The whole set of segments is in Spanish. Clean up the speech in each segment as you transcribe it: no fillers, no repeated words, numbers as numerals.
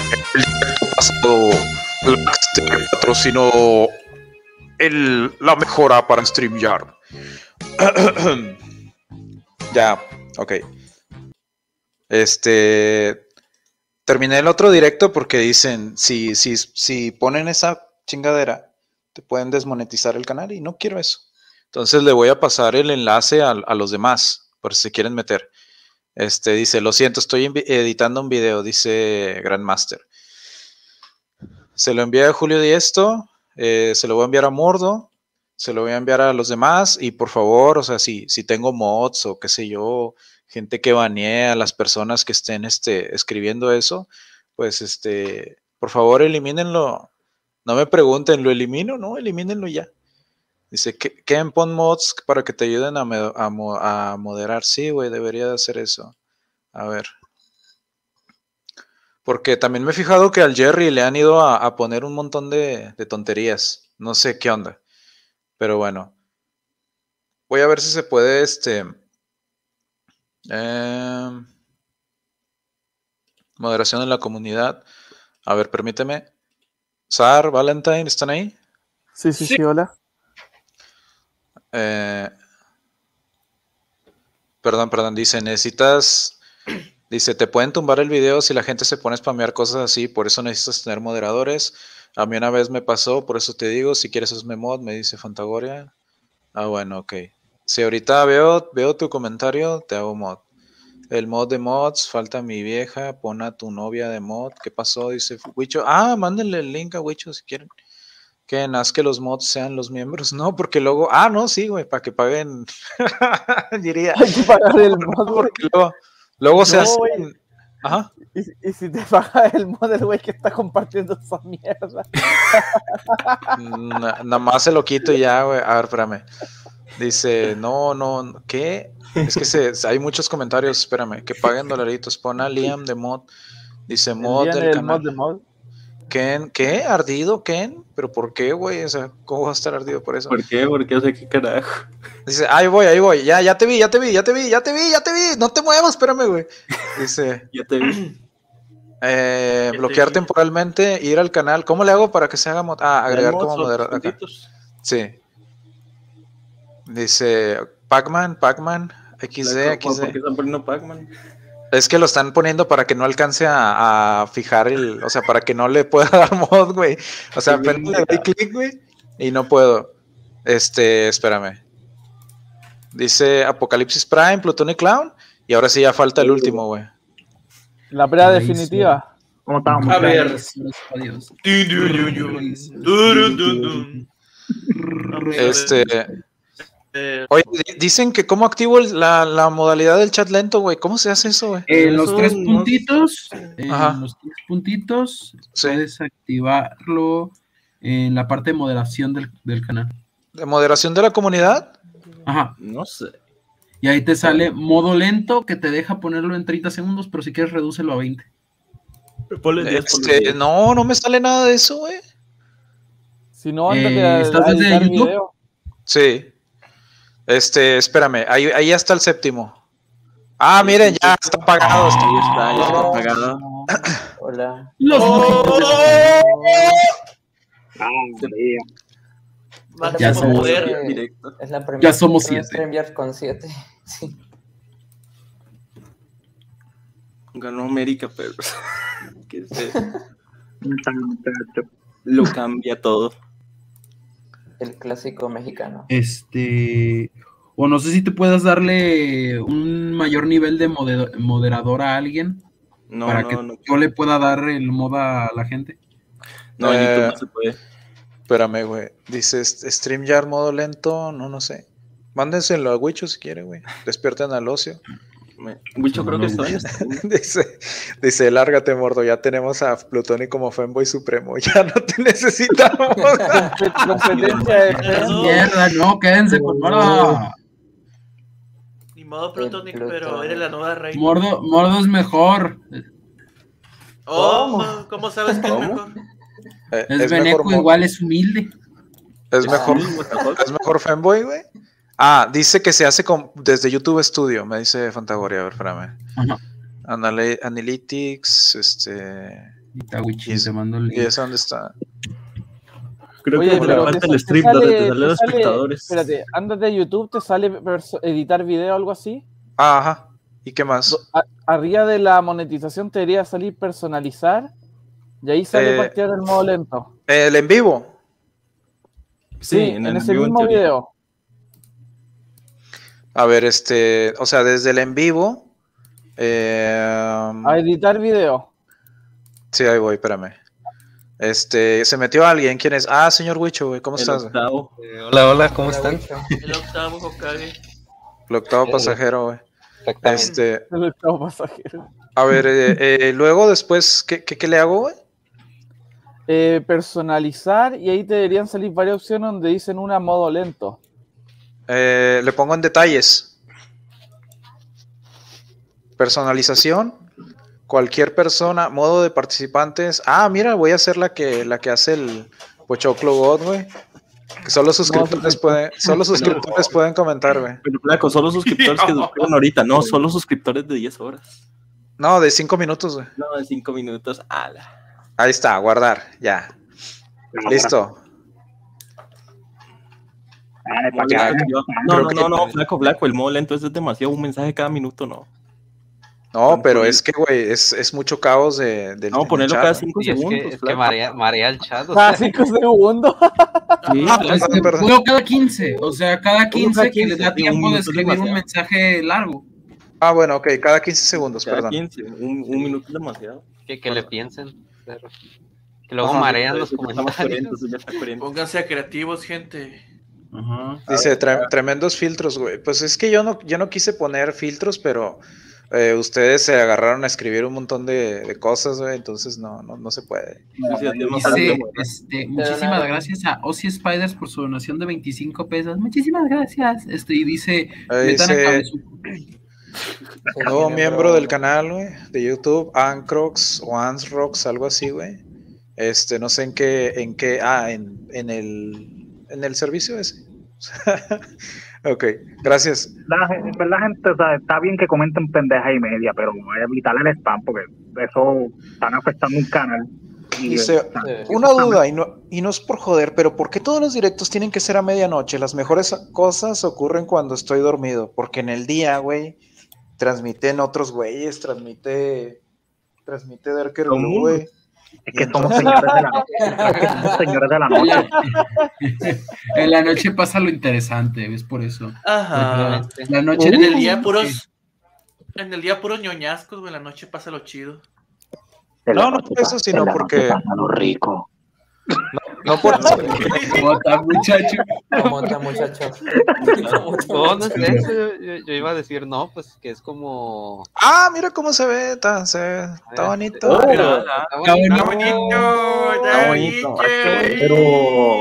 El directo pasado Blackster patrocinó la mejora para StreamYard. Ya, ok. Terminé el otro directo porque dicen, si ponen esa chingadera, te pueden desmonetizar el canal y no quiero eso. Entonces le voy a pasar el enlace a los demás, por si se quieren meter. Dice, lo siento, estoy editando un video, dice Grandmaster. Se lo envié a Julio Diesto, se lo voy a enviar a Mordo, se lo voy a enviar a los demás y por favor, o sea, si tengo mods o qué sé yo, gente que banee a las personas que estén escribiendo eso, pues por favor elimínenlo. No me pregunten, ¿lo elimino? No, elimínenlo ya. Dice, Ken, pon mods para que te ayuden a moderar. Sí, güey, debería de hacer eso. A ver. Porque también me he fijado que al Jerry le han ido a poner un montón de tonterías. No sé qué onda. Pero bueno. Voy a ver si se puede moderación en la comunidad. A ver, permíteme. Sar, Valentine, ¿están ahí? Sí, hola. Perdón, dice, dice, te pueden tumbar el video si la gente se pone a spamear cosas así, por eso necesitas tener moderadores. A mí una vez me pasó, por eso te digo, si quieres hazme mod, me dice Fantagoria. Ah, bueno, ok. Si ahorita veo tu comentario, te hago mod. El mod de mods, falta mi vieja, pon a tu novia de mod. ¿Qué pasó? Dice Wicho. Ah, mándenle el link a Wicho si quieren. Que haz que los mods sean los miembros. No, porque luego. Ah, no, sí, güey, para que paguen. Diría. Hay que pagar el mod, güey. Porque luego se No, hacen. güey. Ajá. ¿Y si te paga el mod del güey que está compartiendo esa mierda? Nada más se lo quito y ya, güey. A ver, espérame. Dice, no, ¿qué? Es que hay muchos comentarios, espérame. Que paguen dolaritos. Pon a Liam de mod. Dice mod del canal. Mod de mod. Ken, ¿qué? ¿Ardido, Ken? ¿Pero por qué, güey? O sea, ¿cómo va a estar ardido por eso? ¿Por qué? ¿Por qué? O sea, ¿qué carajo? Dice, ahí voy. Ya te vi. No te muevas, espérame, güey. Dice, Ya te vi. bloquear temporalmente, ir al canal. ¿Cómo le hago para que se haga agregar como moderador acá? Sí. Dice, Pac-Man, XD. ¿Por qué están poniendo Pac-Man? Es que lo están poniendo para que no alcance a fijar o sea, para que no le pueda dar mod, güey. O sea, apenas le doy clic, güey, y no puedo. Espérame. Dice Apocalipsis Prime, Plutón y Clown, y ahora sí ya falta el último, güey. La prueba definitiva. ¿Cómo estamos? A ver. Adiós. Oye, dicen que cómo activo la modalidad del chat lento, güey. ¿Cómo se hace eso, güey? Los tres puntitos. Ajá. Los 3 puntitos. Sí. Puedes activarlo en la parte de moderación del canal. ¿De moderación de la comunidad? Ajá. No sé. Y ahí te sale modo lento que te deja ponerlo en 30 segundos, pero si quieres redúcelo a 20. No me sale nada de eso, güey. Si no, ándate ¿estás desde editar YouTube? video. Sí. Espérame, ahí está el séptimo. Ah, miren, ya está apagado. Ya está apagado. Hola. Los Ya somos poder. directo. Es la primera Ya somos vez 7. enviar con 7. Sí. Ganó América, pero que lo cambia todo. El clásico mexicano. O no sé si te puedas darle un mayor nivel de moderador a alguien para que yo le pueda dar el mod a la gente. No, en YouTube no se puede. Espérame, güey. Dice StreamYard modo lento, no sé. Mándenselo a Wicho si quiere, güey. Despierten al ocio. Wicho creo que está. Dice, lárgate, Mordo. Ya tenemos a Plutoni como fanboy supremo. Ya no te necesitamos. Competencia de mierda, no, quédense con Mordo. Ni modo Plutonic, pero eres la nueva reina. Mordo es mejor. ¿Cómo sabes que es mejor? Es Beneco, igual es humilde. Es mejor fanboy, güey. Ah, dice que se hace desde YouTube Studio, me dice Fantagoria, a ver, espérame. Analytics, Está Wichin, te mando el ¿Y link. esa dónde está? Creo Oye, que por pero la falta te del stream sale- donde te te salen los sale- espectadores. Espérate, ándate a YouTube, te sale editar video o algo así. Ah, ajá. ¿Y qué más? Arriba de la monetización te debería salir personalizar y ahí sale para activar el modo lento. ¿El en vivo? Sí, en ese mismo video. A ver, o sea, desde el en vivo. A editar video. Sí, ahí voy, espérame. Se metió alguien. ¿Quién es? Ah, señor Wicho, güey, ¿cómo El estás? octavo. Hola, ¿cómo están? El octavo Hokage. El octavo pasajero, güey. Exactamente. El octavo pasajero. A ver, luego después, ¿qué le hago, güey? Personalizar y ahí te deberían salir varias opciones donde dicen una modo lento. Le pongo en detalles. Personalización. Cualquier persona, modo de participantes. Ah, mira, voy a hacer la que hace el Pochoclo God, güey. Que solo suscriptores pueden comentar, güey. Pero flaco, solo suscriptores que suscriban ahorita, no, solo suscriptores de 10 horas. No, de 5 minutos, güey. No, de 5 minutos, ala. Ahí está, guardar, ya. Listo. No, flaco, el modo lento es demasiado, un mensaje cada minuto, no. No, pero es que, güey, es mucho caos del No, ponerlo chat, cada ¿no? 5 Sí, es segundos. que flaco. marea el chat. Cada 5 segundos. Sí, perdón. Puedo cada 15, o sea, cada 15 que les da un tiempo de minuto escribir un demasiado. mensaje largo. Ah, bueno, ok, cada 15 segundos, cada perdón. 15, un minuto es demasiado. Que le piensen. Claro. Que luego Ajá, marean los Eso ya está más comentarios. coherente, eso ya está coherente. Pónganse a creativos, gente. Ajá. Dice, tremendos filtros, güey. Pues es que yo no quise poner filtros, pero ustedes se agarraron a escribir un montón de cosas, güey, entonces no se puede. Dice, muchísimas gracias a Ozzy Spiders por su donación de 25 pesos. Muchísimas gracias. Y dice, metan a Cabezuco. Nuevo miembro del canal, güey, de YouTube, Ancrox o Ansrox, algo así, güey. No sé en el servicio ese. Ok, gracias. La gente, o sea, está bien que comenten pendeja y media, pero evitar el spam porque eso están afectando un canal. Dice, una duda, y no es por joder, pero ¿por qué todos los directos tienen que ser a medianoche? Las mejores cosas ocurren cuando estoy dormido, porque en el día, güey, transmiten otros güeyes, transmite Darker Blue, güey. Es que somos señores de la noche. Es que somos señores de la noche. En la noche pasa lo interesante, es por eso. Ajá. La noche En el día puros ñoñascos, güey. En la noche pasa lo chido. No por eso, sino porque... lo rico. No por eso. Mota, muchacho. Mota, muchacho. No es eso. Yo iba a decir, no, pues que es como. Ah, mira cómo se ve, está bonito. Está bonito. Pero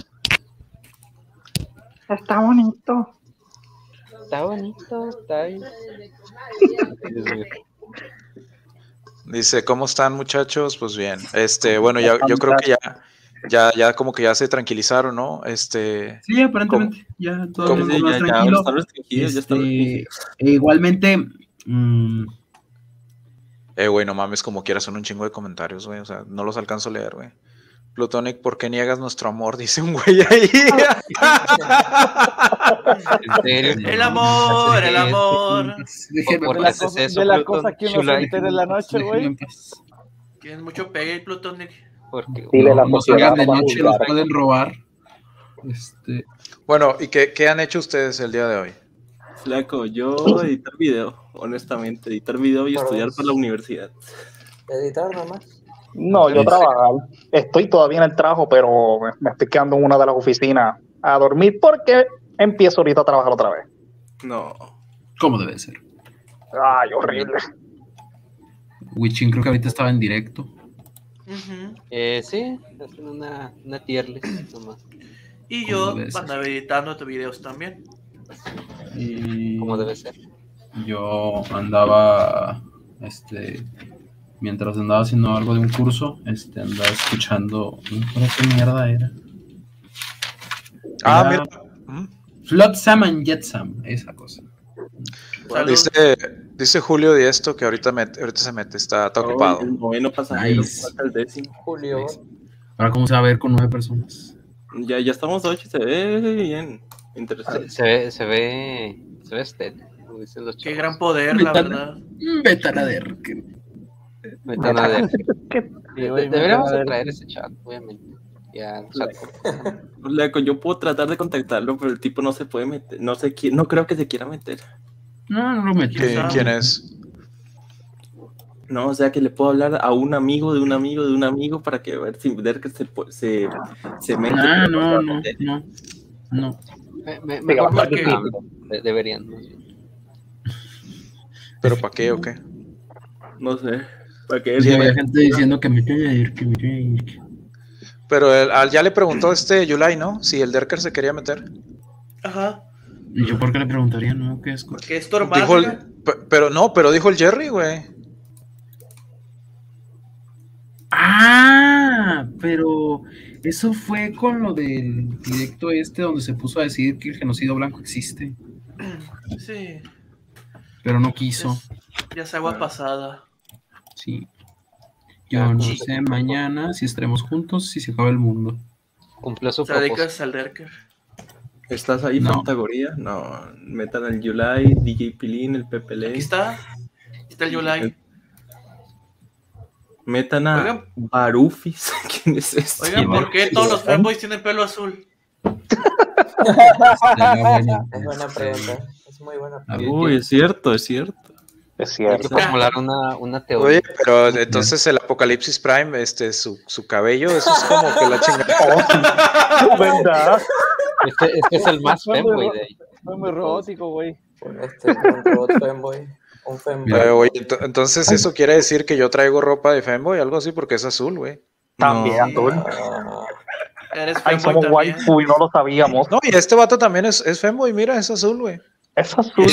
está bonito. Está bonito, está ahí. Dice, ¿cómo están, muchachos? Pues bien. Bueno, yo creo que ya como que ya se tranquilizaron, ¿no? Sí, aparentemente. Ya todo el mundo más ya tranquilo. están restringidos, ya están restringidos. Igualmente. Güey, no mames, como quieras, son un chingo de comentarios, güey. O sea, no los alcanzo a leer, güey. Plutonic, ¿por qué niegas nuestro amor? Dice un güey ahí. ¿En serio? El amor. De las cosas que uno se entera en la noche, güey. Tienes mucho pegue, Plutonic. Porque no salgan de noche, los pueden robar. Bueno, ¿y qué han hecho ustedes el día de hoy? Flaco, yo editar video, honestamente, editar video y estudiar para la universidad. ¿Editar nomás? No, yo trabajar. Estoy todavía en el trabajo, pero me estoy quedando en una de las oficinas a dormir porque empiezo ahorita a trabajar otra vez. No. ¿Cómo debe ser? Ay, horrible. Wichin creo que ahorita estaba en directo. Sí, hacen una tier list nomás. Y yo andaba editando videos también. Como debe ser. Yo andaba, mientras andaba haciendo algo de un curso, andaba escuchando, ¿qué mierda era? Mira. Flotsam and Jetsam, esa cosa. Dice Julio Diesto que ahorita se mete, está ocupado. El noveno pasajero, falta el 10º. Julio. Nice. Ahora, ¿cómo se va a ver con 9 personas? Ya estamos 8, se ve bien. Interesante. Se ve estético. Dicen los Qué chavos. gran poder, la verdad. Betanader. Deberíamos traer ese chat, obviamente. Ya, Leco, yo puedo tratar de contactarlo, pero el tipo no se puede meter. No creo que se quiera meter. No lo metí. ¿Quién es? No, o sea que le puedo hablar a un amigo de un amigo de un amigo para que ver si ver que se mete. No. Mejor que deberían. ¿Pero para qué o qué? No sé. Para que Sí, había gente diciendo que me tiene que ir. Pero ya le preguntó Yulai, ¿no? Si el Derker se quería meter. Ajá. ¿Y yo por qué le preguntaría? No, ¿qué es? Porque es tu hermano. Pero dijo el Jerry, güey. Ah, pero eso fue con lo del directo donde se puso a decir que el genocidio blanco existe. Sí. Pero no quiso. Ya es agua pasada. Sí. Yo no sé mañana si estaremos juntos, si se acaba el mundo. Cumplió su ¿Te dedicas al Derker? ¿Estás ahí, No. Fantagoría? No. Metan al Yulai, DJ Pilín, el Pepe Ley. Aquí está el Yulai. Metan a Barufis. ¿Quién es ese? Oigan, ¿por qué todos los fanboys tienen pelo azul? Es buena pregunta. Es muy buena pregunta. Uy, es cierto. Es Hay que cierto. formular una teoría. Oye, pero entonces el Apocalipsis Prime, su cabello, eso es como que la chingada. ¿Verdad? Este es el más femboy de ahí. Fue muy robótico, güey. Un robot femboy. Un femboy. Oye, entonces eso quiere decir que yo traigo ropa de femboy, algo así, porque es azul, güey. También, azul. Eres Ay, fanboy somos también. waifu y no lo sabíamos. No, y este vato también es femboy, mira, es azul, güey. Es azul.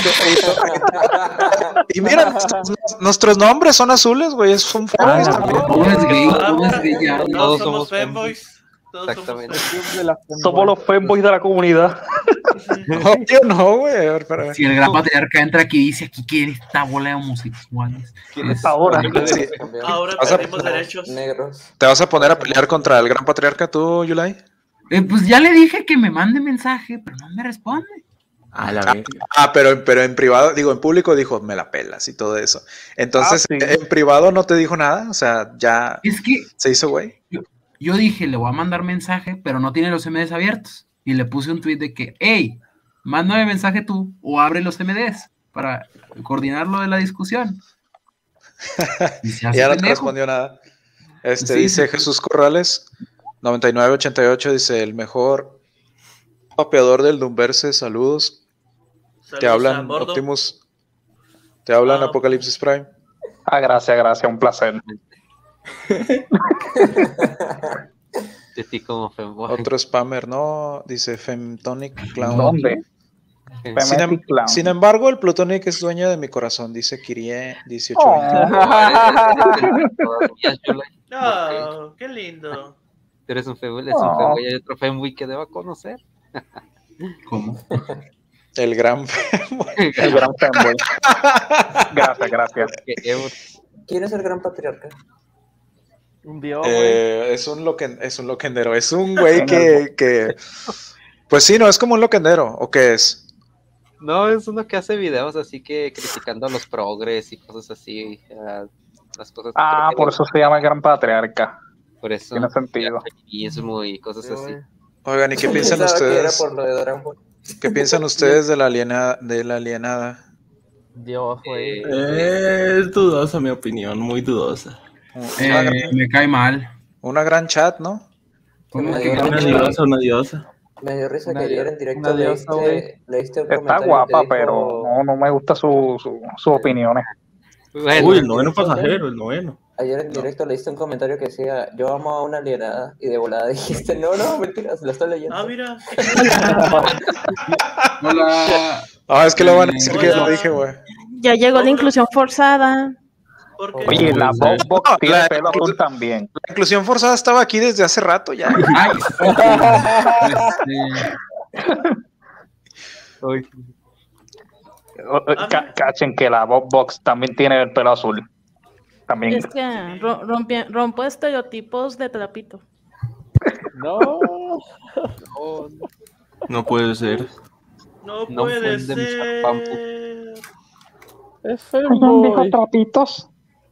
Y mira, nuestros nombres son azules, güey, son femboys también. Todo es gay ya. Todos somos fanboys. Exactamente. Somos los femboys de la comunidad. No, yo no, güey. A ver, espérame. Si el gran patriarca entra aquí y dice aquí quiere esta bola de homosexuales. Ahora. Sí. Ahora Vas a- perdimos derechos. Negros. ¿Te vas a poner a pelear contra el gran patriarca tú, Yulai? Pues ya le dije que me mande mensaje, pero no me responde. A la vez. Pero en privado, digo, en público dijo, me la pelas y todo eso. Entonces, Sí. en privado no te dijo nada, o sea, ya Es que se hizo, güey. yo dije, le voy a mandar mensaje, pero no tiene los MDs abiertos. Y le puse un tweet de que, hey, mándame mensaje tú o abre los MDs para coordinar lo de la discusión. Y se hace Ya no te pendejo. respondió nada. Sí, Dice sí. Jesús Corrales, 9988, dice, el mejor papeador del Dumverse, saludos. Te Saludos a hablan bordo. Optimus, te hablan Ah, Apocalipsis Prime. Gracias, un placer. De ti como femboy. Otro spammer, ¿no? Dice Femtonic Clown. ¿Dónde? Femetic Clown. Sin embargo, el Plutonic es dueña de mi corazón, dice Kirie 18. No, qué lindo. Tú eres un femboy, es un femboy. Hay otro femboy que deba conocer. ¿Cómo? El gran El gran fanboy. Gracias. ¿Quién es el gran patriarca? Un dios, güey. es un loquendero. Es un güey que. Pues sí, no, es como un loquendero. ¿O qué es? No, es uno que hace videos así que criticando a los progres y cosas así. Las cosas que Por eso se llama el gran patriarca. Por eso. Tiene sentido. Feminismo y cosas Sí, así. güey. Oigan, ¿y qué piensan Pensaba que era ustedes? por lo de Dragon Ball. ¿Qué piensan ustedes de la alienada? Dios, güey. Es dudosa mi opinión, muy dudosa. Me cae mal. Una gran chat, ¿no? ¿Cómo Me que dio Una risa- diosa, una diosa. Me dio risa Una que ayer dio- en directo una diosa, leíste un Está comentario guapa, que dijo- pero no me gustan sus opiniones. Bueno, Uy, el noveno pasajero, el noveno. Ayer en directo leíste un comentario que decía, yo amo a una alienada, y de volada dijiste, no, mentiras, lo estoy leyendo. Ah, mira. Hola. Es que lo van a decir que yo lo Hola. dije, güey. Ya llegó la inclusión forzada. ¿Por qué? Oye, la Box tiene la- pelo azul también. La inclusión forzada estaba aquí desde hace rato ya. Ay, Cachen que la Box también tiene el pelo azul. También. Es que rompo estereotipos de trapito. No. No puede ser. No No puede pueden usar pampu. ser. Es Oigan, dijo fanboy. trapitos.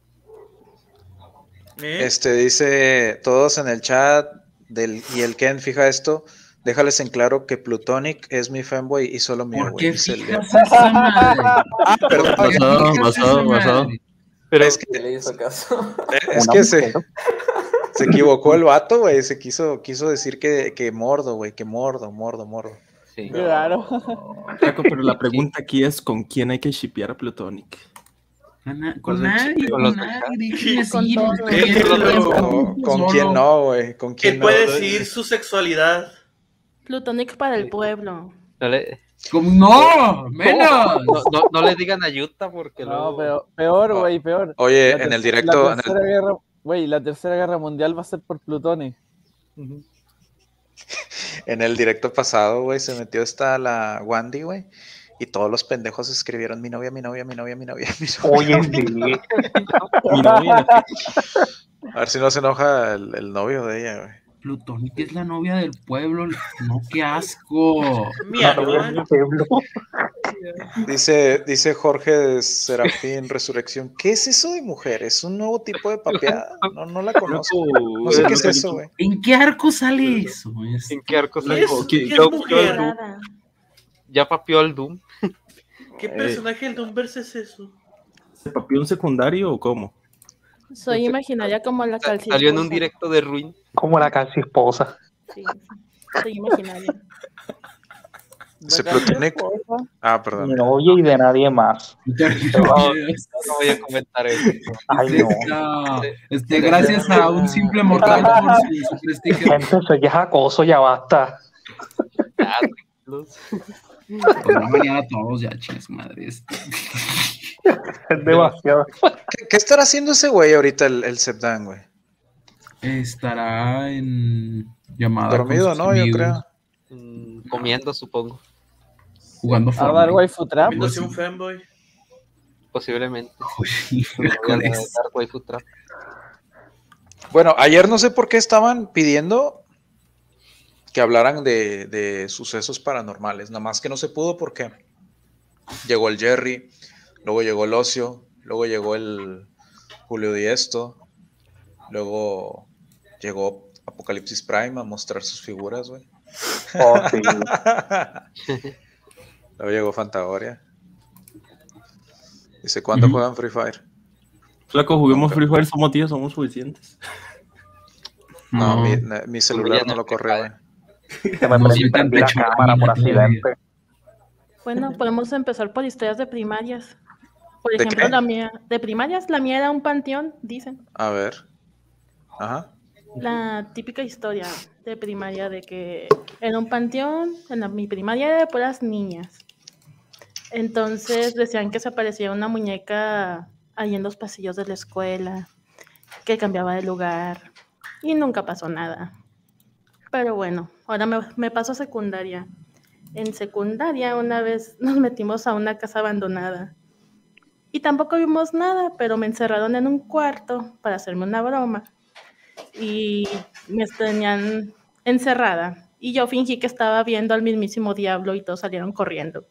Dice todos en el chat y el Ken, fija esto, déjales en claro que Plutonic es mi fanboy y solo mío, ¿Por güey. qué dice el fijas Leo. esa madre? Perdón, ¿Por qué Basado, fijas basado, esa basado. madre? pero ¿Qué le hizo caso? es Una que mujer. se equivocó el vato, güey, quiso decir que mordo, güey, que mordo. Sí. Claro. Flaco, pero la pregunta aquí es: ¿con quién hay que shipear a Plutonic? Con nadie, Con con los nadie. mensajes. Déjenme Con seguir, todos. estoy viendo Déjenlo. esto ¿Con solo. quién no, güey? ¿Con quién Él no? puede decidir su sexualidad. Plutonic para el pueblo. Como, no, menos. No le digan a Yuta porque No, luego... peor, güey, peor. Oye, La en el tercera- directo, La tercera guerra, güey, la tercera guerra mundial va a ser por Plutonic. en el directo pasado, güey, se metió la Wandy, güey, y todos los pendejos escribieron mi novia. Oye, sí. Mi novia, A ver si no se enoja el novio de ella, güey. Plutonic es la novia del pueblo. No, qué asco. Mierda. Dice Jorge de Serafín Resurrección, ¿qué es eso de mujer? ¿Es un nuevo tipo de papeada? No la conozco. No sé qué es eso, güey. ¿En qué arco sale eso? ¿En qué arco ¿Qué es, salió? qué es Yo- mujer? Nada. Ya papió el Doom. ¿Qué personaje del Doomverse es eso? ¿se papió un secundario o cómo? Soy imaginaria como la calcita. Salió en un directo de Ruin. Como la casi esposa. Sí, soy imaginaria. Dice Plutonic. Ah, perdón. Mi novia y de nadie más. No voy a comentar eso. Ay, no. No, gracias a un simple mortal por su prestigio. Gente, eso ya es acoso, ya basta. Ya, tranquilos. Pues no mañana todos ya, chingas madres. Es demasiado. ¿Qué estará haciendo ese güey ahorita, el Zepdan, güey? Estará en llamada. Dormido, con sus ¿no? Yo amigos, creo. Comiendo, supongo. Jugando A dar Fortnite. waifu trap. Viéndose un fanboy. Posiblemente. Con eso. Dark Waifu Trap. Bueno, ayer no sé por qué estaban pidiendo que hablaran de sucesos paranormales, nada más que no se pudo porque llegó el Jerry, luego llegó el Ocio, luego llegó el Julio Diesto, luego llegó Apocalipsis Prime a mostrar sus figuras, güey. Oh, sí. Luego llegó Fantagoria. Dice, ¿cuándo Ujú. juegan Free Fire? Flaco, juguemos Free Fire, somos 10, somos suficientes. No, No. mi celular no lo corre, güey. Se me No soy tan prendí la pecho cámara por todavía. accidente. Bueno, podemos empezar por historias de primarias. Por ¿De ejemplo, qué? la mía, de primarias, la mía era un panteón, dicen. A ver. Ajá. La típica historia de primaria de que era un panteón, mi primaria era de puras niñas. Entonces decían que se aparecía una muñeca ahí en los pasillos de la escuela, que cambiaba de lugar y nunca pasó nada. Pero bueno, ahora me paso a secundaria. En secundaria una vez nos metimos a una casa abandonada y tampoco vimos nada, pero me encerraron en un cuarto para hacerme una broma y me tenían encerrada y yo fingí que estaba viendo al mismísimo diablo y todos salieron corriendo.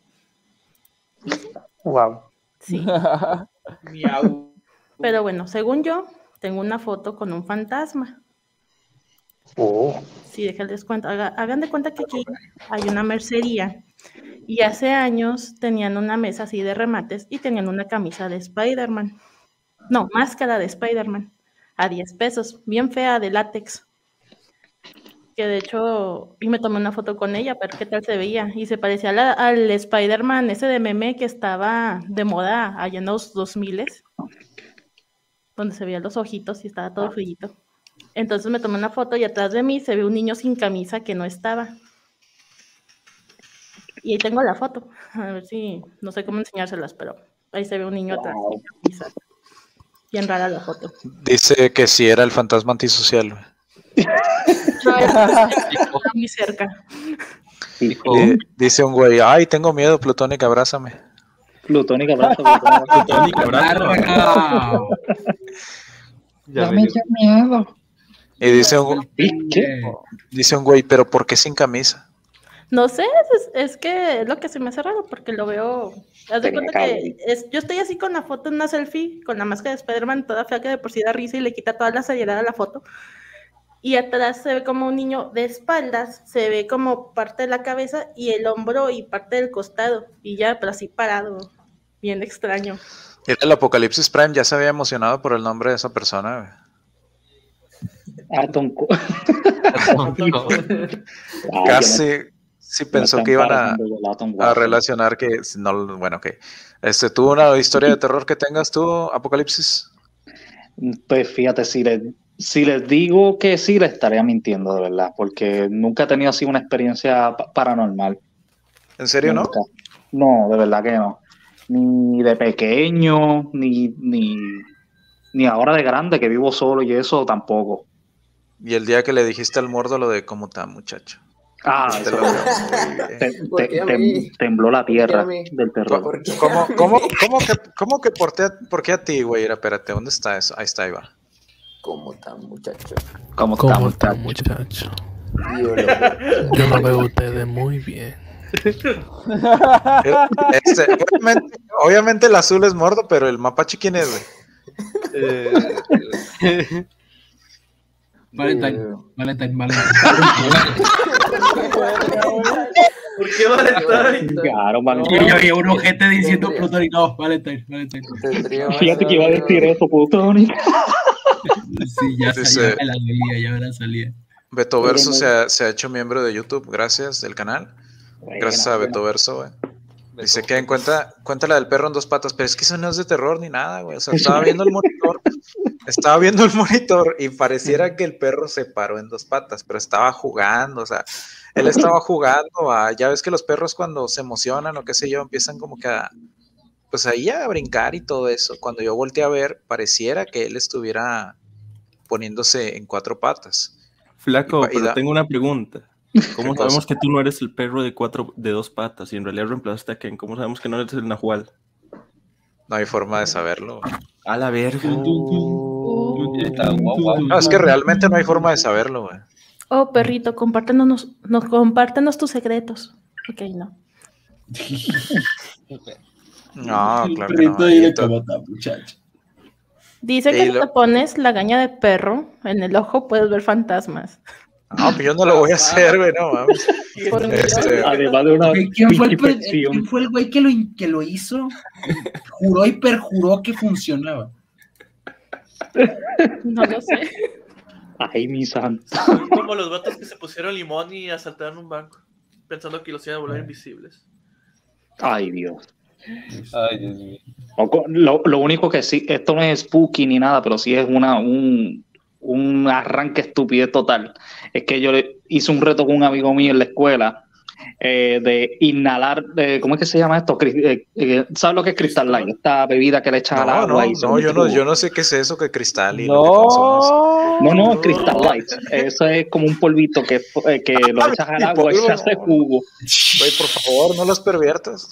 Wow. Sí, Miau. pero bueno, según yo, tengo una foto con un fantasma. Oh. Sí, déjenles cuento. Hagan de cuenta que aquí hay una mercería y hace años tenían una mesa así de remates y tenían una camisa de Spider-Man. No, máscara de Spider-Man a 10 pesos, bien fea de látex. Que de hecho, y me tomé una foto con ella, pero qué tal se veía. Y se parecía al Spider-Man ese de meme que estaba de moda allá en los 2000, donde se veían los ojitos y estaba todo feíto. Entonces me tomé una foto y atrás de mí se ve un niño sin camisa que no estaba. Y ahí tengo la foto. A ver si, no sé cómo enseñárselas, pero ahí se ve un niño atrás sin camisa. Bien rara la foto. Dice que sí era el fantasma antisocial, güey. No, está muy cerca. Dijo, Dice un güey, ay, tengo miedo, Plutonic, abrázame. Plutónica abrazo. Plutónica, abrazo. ¡Larga! Ya me dio miedo. Y dice un güey, pero ¿por qué sin camisa? No sé, es que es lo que se me hace raro porque lo veo. Haz de cuenta que yo estoy así con la foto en una selfie, con la máscara de Spider-Man toda fea que de por sí da risa y le quita toda la seriedad a la foto. Y atrás se ve como un niño de espaldas, se ve como parte de la cabeza y el hombro y parte del costado. Y ya, pero así parado. Bien extraño. El Apocalipsis Prime ya se había emocionado por el nombre de esa persona, güey. Casi sí pensó que iban a relacionar que no, bueno, que ¿tú una historia de terror que tengas tú, Apocalipsis? Pues fíjate, si les digo que sí, les estaría mintiendo, de verdad, porque nunca he tenido así una experiencia paranormal. ¿En serio, nunca. No, de verdad que no. Ni de pequeño, ni ahora de grande, que vivo solo y eso tampoco. Y el día que le dijiste al muerto lo de ¿cómo está, muchacho? Tembló la tierra del terror. ¿Cómo que por qué a ti, güey? Espérate, ¿dónde está eso? Ahí está, ahí va. ¿Cómo está, muchacho? ¿Cómo está, muchacho? Yo lo veo a ustedes muy bien. Obviamente el azul es Mordo, pero el mapache, ¿quién es, güey? Valentine. ¿Por qué Valentine? Claro, Y había un ojete diciendo Plutónica. No, Valentine. Fíjate que iba a decir eso, Plutónica. Sí, ya me la salía. Beto Verso se ha hecho miembro de YouTube, gracias, del canal. Gracias a Beto Verso, güey. Dice que cuenta la del perro en dos patas, pero es que eso no es de terror ni nada, güey. O sea, estaba viendo el monitor y pareciera que el perro se paró en dos patas, pero estaba jugando, o sea, él estaba jugando ya ves que los perros cuando se emocionan o qué sé yo, empiezan como que pues ahí a brincar y todo eso. Cuando yo volteé a ver, pareciera que él estuviera poniéndose en cuatro patas. Flaco, pero tengo una pregunta. ¿Cómo sabemos que tú no eres el perro de dos patas y en realidad reemplazaste a Ken? ¿Cómo sabemos que no eres el Nahual? No hay forma de saberlo. A la verga. No, es que realmente no hay forma de saberlo, güey. Oh, perrito, compártenos tus secretos. Ok, no. No, claro que no. Dice que si te pones la gaña de perro en el ojo puedes ver fantasmas. No, pues yo no lo voy a hacer, güey, no mames. Además de una ¿Quién fue el güey que lo hizo? Juró y perjuró que funcionaba. No lo sé. Ay, mi santo. Son como los vatos que se pusieron limón y asaltaron un banco, pensando que los iban a volver invisibles. Ay, Dios. Ay, Dios mío. Lo único que sí, esto no es spooky ni nada, pero sí es un arranque estupidez total. Es que yo hice un reto con un amigo mío en la escuela de inhalar, ¿cómo es que se llama esto? ¿Sabes lo que es Crystal Light? Esta bebida que le echan al agua. Yo no sé qué es eso que Cristal y No. lo que consumes. No, es Crystal Light. Eso es como un polvito que lo echas al agua y se hace jugo. Güey, por favor, no los perviertas.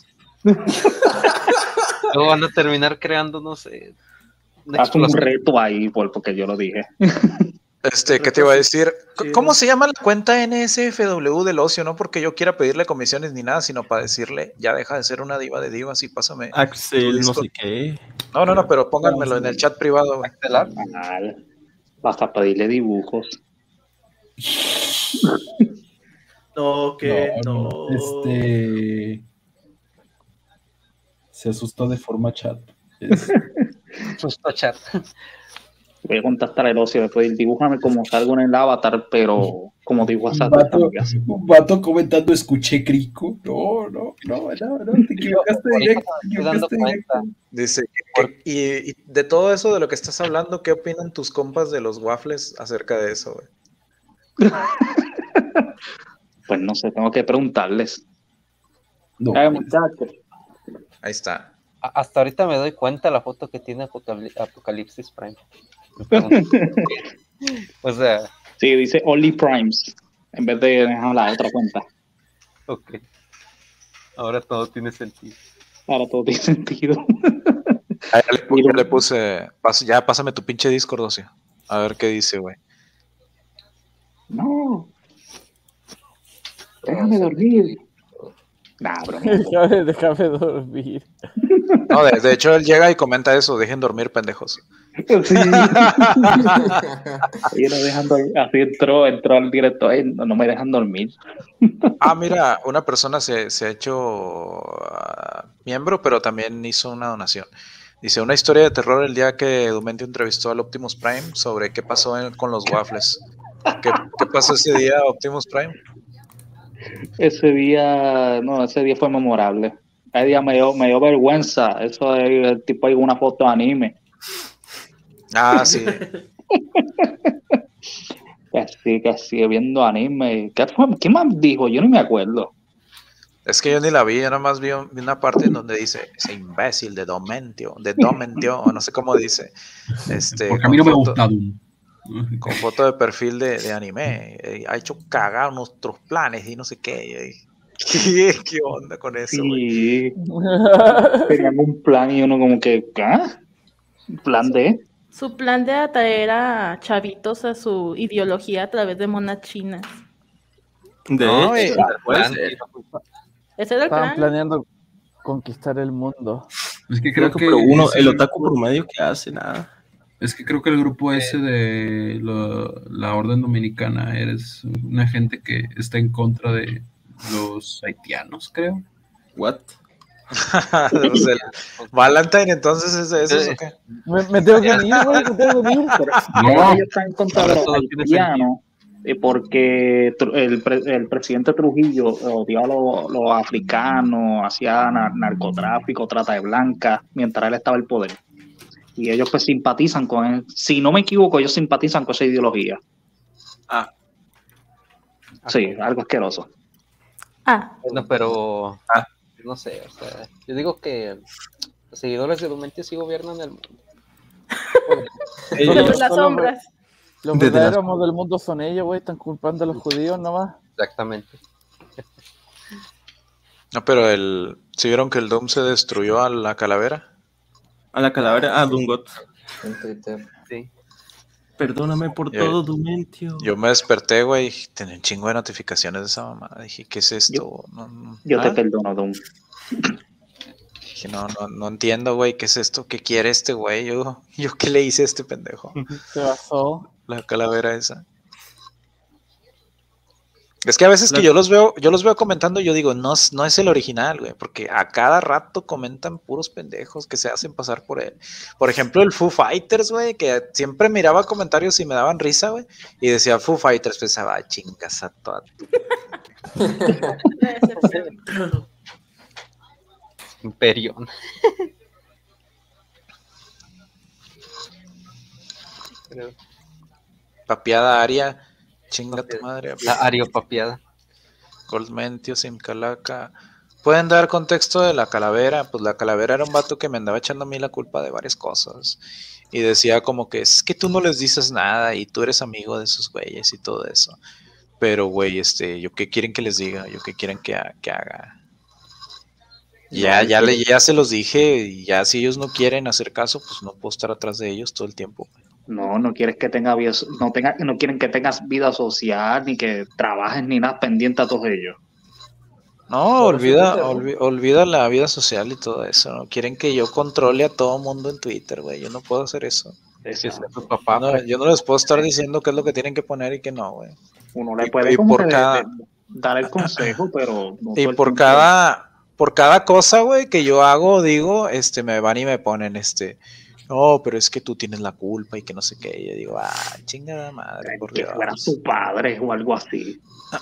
Luego van a terminar creando, no sé. Haz un reto ahí, porque yo lo dije. ¿Qué te iba a decir? ¿Cómo se llama la cuenta NSFW del ocio? No porque yo quiera pedirle comisiones ni nada, sino para decirle, ya deja de ser una diva de divas y pásame. Axel, no sé qué. No, pero pónganmelo en el chat privado. Basta pedirle dibujos. No, que no. Se asustó de forma chat. Asustó chat. Voy a contactar el ocio después. Dibújame como salgo en el avatar, pero como dibujas a un vato comentando, escuché crico. No, te equivocaste directo. Dice, y de todo eso de lo que estás hablando, ¿qué opinan tus compas de los waffles acerca de eso, güey? Pues no sé, tengo que preguntarles. No, muchachos. Ahí está. Hasta ahorita me doy cuenta la foto que tiene Apocalipsis Prime. O sea. Sí, dice Only Primes en vez de la otra cuenta. Ok. Ahora todo tiene sentido. Ahora todo tiene sentido. Ya le puse, ya pásame tu pinche Discord, Ocio. A ver qué dice, güey. No. Déjame dormir. Nah, bro. Déjame dormir. No, de hecho él llega y comenta eso, dejen dormir, pendejos. Sí. Y no dejan dormir. Así entró al directo. No me dejan dormir. Mira, una persona se ha hecho miembro, pero también hizo una donación. Dice, una historia de terror el día que Dumentio entrevistó al Optimus Prime sobre qué pasó con los waffles. ¿Qué pasó ese día, Optimus Prime? Ese día fue memorable. Ese día me dio vergüenza. Eso de el tipo hay una foto de anime. Sí. Que sigue viendo anime. ¿Qué más dijo? Yo no me acuerdo. Es que yo ni la vi, yo nada más vi una parte en donde dice ese imbécil de Domentio, o no sé cómo dice. Porque a mí no me gusta. Con foto de perfil de anime. Ha hecho cagar nuestros planes y no sé qué. ¿Qué onda con eso, güey? Sí. Tenían un plan y uno como que, ¿qué? ¿Plan de? Su plan de atraer a chavitos a su ideología a través de monas chinas. Puede ser. Ese era el Estaban plan. planeando conquistar el mundo. Es que creo que Pero el otaku promedio que hace nada. Es que creo que el grupo ese de la Orden Dominicana es una gente que está en contra de los haitianos, creo. ¿What? Valentine, entonces, ¿eso o qué? Me tengo que ir, güey, No, ellos están en contra de los haitianos porque el presidente Trujillo odiaba a los africanos, hacía narcotráfico, trata de blancas, mientras él estaba en el poder. Y ellos pues simpatizan con él. Si no me equivoco, ellos simpatizan con esa ideología. Sí, algo asqueroso. Bueno, pero no sé, o sea, yo digo que los seguidores de Dumentio sí gobiernan el mundo. Desde las sombras. Los verdaderos amos del mundo son ellos, güey, están culpando a los judíos nomás. Exactamente. No, pero ¿sí vieron que el Doom se destruyó a la calavera? A la calavera, Dungot. En Twitter, sí. Perdóname por todo, Dumentio. Yo me desperté, güey, y tenía un chingo de notificaciones de esa mamá. Dije, ¿qué es esto? Yo te perdono, Doom. Dije, no entiendo, güey, ¿qué es esto? ¿Qué quiere este güey? Yo ¿qué le hice a este pendejo? Se basó. La calavera esa. Es que a veces que yo los veo comentando, yo digo, no es el original, güey, porque a cada rato comentan puros pendejos que se hacen pasar por él. Por ejemplo, el Foo Fighters, güey, que siempre miraba comentarios y me daban risa, güey, y decía Foo Fighters, pensaba, chingas a toda tu... Imperión. Papiada Aria, chinga tu madre. La ariopapiada. Goldmentio, Simcalaca. ¿Pueden dar contexto de la calavera? Pues la calavera era un vato que me andaba echando a mí la culpa de varias cosas. Y decía como que es que tú no les dices nada y tú eres amigo de esos güeyes y todo eso. Pero, güey, ¿yo qué quieren que les diga? ¿Yo qué quieren que haga? Ya se los dije y ya si ellos no quieren hacer caso, pues no puedo estar atrás de ellos todo el tiempo. No quieres que tenga vida, no quieren que tengas vida social, ni que trabajes, ni nada pendiente a todos ellos. No, olvida la vida social y todo eso. No quieren que yo controle a todo mundo en Twitter, güey. Yo no puedo hacer eso. Yo no les puedo estar diciendo qué es lo que tienen que poner y qué no, güey. Uno le puede dar el consejo, pero no y por cada cosa, güey, que yo hago, digo, me van y me ponen, no, pero es que tú tienes la culpa y que no sé qué. Y yo digo, chingada madre, por Dios. Que fuera tu padre o algo así.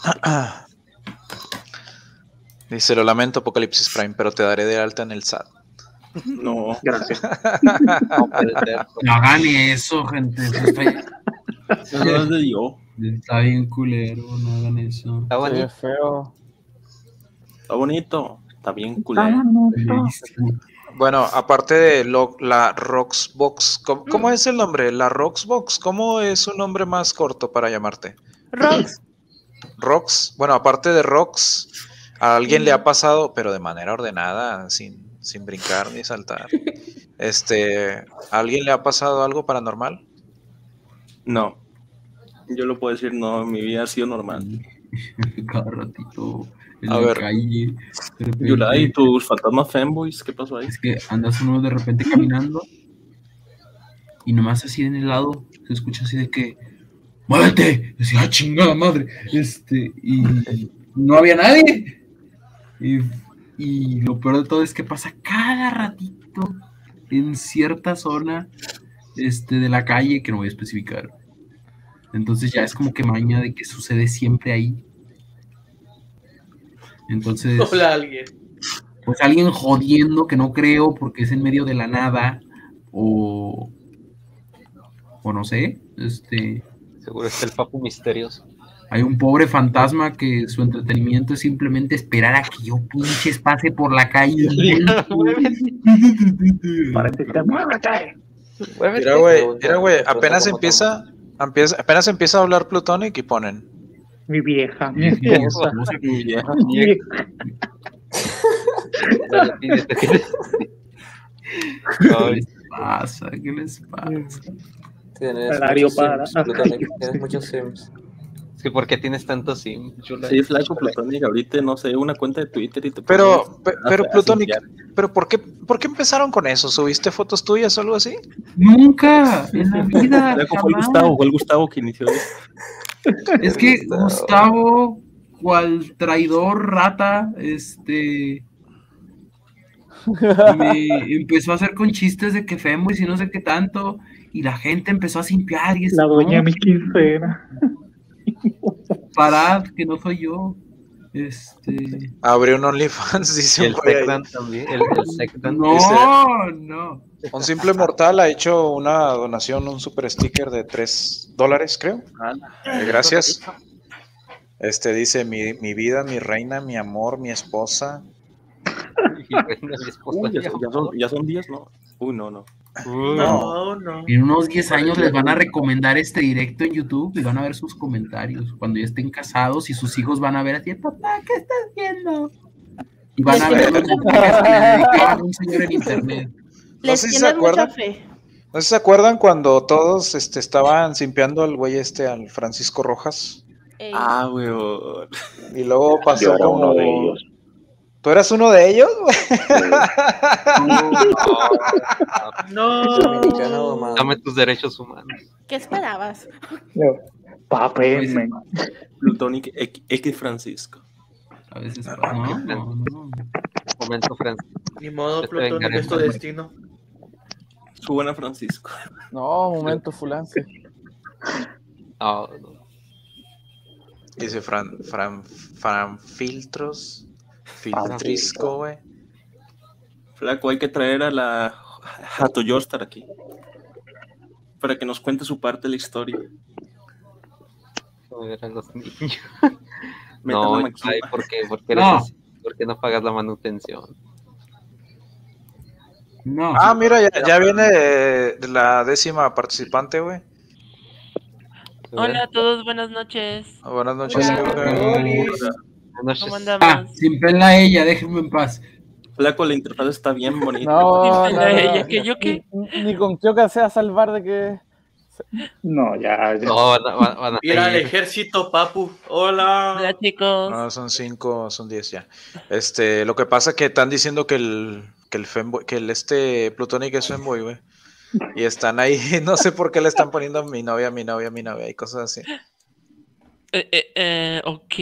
Dice, lo lamento, Apocalipsis Prime, pero te daré de alta en el SAT. No, gracias. No hagan eso, gente. Eso no es de yo. Está bien culero, no hagan eso. Está bonito. Feo. Está bonito. Está bien culero. Bueno, aparte de la Roxbox, ¿cómo es el nombre? La Roxbox, ¿cómo es un nombre más corto para llamarte? Rox. Bueno, aparte de Rox, a alguien le ha pasado, pero de manera ordenada, sin sin brincar ni saltar. ¿A alguien le ha pasado algo paranormal? No. Yo lo puedo decir, no, mi vida ha sido normal. Cada ratito en A la ver. calle. de repente- Yura, ¿y tus fantasmas fanboys? ¿Qué pasó ahí? Es que andas uno de repente caminando y nomás así en el lado se escucha así de que ¡muévete! Decía, ¡ah, chingada madre! Y no había nadie. Y lo peor de todo es que pasa cada ratito en cierta zona de la calle que no voy a especificar. Entonces ya es como que maña de que sucede siempre ahí. Entonces, Hola, alguien. pues alguien jodiendo que no creo porque es en medio de la nada o no sé, Seguro es el papu misterioso. hay un pobre fantasma que su entretenimiento es simplemente esperar a que yo pinches pase por la calle. ¡Muévete! Mira, güey, apenas empieza a hablar Plutonic y ponen. Mi vieja, mi esposa. Mi vieja. ¿Qué les pasa? ¿Qué les pasa? Tienes Salario muchos para. Sims, Plutonic, tienes muchos Sims. Es que ¿por qué tienes tantos sim? Sí, flaco, Plutonic, ahorita, no sé, una cuenta de Twitter y te Pero pones a Plutonic, simpiar. ¿pero por qué empezaron con eso? ¿Subiste fotos tuyas o algo así? Nunca en la vida. Flaco, fue jamás. el Gustavo que inició eso. Es que Gustavo, cual traidor rata, me empezó a hacer con chistes de que Femboys y no sé qué tanto, y la gente empezó a simpiar y La dueña de no, mi quincena. parad, que no soy yo. Abrió un OnlyFans, Y dice el un güey ahí. Secdan también. El Secdan. No. Un simple mortal ha hecho una donación, un super sticker de $3, creo. Gracias. Dice mi vida, mi reina, mi amor, mi esposa. Uy, ya son 10, ¿no? Uy, no. No. En unos 10 años les van a recomendar este directo en YouTube y van a ver sus comentarios. Cuando ya estén casados y sus hijos van a ver así, papá, ¿qué estás viendo? Y van a ver los mensajes que le dedicaban a un señor en internet. Les sé si se tienes mucha acuerdan. fe. ¿No se acuerdan cuando todos estaban simpiando al güey al Francisco Rojas? Ey. Ah, weón. Y luego pasó Yo era como... uno de ellos. ¿Tú eras uno de ellos? No. Dominicano, man. Dame tus derechos humanos. ¿Qué esperabas? Papel, men. Plutonic X Francisco. A veces no. Momento Francisco. Ni modo, Te Plutonic, vengaré es tu por- destino. Suban a Francisco. No, momento fulance. No. Dice Fran Filtros. Filtrisco, güey. Flaco, hay que traer a la Hato Joestar aquí. Para que nos cuente su parte de la historia. No eran los niños. Metan No, la máquina. ay, ¿por qué? ¿Por qué eres No. así? ¿Por qué no pagas la manutención? No. Ah, mira, ya viene la 10ª participante, güey. Hola a todos, buenas noches. Buenas noches. Buenas ¿Cómo noches. andamos? Simplenla a ella, déjenme en paz. Flaco, la interfaz está bien bonita. No, Ella, ¿que yo qué? Ni con Kyoka sea salvar de que. No, ya. No, van a Ir al seguir. ejército, papu. Hola. Hola chicos. No, son 5, son 10 ya. Lo que pasa es que están diciendo que el femboy, que Plutonic es femboy, güey. Y están ahí, no sé por qué le están poniendo mi novia y cosas así. Ok.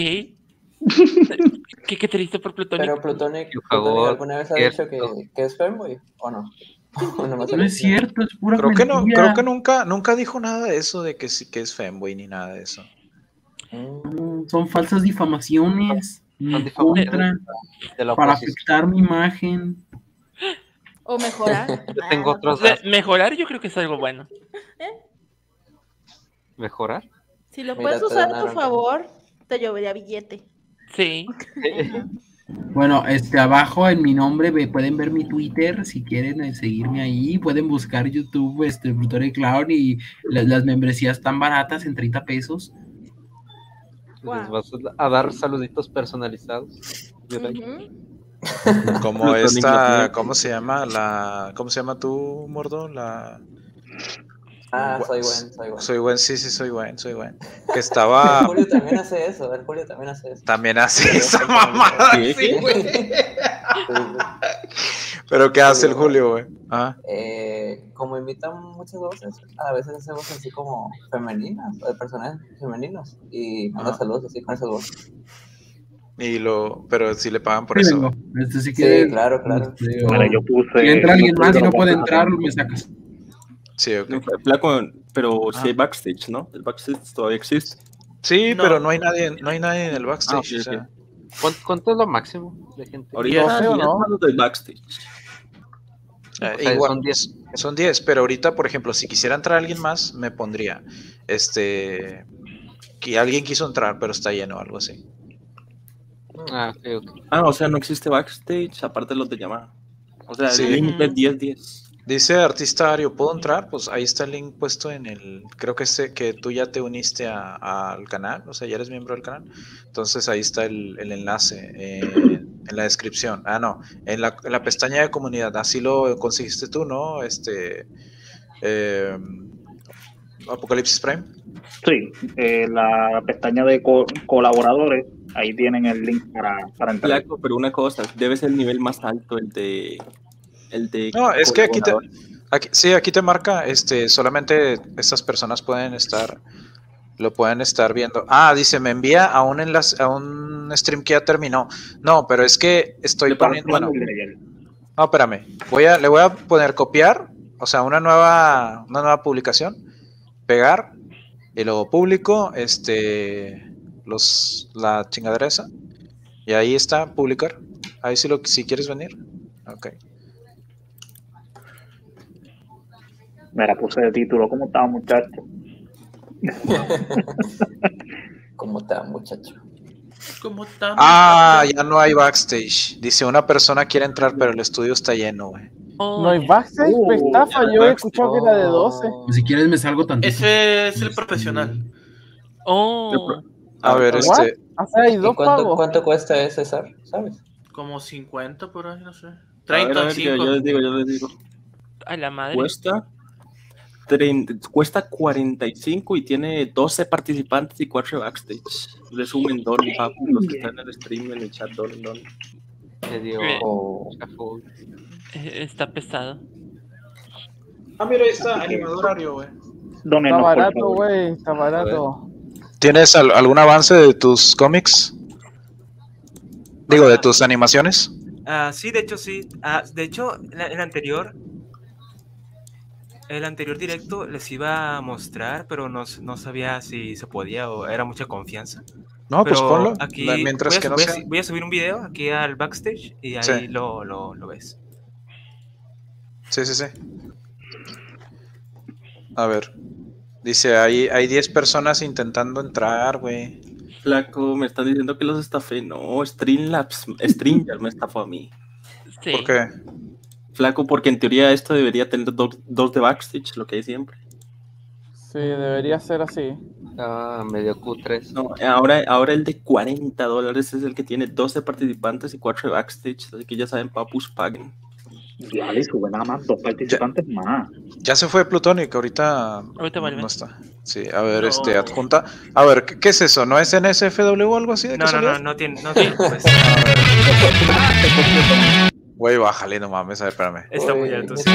Qué triste por Plutonic. Pero Plutonic, Por favor, Plutonic ¿alguna vez ha dicho cierto. que es fanboy o no? O nomás No es cierto, es pura Creo que no, mentira. creo que nunca dijo nada de eso, de que sí que es femboy ni nada de eso. Son falsas difamaciones en Son mi difamaciones contra de la para oposición. afectar mi imagen. O mejorar. Yo tengo otros Mejorar yo creo que es algo bueno. ¿Mejorar? Si lo Mira, puedes te usar a tu donaron. favor, te llovería billete. Sí. Bueno, abajo en mi nombre pueden ver mi Twitter si quieren seguirme ahí, pueden buscar YouTube, Plutonic Clown y las membresías tan baratas en 30 pesos. ¿Les vas a dar saluditos personalizados? Ujú. Como esta, ¿cómo se llama? ¿Cómo se llama tú, Mordo? Soy buen, sí, soy buen. Que estaba... El Julio también hace eso, También hace esa mamada, sí, güey. ¿Pero qué hace el Julio, güey? Como imitan muchas voces, a veces hace voces así como femeninas, o de personajes femeninos, y manda saludos así con esas voces. Pero si le pagan por eso. Sí, claro. Vale, yo puse... Si entra alguien más y no puede entrar, me sacas. Sí, ok. Pero si hay backstage, ¿no? El backstage todavía existe. Sí, pero no hay nadie en el backstage. Okay. ¿Cuánto es lo máximo de gente? Ahorita no del backstage. Igual, son 10, pero ahorita, por ejemplo, si quisiera entrar alguien más, me pondría que alguien quiso entrar, pero está lleno o algo así. Okay. O sea, no existe backstage, aparte de los de llamada. O sea, sí. El límite es 10. Dice Artista Ario, ¿puedo entrar? Pues ahí está el link puesto en el... Creo que tú ya te uniste al canal, o sea, ya eres miembro del canal. Entonces ahí está el enlace en la descripción. No, en la pestaña de comunidad. Así lo conseguiste tú, ¿no? Apocalipsis Prime. Sí, la pestaña de colaboradores, ahí tienen el link para entrar. Pero una cosa, debe ser el nivel más alto el de no, es que aquí te marca, solamente estas personas lo pueden estar viendo. Dice, me envía a un enlace, a un stream que ya terminó. No, pero es que estoy poniendo, no, espérame, le voy a poner copiar, o sea, una nueva publicación, pegar, y luego publico, la chingadera esa, y ahí está, publicar, ahí si quieres venir, ok. Me la puse de título, ¿cómo está, muchacho? ¿Cómo está, muchacho? Ya no hay backstage. Dice, una persona quiere entrar, pero el estudio está lleno, güey. No hay backstage, estafa. Yo he escuchado que era de 12. Pues si quieres me salgo tantito. Ese es el profesional. A ver, hay dos pagos. ¿Cuánto cuesta ese, César? ¿Sabes? Como 50 por ahí, no sé. 35. Yo les digo. A la madre. Cuesta 45 y tiene 12 participantes y 4 backstage. Resumen, Don, Papu, los que están en el stream, en el chat, Don. Está pesado. Mira, ahí está, animador Ario, güey. Está barato, güey, está barato. ¿Tienes algún avance de tus cómics? Digo, de tus animaciones. Sí, de hecho, sí. De hecho, el anterior directo les iba a mostrar, pero no sabía si se podía o era mucha confianza. No, pero pues ponlo. Aquí mientras que no sea. Voy a subir un video aquí al backstage y ahí lo ves. Sí. A ver. Dice, hay 10 personas intentando entrar, güey. Flaco, me están diciendo que los estafé. No, Streamyard me estafó a mí. Sí. ¿Por qué? Flaco, porque en teoría esto debería tener dos de backstage, lo que hay siempre. Sí, debería ser así. Medio Q3. No, ahora el de $40 es el que tiene 12 participantes y 4 de backstage, así que ya saben, papus, paguen. Ya le sube nada más 2 participantes más. Ya se fue Plutonic, ahorita vuelve. No está. Sí, a ver, adjunta. A ver, ¿qué es eso? ¿No es NSFW o algo así? No tiene. Pues. Güey, bájale, no mames, a ver, espérame. Está muy alto, sí.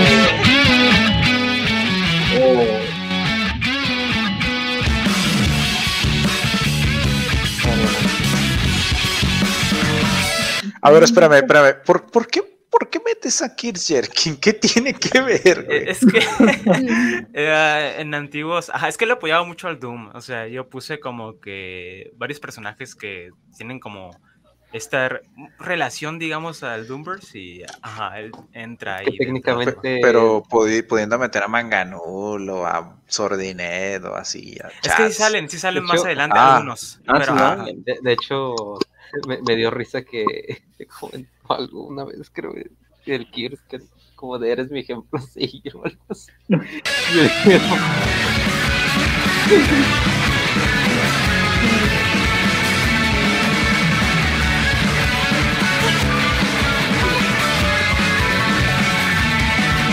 A ver, espérame. ¿Por qué metes a Kirchherkin? ¿Qué tiene que ver, güey? Es que en antiguos... es que le apoyaba mucho al Doom. O sea, yo puse como que varios personajes que tienen como esta relación, digamos, al Doomverse y él entra ahí. Técnicamente... Pero pudiendo meter a Manganulo, a Sordinedo, así. Es que sí salen más adelante algunos. De hecho, me dio risa que comentó alguna vez, creo, el Kirs, que como de eres mi ejemplo, sí, yo algo así.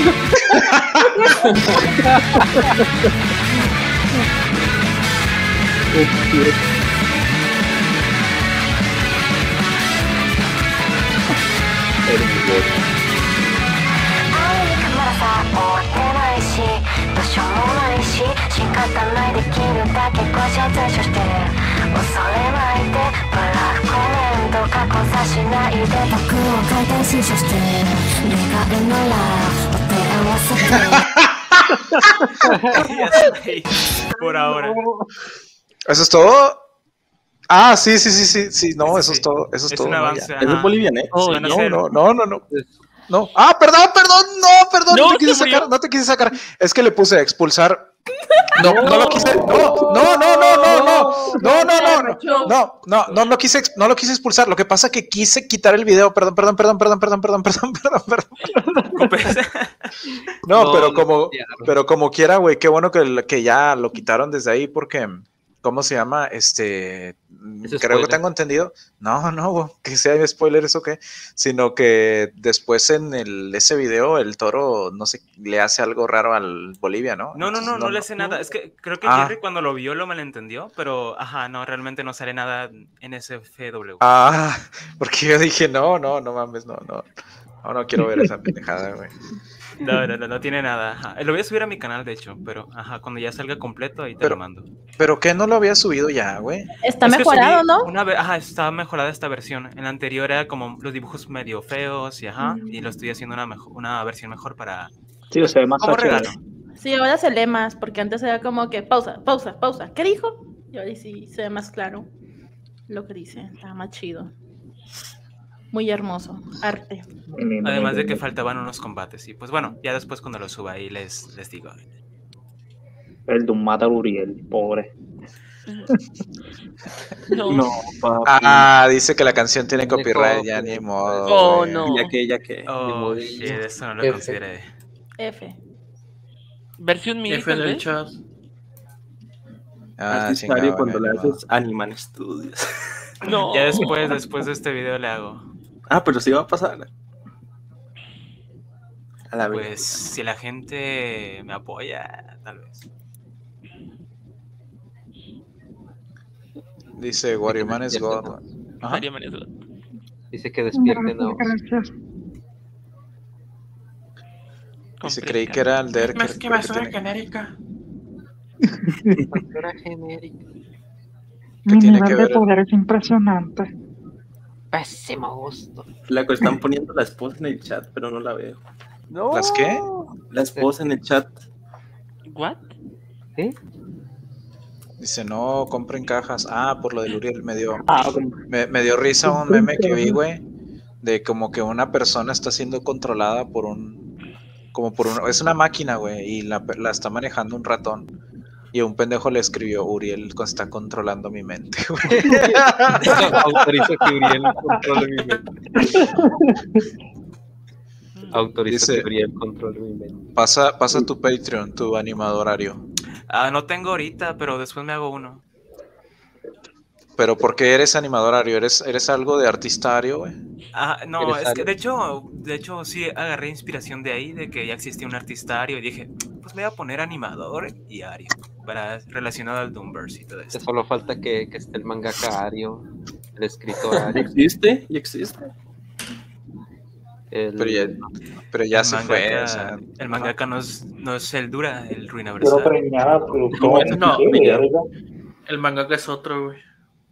Por ahora. ¿Eso es todo? Ah, sí, no, eso es todo, eso es todo. Un ¿no? avance, Ya. ajá. Es boliviano, ¿eh? Oh, No. Ah, perdón, no te quise sacar. Es que le puse expulsar. No lo quise. No lo quise expulsar. Lo que pasa es que quise quitar el video. Perdón. No, pero como quiera, güey, qué bueno que ya lo quitaron desde ahí porque ¿cómo se llama? Creo que tengo entendido. No, que sea spoiler eso que, sino que después en ese video el toro, no sé, le hace algo raro al Bolivia, ¿no? No le hace nada. Es que creo que Jerry cuando lo vio lo malentendió, pero no, realmente no sale nada en ese FW. Porque yo dije, no mames, no quiero ver esa pendejada, güey. No tiene nada. Ajá. Lo voy a subir a mi canal, de hecho, pero cuando ya salga completo ahí te lo mando. ¿Pero qué? ¿No lo había subido ya, güey? Está mejorado, ¿no? Está mejorada esta versión. En la anterior era como los dibujos medio feos y lo estoy haciendo una versión mejor para... Sí, se ve más como regalo. Sí, ahora se lee más, porque antes era como que pausa. ¿Qué dijo? Y ahora sí se ve más claro lo que dice. Está más chido. Muy hermoso, arte. Además de que faltaban unos combates. Y pues bueno, ya después cuando lo suba ahí les digo. El Doom mata a Uriel, pobre. No, papi. Dice que la canción tiene copyright, ya ni modo. Oh, no. Ya que. Oh, shit, eso no lo consideré. F. Versión mil. F en el chat. Es necesario cuando le haces Animan Studios. No. Ya después de este video le hago. Pero sí va a pasar. A la vez. Pues si la gente me apoya, tal vez. Dice Warriorman es God. Dice que despierten a... Dice, creí que era el Derek. Más que basura genérica. Basura genérica. Mi nivel de poder es impresionante. Pésimo gusto. Flaco, están poniendo la esposa en el chat, pero no la veo. No. ¿Las qué? La esposa en el chat. ¿What? ¿Sí? Dice, no, compren cajas. Por lo del Uriel me dio risa un meme que vi, güey, de como que una persona está siendo controlada por es una máquina, güey, y la está manejando un ratón. Y un pendejo le escribió, Uriel está controlando mi mente, güey. Autorizo que Uriel controle mi mente. Autorizo que Uriel controle mi mente. Pasa tu Patreon, tu animadorario. No tengo ahorita, pero después me hago uno. ¿Pero por qué eres animadorario? ¿Eres algo de artistario, güey? No, es que de hecho sí agarré inspiración de ahí, de que ya existía un artistario, y dije, pues me voy a poner animador y Ario, relacionado al Doomverse y todo esto. Solo falta que esté el mangaka Ario, el escritor Ario. ¿Ya existe? Pero ya se fue. O sea, el mangaka no es el Dura, el Ruina Versal. Pero preñada, No, el mangaka es otro, güey.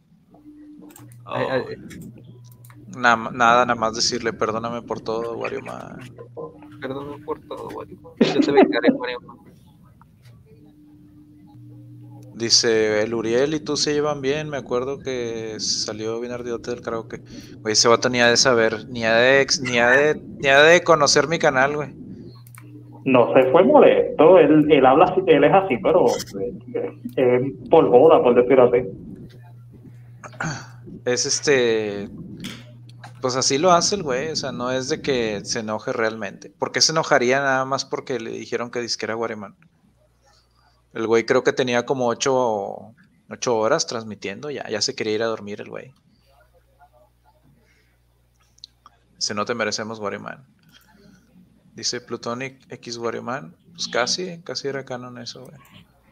Nada más decirle perdóname por todo, Warioman. Perdóname por todo, Warioman. Yo te vengaré, Warioman. Dice, el Uriel y tú se llevan bien. Me acuerdo que salió bien ardidote del karaoke. Güey, ese vato ni ha de saber, ni ha de conocer mi canal, güey. No se fue molesto, él habla así, él es así, pero por joda, por decirlo así. Es pues así lo hace el güey, o sea, no es de que se enoje realmente. ¿Por qué se enojaría nada más porque le dijeron que disquera Warioman? El güey creo que tenía como 8 horas transmitiendo, ya se quería ir a dormir el güey. Si no te merecemos, Warioman. Dice Plutonic X Warioman. Pues casi era canon eso, güey.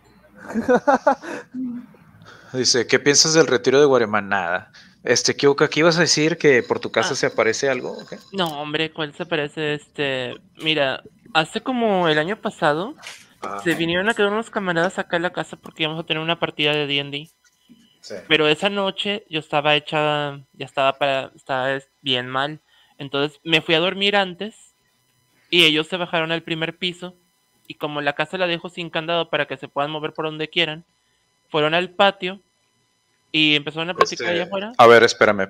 Dice, ¿qué piensas del retiro de Guaremán? Nada. Kiyuka, ¿qué ibas a decir? ¿Que por tu casa se aparece algo? ¿O qué? No, hombre, ¿cuál se parece? Mira, hace como el año pasado se vinieron a quedar unos camaradas acá en la casa porque íbamos a tener una partida de D&D. Sí. Pero esa noche yo estaba estaba bien mal. Entonces me fui a dormir antes y ellos se bajaron al primer piso y como la casa la dejo sin candado para que se puedan mover por donde quieran, fueron al patio y empezaron a platicar allá afuera. A ver, espérame.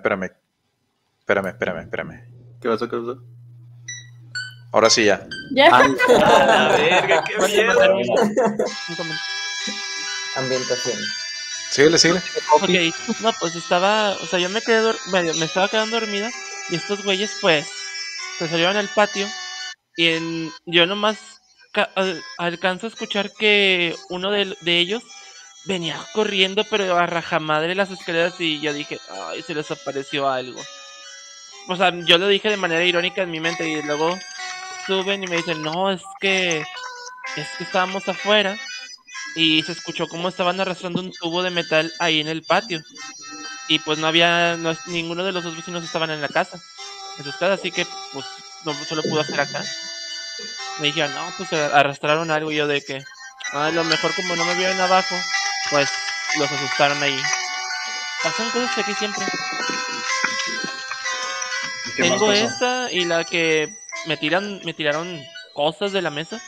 ¿Qué pasó? Ahora sí ya. Ya. La verga, qué miedo. Ambientación. Síguele. Ok, no, pues yo me estaba quedando dormida y estos güeyes pues se salieron al patio y yo nomás alcanzo a escuchar que uno de ellos venía corriendo pero a rajamadre las escaleras y yo dije, ay, se les apareció algo. O sea, yo lo dije de manera irónica en mi mente y luego suben y me dicen, no, es que estábamos afuera y se escuchó cómo estaban arrastrando un tubo de metal ahí en el patio. Y pues ninguno de los dos vecinos estaban en sus casas, así que pues no solo pudo hacer acá. Me dijeron, no, pues arrastraron algo y yo de que, a lo mejor como no me vieron abajo, pues los asustaron ahí. Pasan cosas aquí siempre. Tengo esta y la que me tiraron cosas de la mesa.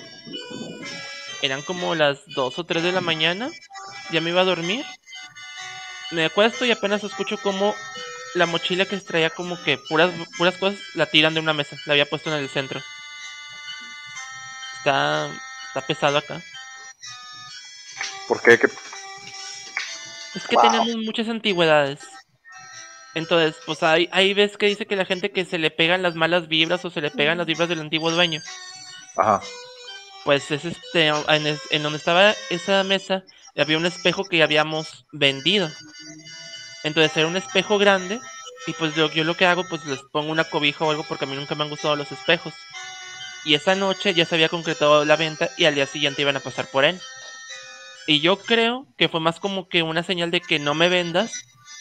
Eran como las 2 o 3 de la mañana. Ya me iba a dormir. Me acuesto y apenas escucho como la mochila que traía como que puras cosas la tiran de una mesa. La había puesto en el centro. Está pesado acá. ¿Por qué? Es que tenemos muchas antigüedades. Entonces, pues ahí ves que dice que la gente que se le pegan las malas vibras o se le pegan las vibras del antiguo dueño. Ajá. Pues es en donde estaba esa mesa había un espejo que habíamos vendido. Entonces era un espejo grande y pues yo lo que hago pues les pongo una cobija o algo porque a mí nunca me han gustado los espejos. Y esa noche ya se había concretado la venta y al día siguiente iban a pasar por él. Y yo creo que fue más como que una señal de que no me vendas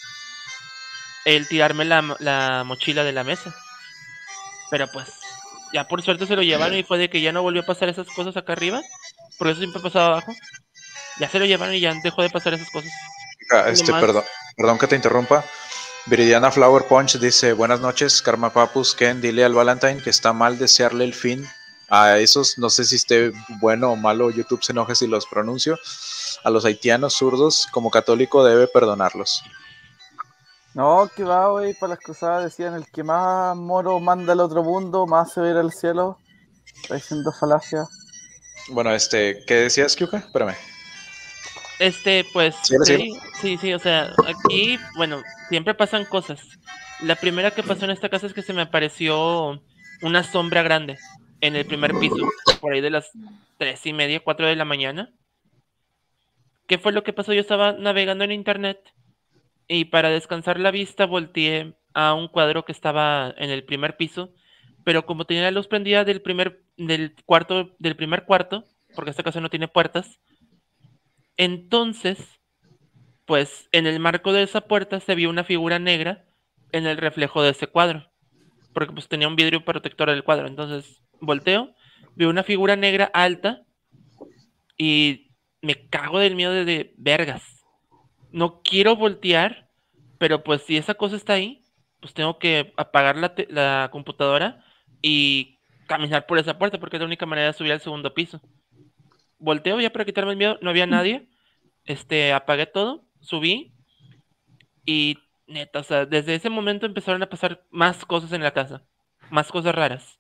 el tirarme la mochila de la mesa. Pero pues ya por suerte se lo llevaron y fue de que ya no volvió a pasar esas cosas acá arriba. Porque eso siempre ha pasado abajo. Ya se lo llevaron y ya dejó de pasar esas cosas. Perdón que te interrumpa. Viridiana Flower Punch dice, buenas noches, Karma Papus, Ken, dile al Valentine que está mal desearle el fin a esos, no sé si esté bueno o malo, YouTube se enoje si los pronuncio, a los haitianos zurdos, como católico debe perdonarlos. No, que va, güey, para las cruzadas decían, el que más moro manda al otro mundo, más se va a ir al cielo. Está diciendo falacia. Bueno, ¿qué decías, Kyuka? Espérame. Pues sí, o sea, aquí, bueno, siempre pasan cosas. La primera que pasó en esta casa es que se me apareció una sombra grande en el primer piso, por ahí de las 3:30, 4 de la mañana. ¿Qué fue lo que pasó? Yo estaba navegando en internet y para descansar la vista volteé a un cuadro que estaba en el primer piso, pero como tenía la luz prendida del primer cuarto, porque esta casa no tiene puertas, entonces, pues en el marco de esa puerta se vio una figura negra en el reflejo de ese cuadro, porque pues tenía un vidrio protector del cuadro. Entonces volteo, veo una figura negra alta y me cago del miedo de vergas. No quiero voltear, pero pues si esa cosa está ahí, pues tengo que apagar la computadora y caminar por esa puerta, porque es la única manera de subir al segundo piso. Volteo ya para quitarme el miedo, no había nadie. Apagué todo, subí y neta, o sea, desde ese momento empezaron a pasar más cosas en la casa, más cosas raras.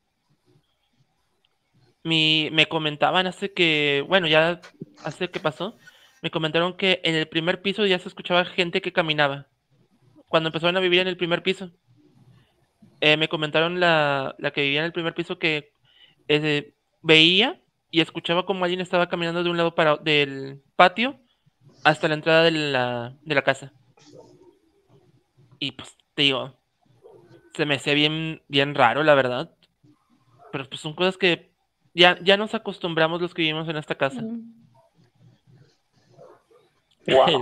Me comentaban hace que pasó, me comentaron que en el primer piso ya se escuchaba gente que caminaba. Cuando empezaron a vivir en el primer piso, me comentaron la que vivía en el primer piso que veía y escuchaba como alguien estaba caminando de un lado del patio hasta la entrada de la casa. Y pues te digo, se me hacía bien, bien raro, la verdad. Pero pues son cosas que ya nos acostumbramos los que vivimos en esta casa. Wow.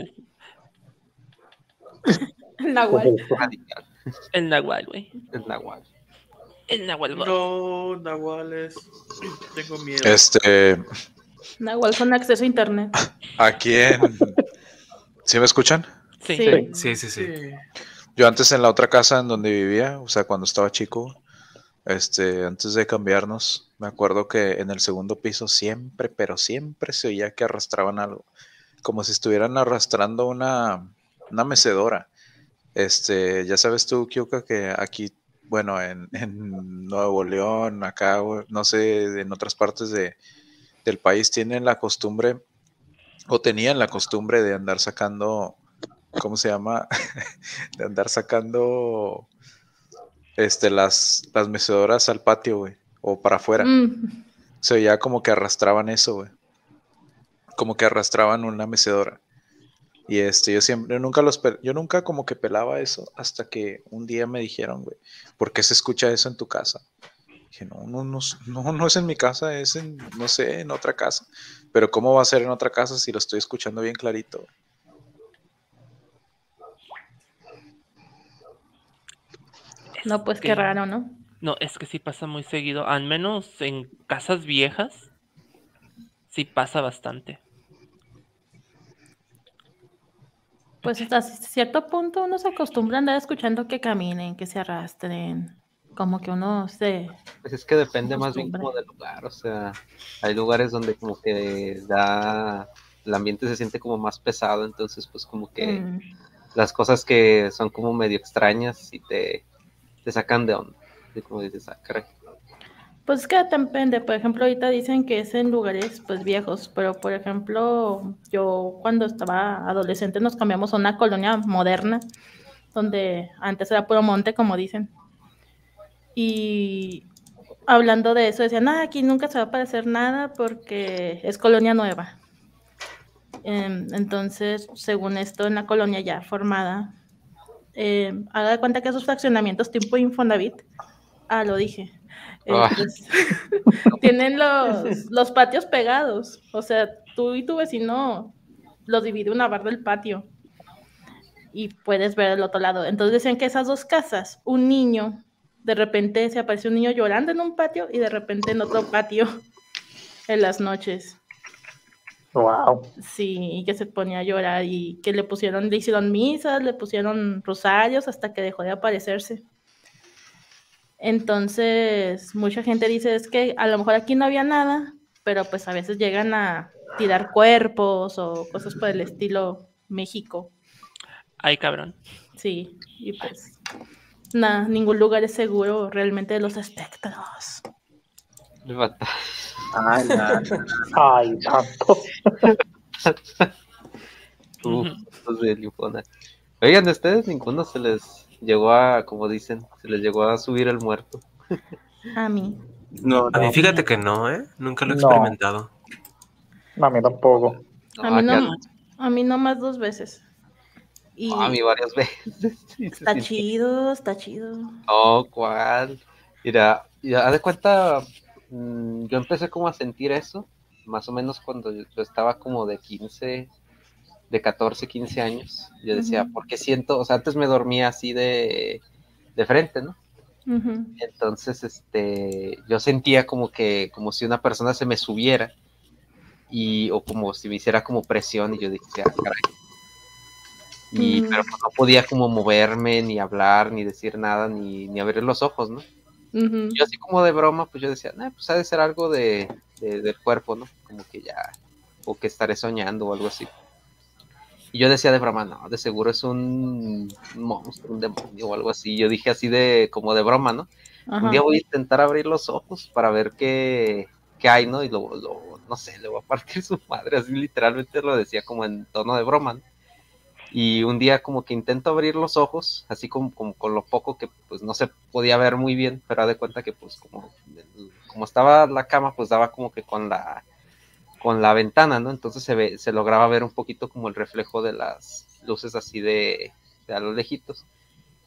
El Nahual. El Nahual, güey. El Nahual. El Nahual. No, Nahuales. Tengo miedo. Nahual con acceso a internet. Aquí ¿Sí me escuchan? Sí. Yo antes en la otra casa en donde vivía, o sea, cuando estaba chico, antes de cambiarnos, me acuerdo que en el segundo piso siempre, pero siempre se oía que arrastraban algo, como si estuvieran arrastrando una mecedora. Ya sabes tú, Kyuka, que aquí, bueno, en Nuevo León, acá, no sé, en otras partes del país tienen la costumbre, o tenían la costumbre de andar sacando, ¿cómo se llama? De andar sacando las mecedoras al patio, güey, o para afuera. Se veía como que arrastraban eso, güey. Como que arrastraban una mecedora. Y yo nunca como que pelaba eso hasta que un día me dijeron, güey, ¿por qué se escucha eso en tu casa? Dije, no es en mi casa, es no sé, en otra casa. Pero ¿cómo va a ser en otra casa si lo estoy escuchando bien clarito, güey? No, pues qué raro, ¿no? No, es que sí pasa muy seguido. Al menos en casas viejas, sí pasa bastante. Pues hasta cierto punto uno se acostumbra a andar escuchando que caminen, que se arrastren. Como que uno se... Pues es que depende más bien como del lugar, o sea, hay lugares donde como que el ambiente se siente como más pesado, entonces pues como que las cosas que son como medio extrañas y te sacan de onda, y como dices, caray. Pues es que depende, por ejemplo, ahorita dicen que es en lugares pues viejos, pero por ejemplo, yo cuando estaba adolescente nos cambiamos a una colonia moderna, donde antes era puro monte, como dicen. Y hablando de eso, decían, aquí nunca se va a aparecer nada porque es colonia nueva. Entonces, según esto, en la colonia ya formada, haga de cuenta que esos fraccionamientos tipo Infonavit, lo dije, tienen los patios pegados, o sea, tú y tu vecino los divide una barra del patio y puedes ver el otro lado. Entonces decían que esas dos casas, un niño, de repente se apareció un niño llorando en un patio y de repente en otro patio en las noches. Wow. Sí, y que se ponía a llorar y que le hicieron misas, le pusieron rosarios hasta que dejó de aparecerse. Entonces, mucha gente dice, es que a lo mejor aquí no había nada, pero pues a veces llegan a tirar cuerpos o cosas por el estilo México. Ay, cabrón. Sí, y pues ningún lugar es seguro realmente de los espectros. Ay, santo. Los de Linfona. Oigan, ¿de ustedes ninguno se les llegó a, como dicen, se les llegó a subir el muerto? A mí. No, a mí fíjate que no, nunca lo he experimentado. A mí tampoco. A mí no más 2 veces. Y a mí varias veces. Está chido. Oh, ¿cuál? Mira, haz de cuenta, yo empecé como a sentir eso, más o menos cuando yo estaba como de 14, 15 años. Yo decía, ¿por qué siento? O sea, antes me dormía así de frente, ¿no? Entonces, yo sentía como si una persona se me subiera o como si me hiciera como presión y yo dije, caray. Pero pues no podía como moverme, ni hablar, ni decir nada, ni abrir los ojos, ¿no? Yo así como de broma, pues yo decía, pues ha de ser algo del cuerpo, ¿no? Como que ya, o que estaré soñando o algo así. Y yo decía de broma, no, de seguro es un monstruo, un demonio o algo así. Yo dije así como de broma, ¿no? Un día voy a intentar abrir los ojos para ver qué hay, ¿no? Y no sé, le voy a partir su madre, así literalmente lo decía como en tono de broma, ¿no? Y un día como que intento abrir los ojos, así como con lo poco que pues no se podía ver muy bien, pero haz de cuenta que pues como estaba la cama, pues daba como que con la ventana, ¿no? Entonces se lograba ver un poquito como el reflejo de las luces así de a los lejitos.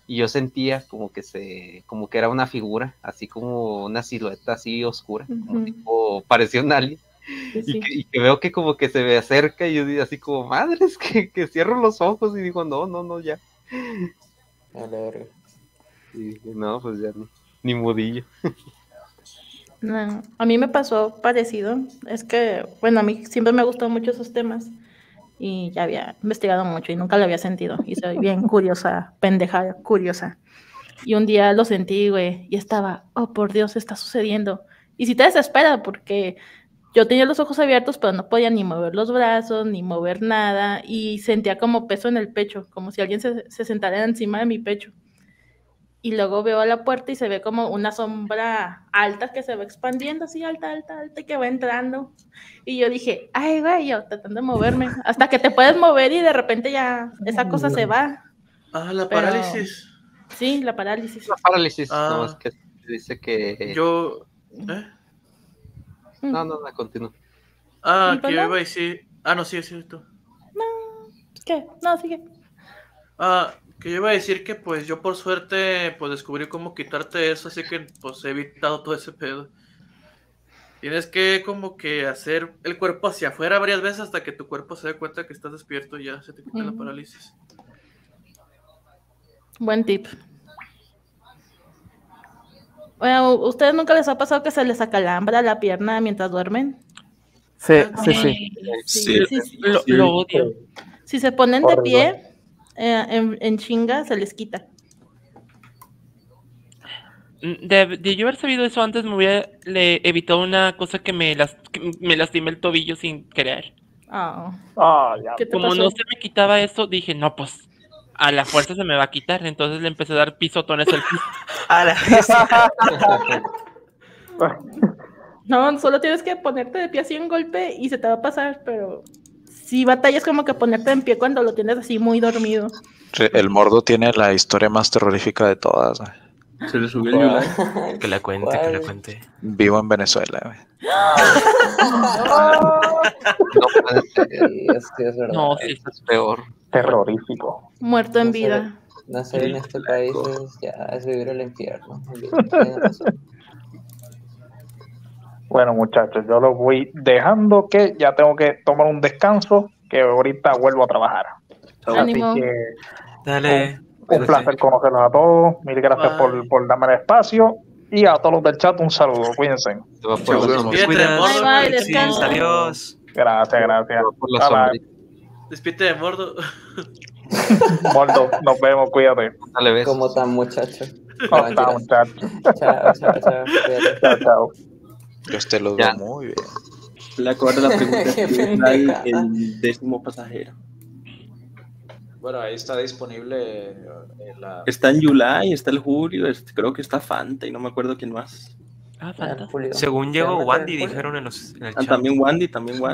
y yo sentía como que era una figura, así como una silueta así oscura, como tipo, parecía un alien. Sí. Y que veo que como que se me acerca y yo digo así como, madres, que cierro los ojos y digo, no, ya. A la verga. Y no, pues ya no, ni mudillo. No, a mí me pasó parecido. Es que, bueno, a mí siempre me gustado mucho esos temas y ya había investigado mucho y nunca lo había sentido. Y soy bien curiosa, pendeja, curiosa. Y un día lo sentí, güey, y estaba, oh, por Dios, está sucediendo. Y si te desespera, porque yo tenía los ojos abiertos, pero no podía ni mover los brazos, ni mover nada, y sentía como peso en el pecho, como si alguien se sentara encima de mi pecho. Y luego veo a la puerta y se ve como una sombra alta que se va expandiendo, así alta, y que va entrando. Y yo dije, ay, güey, yo tratando de moverme, hasta que te puedes mover y de repente ya esa cosa se va. Ah, la Pero- parálisis. Sí, la parálisis. La parálisis, Ah. no, es que dice que... Yo. No, continúa. Ah, ¿Y que yo perdón? iba a decir. Ah, no, sí, es cierto. ¿Qué? No, sigue. Ah, que yo iba a decir que pues yo por suerte pues descubrí cómo quitarte eso, así que pues he evitado todo ese pedo. Tienes que como que hacer el cuerpo hacia afuera varias veces hasta que tu cuerpo se dé cuenta que estás despierto y ya se te quita la parálisis. Buen tip. Bueno, ¿ustedes nunca les ha pasado que se les acalambra la pierna mientras duermen? Sí. Sí. Lo odio. Si se ponen de Horrible. pie, en chinga, se les quita. De yo haber sabido eso antes, me hubiera evitado una cosa que me lastimé el tobillo sin querer. Ya. ¿Qué te Como pasó? no se me quitaba eso, dije, no, pues a la fuerza se me va a quitar. Entonces le empecé a dar pisotones al piso. A la vez. No, solo tienes que ponerte de pie así en golpe y se te va a pasar, pero si batallas como que ponerte en pie cuando lo tienes así muy dormido. El Mordo tiene la historia más terrorífica de todas, güey. Se le subió el Yulai. Que la cuente. Vivo en Venezuela, güey. No puede ser. Sí, es verdad. No, sí. Esto es peor. Terrorífico. Muerto en No sé. vida. Nacer en este país es vivir el infierno. Tienes razón. Bueno, muchachos, yo los voy dejando que ya tengo que tomar un descanso, que ahorita vuelvo a trabajar. Ánimo. Así que Dale. un placer conocerlos a todos. Mil gracias por darme el espacio. Y a todos los del chat, un saludo. Cuídense. Se va por Nos la vemos. sombrita. Cuídate, Bye, Mordo. bye, descansa. Adiós. Gracias. Se va por la Bye, bye. sombrita. Despídete de Mordo. Mordo, nos vemos, cuídate. Dale, besos. ¿Cómo tan, muchacho? ¿Cómo está, muchachos? Chao. Cuídate. Chao. Yo te los Ya. veo muy bien. Le acuerdo la pregunta Qué que pendeja. trae el 10º pasajero. Bueno, ahí está disponible la... Está en Yulai, está el Julio, creo que está Fanta y no me acuerdo quién más. Ah, falta. Julio. Según llegó Pero Wandy, Julio. dijeron en el Ah, chat. también Wandy.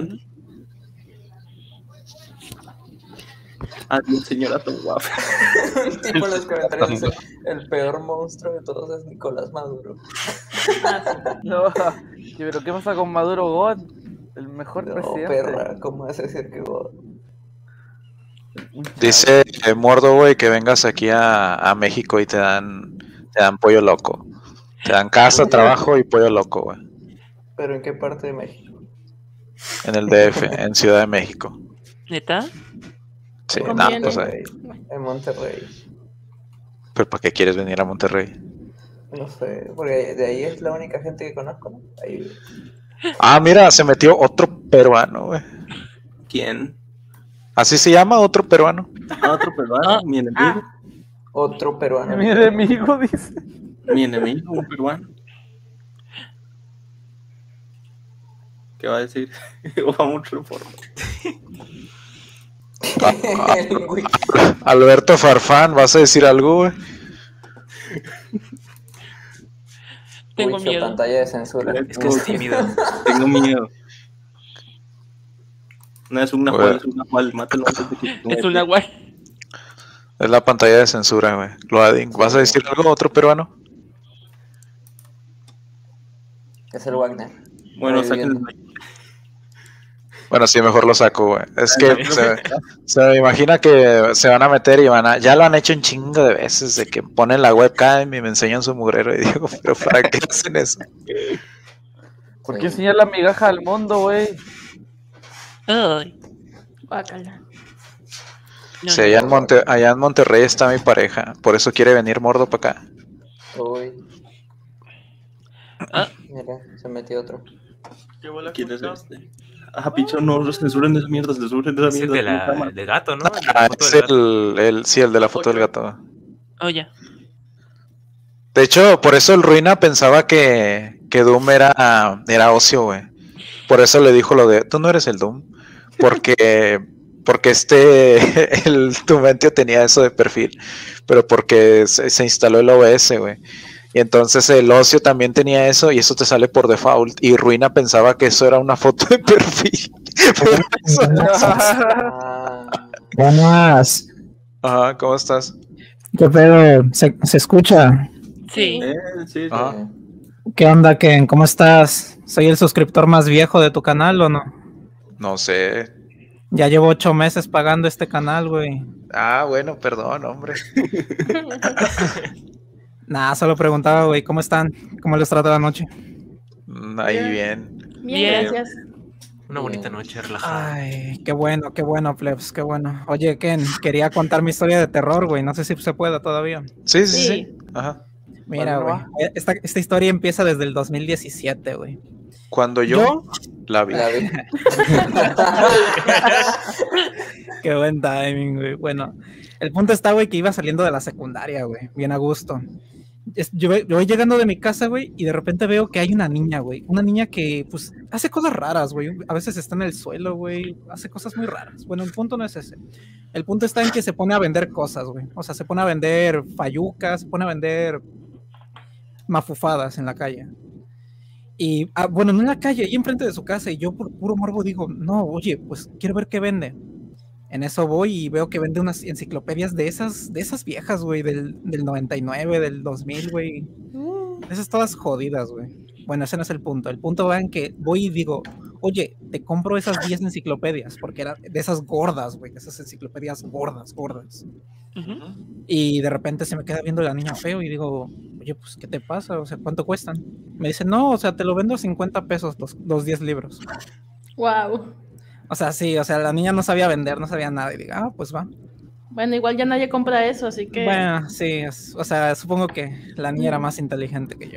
Adiós, señora tan guapa. Un tipo en los comentarios dice: el peor monstruo de todos es Nicolás Maduro. No, pero ¿qué pasa con Maduro God? El mejor No, presidente. perra, ¿cómo vas a decir que vos? Dice Mordo, güey, que vengas aquí a México y te dan pollo loco. Te dan casa, trabajo y pollo loco, güey. ¿Pero en qué parte de México? En el DF, en Ciudad de México. ¿Neta? Sí, no, Conviene. pues, En Monterrey. pero ¿para qué quieres venir a Monterrey? No sé, porque de ahí es la única gente que conozco, ¿no? Ahí. Ah, mira, se metió otro peruano, güey. ¿Quién? Así se llama, otro peruano. Otro peruano, mi enemigo. Otro peruano. Mi enemigo dice. Mi enemigo, un peruano. ¿Qué va a decir? Vamos a reforma. El wiki. Alberto Farfán, ¿vas a decir algo, güey? Tengo Wicho, miedo. pantalla de censura. Es que es tímido. Tengo miedo. No es una Bueno. cual, es una cual. Mátalo antes de que Es una guay. Es la pantalla de censura, güey. Loading. ¿Vas a decir algo, otro peruano? Es el Wagner. Bueno, Ahí saquen viene. Bueno, sí, mejor lo saco, güey. Es que se me imagina que se van a meter y ya lo han hecho un chingo de veces, de que ponen la webcam y me enseñan su mugrero y digo, pero ¿para qué hacen eso? ¿Por qué enseñar la migaja al mundo, güey? Ay. Guácala. Sí, allá en Monterrey está mi pareja, por eso quiere venir Mordo para acá. Uy. Mira, se metió otro. ¿Quién es este? Picho, no censuren esa mierda, censuren esa Es mierda. del gato, ¿no? Es el de la foto del gato. Oh, ya. De hecho, por eso el Ruina pensaba que Doom era ocio, güey. Por eso le dijo lo de, tú no eres el Doom. Porque el Doomentium tenía eso de perfil. Pero porque se instaló el OBS, güey. Y entonces el ocio también tenía eso y eso te sale por default. Y Ruina pensaba que eso era una foto de perfil. Buenas. Ajá, ¿cómo estás? ¿Qué pedo? ¿Se escucha? Sí. Sí. Ajá. ¿Qué onda, Ken? ¿Cómo estás? ¿Soy el suscriptor más viejo de tu canal o no? No sé. Ya llevo 8 meses pagando este canal, güey. Ah, bueno, perdón, hombre. Nah, solo preguntaba, güey, ¿cómo están? ¿Cómo les trata la noche? Ahí bien. Bien, gracias. Una bonita noche relajada. Ay, qué bueno, plebs, qué bueno. Oye, Ken, quería contar mi historia de terror, güey. No sé si se puede todavía. Sí. Ajá. Mira, güey. Esta historia empieza desde el 2017, güey. Cuando yo la vi. Qué buen timing, güey. Bueno, el punto está, güey, que iba saliendo de la secundaria, güey. Bien a gusto. Yo voy llegando de mi casa, güey, y de repente veo que hay una niña, güey. Una niña que, pues, hace cosas raras, güey. A veces está en el suelo, güey. Hace cosas muy raras. Bueno, el punto no es ese. El punto está en que se pone a vender cosas, güey. O sea, se pone a vender fayucas, se pone a vender mafufadas en la calle. Y, bueno, no en la calle, ahí enfrente de su casa. Y yo por puro morbo digo, no, oye, pues quiero ver qué vende. En eso voy y veo que vende unas enciclopedias de esas viejas, güey, del 99, del 2000, güey. Esas todas jodidas, güey. Bueno, ese no es el punto. El punto va en que voy y digo, oye, te compro esas 10 enciclopedias, porque eran de esas gordas, güey, de esas enciclopedias gordas. Y de repente se me queda viendo la niña feo y digo, oye, pues, ¿qué te pasa? O sea, ¿cuánto cuestan? Me dice, no, o sea, te lo vendo a 50 pesos los 10 libros. Wow. O sea, sí, o sea, la niña no sabía vender, no sabía nada. Y digo, pues va. Bueno, igual ya nadie compra eso, así que... Bueno, sí, o sea, supongo que la niña era más inteligente que yo.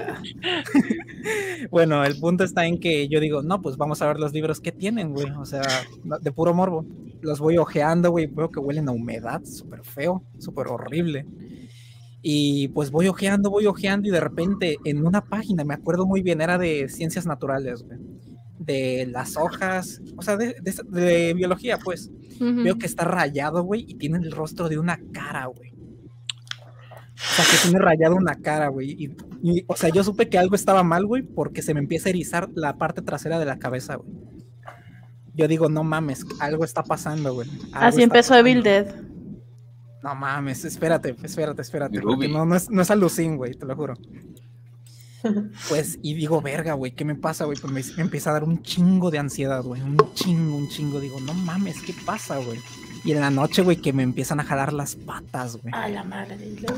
Bueno, el punto está en que yo digo, no, pues vamos a ver los libros que tienen, güey. O sea, de puro morbo. Los voy ojeando, güey, veo que huelen a humedad, súper feo, súper horrible. Y pues voy ojeando y de repente en una página, me acuerdo muy bien, era de ciencias naturales, güey. De las hojas, o sea, de biología, pues. Veo que está rayado, güey, y tiene el rostro de una cara, güey. O sea, que tiene rayado una cara, güey. Y, o sea, yo supe que algo estaba mal, güey, porque se me empieza a erizar la parte trasera de la cabeza, güey. Yo digo, no mames, algo está pasando, güey. Así empezó Evil Dead. No mames, espérate. Porque no es alucín, güey, te lo juro. Pues, y digo, verga, güey, ¿qué me pasa, güey? Pues me empieza a dar un chingo de ansiedad, güey. Un chingo. Digo, no mames, ¿qué pasa, güey? Y en la noche, güey, que me empiezan a jalar las patas, güey. A la madre.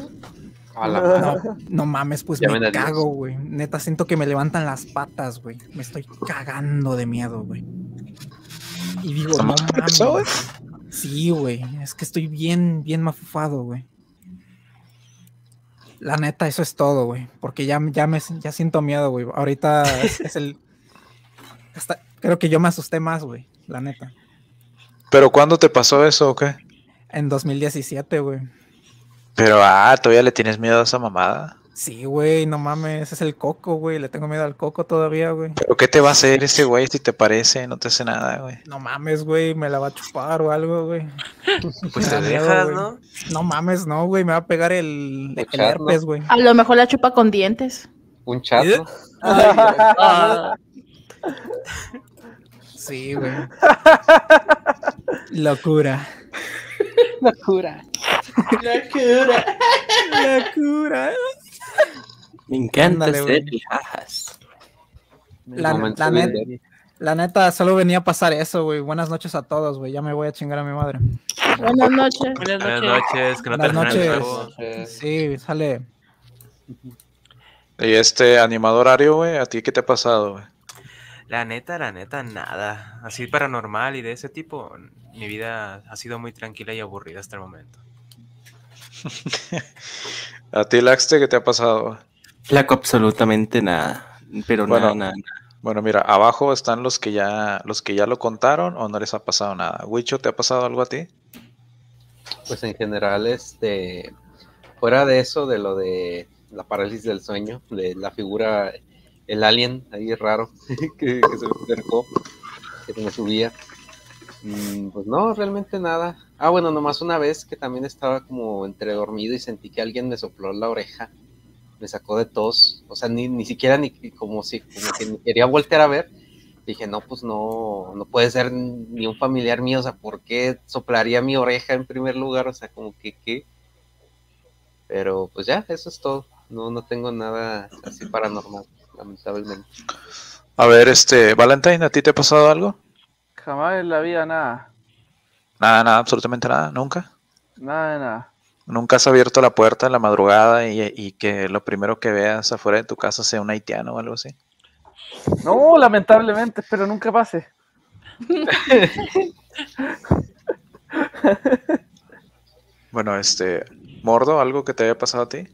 No mames, pues ya me cago, güey. Neta, siento que me levantan las patas, güey. Me estoy cagando de miedo, güey. Y digo, no mames. Sí, güey, es que estoy bien mafufado, güey. La neta, eso es todo, güey. Porque ya siento miedo, güey. Ahorita es el... creo que yo me asusté más, güey. La neta. ¿Pero cuándo te pasó eso o qué? En 2017, güey. Pero, ¿todavía le tienes miedo a esa mamada? Sí, güey, no mames. Es el coco, güey. Le tengo miedo al coco todavía, güey. ¿Pero qué te va a hacer ese güey si te parece? No te hace nada, güey. No mames, güey. Me la va a chupar o algo, güey. Pues te dejas, ¿no? No mames, no, güey. Me va a pegar el herpes, güey. A lo mejor la chupa con dientes. Un chato. Sí, güey. Locura. Me encanta hacer jajas. La La neta, solo venía a pasar eso, güey. Buenas noches a todos, güey. Ya me voy a chingar a mi madre. Buenas noches. Buenas noches, que no Buenas terminen el noches. juego. Sí, sale. Y animador Ario, güey, ¿a ti qué te ha pasado, güey? La neta, nada. Así paranormal y de ese tipo, mi vida ha sido muy tranquila y aburrida hasta el momento. ¿A ti, Laxte, qué te ha pasado, güey? Flaco, absolutamente nada. Pero Bueno, nada. Bueno, mira, abajo están los que ya lo contaron o no les ha pasado nada. Wicho, ¿te ha pasado algo a ti? Pues en general, fuera de eso, de lo de la parálisis del sueño, de la figura, el alien ahí raro que se me acercó, que me subía, pues no, realmente nada. Ah, bueno, nomás una vez que también estaba como entre dormido y sentí que alguien me sopló la oreja, me sacó de tos, o sea, ni siquiera como que ni quería voltear a ver. Dije, no, pues no puede ser ni un familiar mío, o sea, ¿por qué soplaría mi oreja en primer lugar? O sea, como que ¿qué? Pero pues ya, eso es todo. No tengo nada así paranormal, lamentablemente. A ver, Valentine, ¿a ti te ha pasado algo? Jamás en la vida nada. Nada, absolutamente nada, nunca. Nada de nada. ¿Nunca has abierto la puerta en la madrugada y que lo primero que veas afuera de tu casa sea un haitiano o algo así? No, lamentablemente, espero nunca pase. Bueno, Mordo, ¿algo que te haya pasado a ti?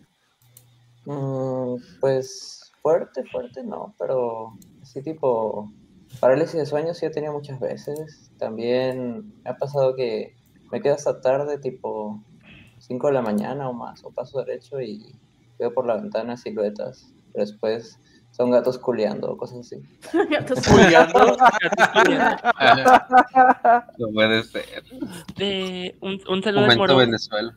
Pues fuerte no, pero sí tipo parálisis de sueño sí he tenido muchas veces. También me ha pasado que me quedo hasta tarde, tipo 5 de la mañana o más, o paso derecho y veo por la ventana siluetas, pero después son gatos culeando o cosas así. Gatos culeando. No puede ser. Un saludo al Momento Moro. Venezuela.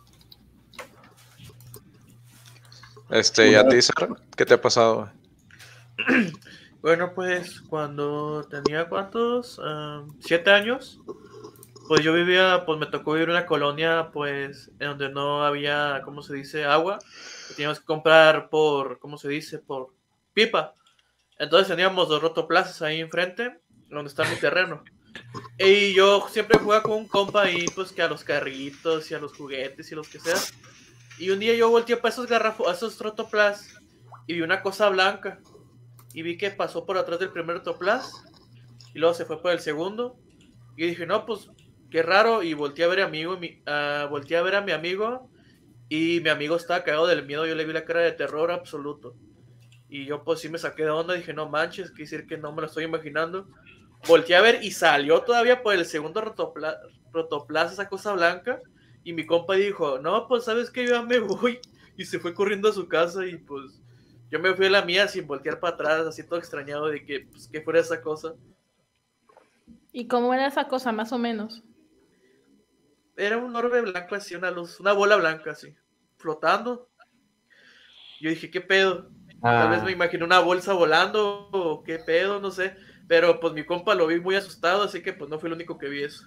¿Y a ti, Sara? ¿Qué te ha pasado? Bueno, pues cuando tenía ¿cuántos? 7 años. Pues yo vivía, pues me tocó vivir en una colonia, pues, en donde no había, ¿cómo se dice? Agua. Teníamos que comprar por, ¿cómo se dice? Por pipa. Entonces teníamos 2 rotoplazas ahí enfrente, donde está mi terreno. Y yo siempre jugaba con un compa ahí, pues, que a los carritos y a los juguetes y los que sea. Y un día yo volteé para esos rotoplas y vi una cosa blanca. Y vi que pasó por atrás del primer rotoplas y luego se fue por el segundo. Y dije, no, pues, qué raro. Y volteé a ver volteé a ver a mi amigo. Y mi amigo estaba cagado del miedo. Yo le vi la cara de terror absoluto. Y yo pues sí me saqué de onda. Dije, no manches, quiere decir que no me lo estoy imaginando. Volteé a ver y salió todavía por el segundo rotoplas esa cosa blanca. Y mi compa dijo, no, pues sabes que yo ya me voy. Y se fue corriendo a su casa. Y pues yo me fui a la mía sin voltear para atrás. Así todo extrañado de que, pues, ¿qué fuera esa cosa? ¿Y cómo era esa cosa, más o menos? Era un orbe blanco así, una luz, una bola blanca así, flotando. Yo dije, ¿qué pedo? Tal vez me imaginé una bolsa volando o qué pedo, no sé. Pero pues mi compa lo vi muy asustado, así que pues no fue el único que vi eso.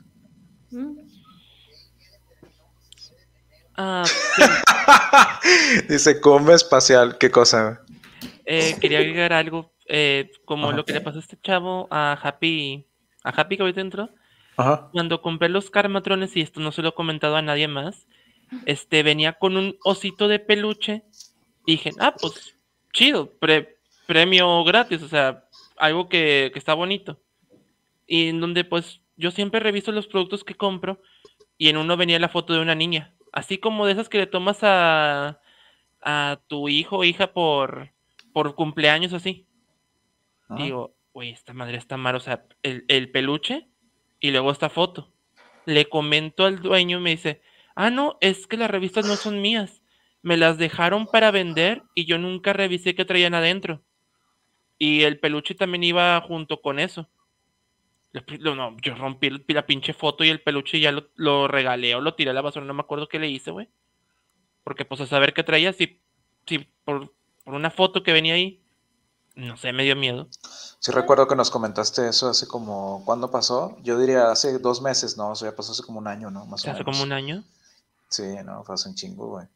Dice, come espacial, ¿qué cosa? Quería agregar algo, como lo que le pasó a este chavo, a Happy que ahorita entró. Ajá. Cuando compré los Karmatrones, y esto no se lo he comentado a nadie más, venía con un osito de peluche. Y dije, pues chido, premio gratis, o sea, algo que está bonito. Y en donde pues yo siempre reviso los productos que compro y en uno venía la foto de una niña, así como de esas que le tomas a tu hijo o hija por cumpleaños así. Digo, güey, esta madre está mal, o sea, el peluche y luego esta foto. Le comento al dueño y me dice, no, es que las revistas no son mías. Me las dejaron para vender y yo nunca revisé qué traían adentro. Y el peluche también iba junto con eso. No, yo rompí la pinche foto y el peluche ya lo regalé o lo tiré a la basura. No me acuerdo qué le hice, güey. Porque pues a saber qué traía, si por una foto que venía ahí, no sé, me dio miedo. Sí recuerdo que nos comentaste eso hace como, ¿cuándo pasó? Yo diría hace 2 meses, ¿no? Eso ya pasó hace como un año, ¿no? Más o menos. ¿Hace como un año? Sí, no, fue hace un chingo, güey.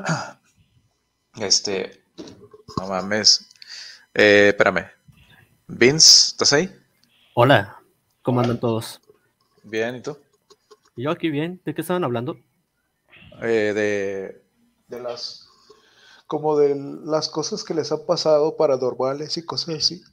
No mames. Espérame. Vince, ¿estás ahí? Hola, ¿cómo andan todos? Bien, ¿y tú? Yo aquí bien, ¿de qué estaban hablando? De las... como de las cosas que les han pasado paranormales y cosas así.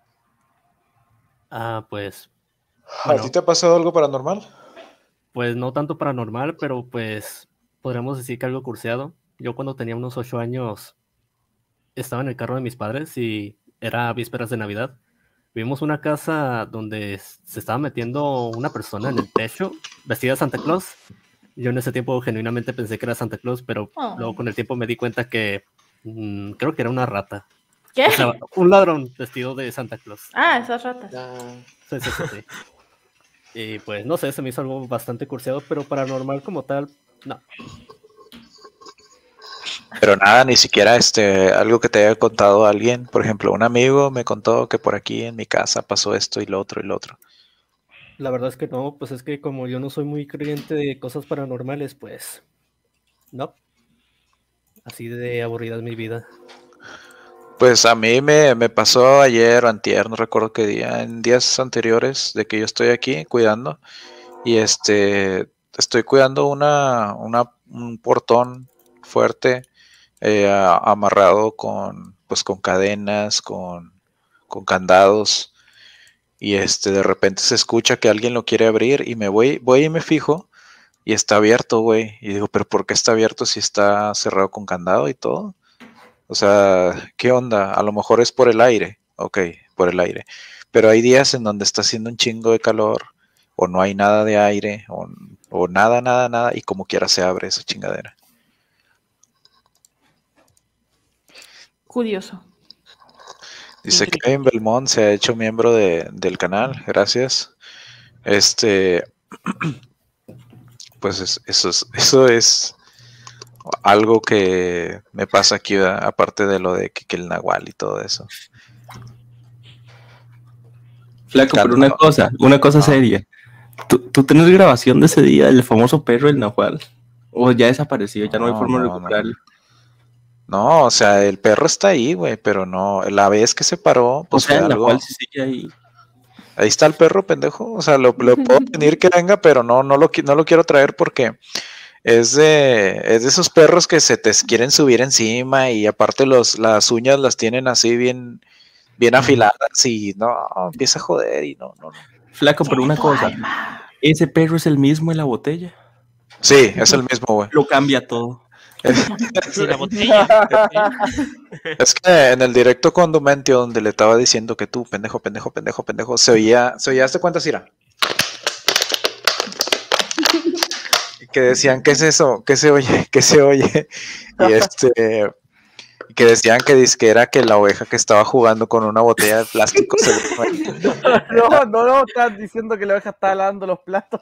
Pues... ¿A ti te ha pasado algo paranormal? Pues no tanto paranormal, pero pues podríamos decir que algo curseado. Yo cuando tenía unos 8 años estaba en el carro de mis padres y era vísperas de Navidad. Vimos una casa donde se estaba metiendo una persona en el techo vestida de Santa Claus. Yo en ese tiempo genuinamente pensé que era Santa Claus, pero luego con el tiempo me di cuenta que creo que era una rata. ¿Qué? O sea, un ladrón vestido de Santa Claus. Esas ratas. Sí. Y pues no sé, se me hizo algo bastante curseado, pero paranormal como tal, no. Pero nada, ni siquiera algo que te haya contado alguien. Por ejemplo, un amigo me contó que por aquí en mi casa pasó esto y lo otro y lo otro. La verdad es que no, pues es que como yo no soy muy creyente de cosas paranormales, pues no. Así de aburrida es mi vida. Pues a mí me pasó ayer o antier, no recuerdo qué día, en días anteriores de que yo estoy aquí cuidando. Y estoy cuidando un portón fuerte amarrado con cadenas, con candados. Y de repente se escucha que alguien lo quiere abrir y me voy y me fijo y está abierto, güey. Y digo, pero ¿por qué está abierto si está cerrado con candado y todo? O sea, ¿qué onda? A lo mejor es por el aire. Ok, por el aire. Pero hay días en donde está haciendo un chingo de calor o no hay nada de aire o nada y como quiera se abre esa chingadera. Curioso. Dice que Kevin Belmont se ha hecho miembro del canal, gracias. Pues eso es algo que me pasa aquí, ¿verdad? Aparte de lo de que el Nahual y todo eso. Flaco, pero una cosa seria. ¿Tú tenés grabación de ese día del famoso perro del Nahual? ¿O ya desapareció? Ya no hay forma de recuperarlo. No, o sea, el perro está ahí, güey, pero no, la vez que se paró, pues o sea, fue el algo. Nahual sí sigue ahí. Ahí está el perro, pendejo. O sea, lo puedo pedir que venga, pero no lo quiero traer porque es de esos perros que se te quieren subir encima y aparte las uñas las tienen así bien afiladas y no, empieza a joder y no. Flaco, pero una cosa, ¿ese perro es el mismo en la botella? Sí, es el mismo, güey. Lo cambia todo. La botella. Es que en el directo con Dumentio, donde le estaba diciendo que tú, pendejo, se oía, ¿hasta cuántas irá? Que decían, ¿qué es eso? ¿Qué se oye? Y que decían que era que la oveja que estaba jugando con una botella de plástico se No, estás diciendo que la oveja estaba lavando los platos.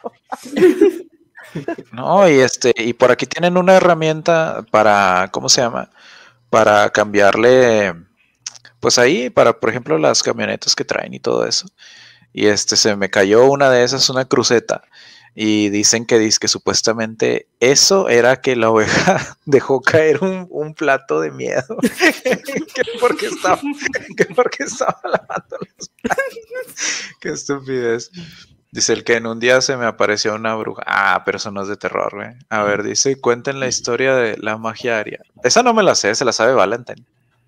No, y por aquí tienen una herramienta para, ¿cómo se llama? Para cambiarle, pues ahí, para, por ejemplo, las camionetas que traen y todo eso. Y se me cayó una de esas, una cruceta. Y dicen que supuestamente eso era que la oveja dejó caer un plato de miedo. que porque estaba lavando los platos. Qué estupidez. Dice el que en un día se me apareció una bruja. Pero eso no es de terror, güey. A ver, dice, cuenten la historia de la magia aria. Esa no me la sé, se la sabe Valentine.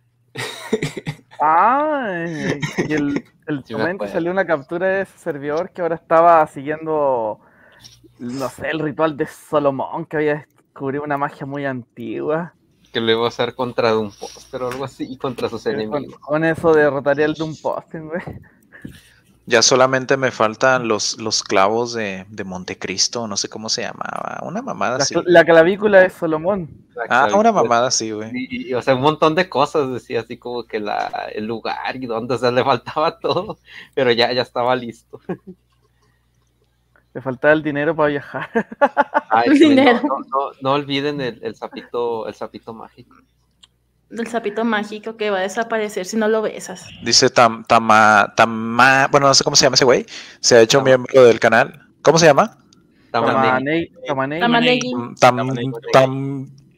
Y el momento salió una captura de ese servidor que ahora estaba siguiendo, no sé, el ritual de Solomón, que había descubierto una magia muy antigua. Que lo iba a hacer contra un póster o algo así, y contra sus enemigos. Con eso derrotaría el Doom Póster, güey. Ya solamente me faltan los clavos de Montecristo, no sé cómo se llamaba. Una mamada así. La clavícula de Solomón. Una mamada así, güey. Y, o sea, un montón de cosas, decía así como que el lugar y dónde, o sea, le faltaba todo, pero ya estaba listo. Le faltaba el dinero para viajar. El dinero. No olviden el sapito mágico. El sapito mágico que va a desaparecer si no lo besas. Dice bueno, no sé cómo se llama ese güey. Se ha hecho miembro del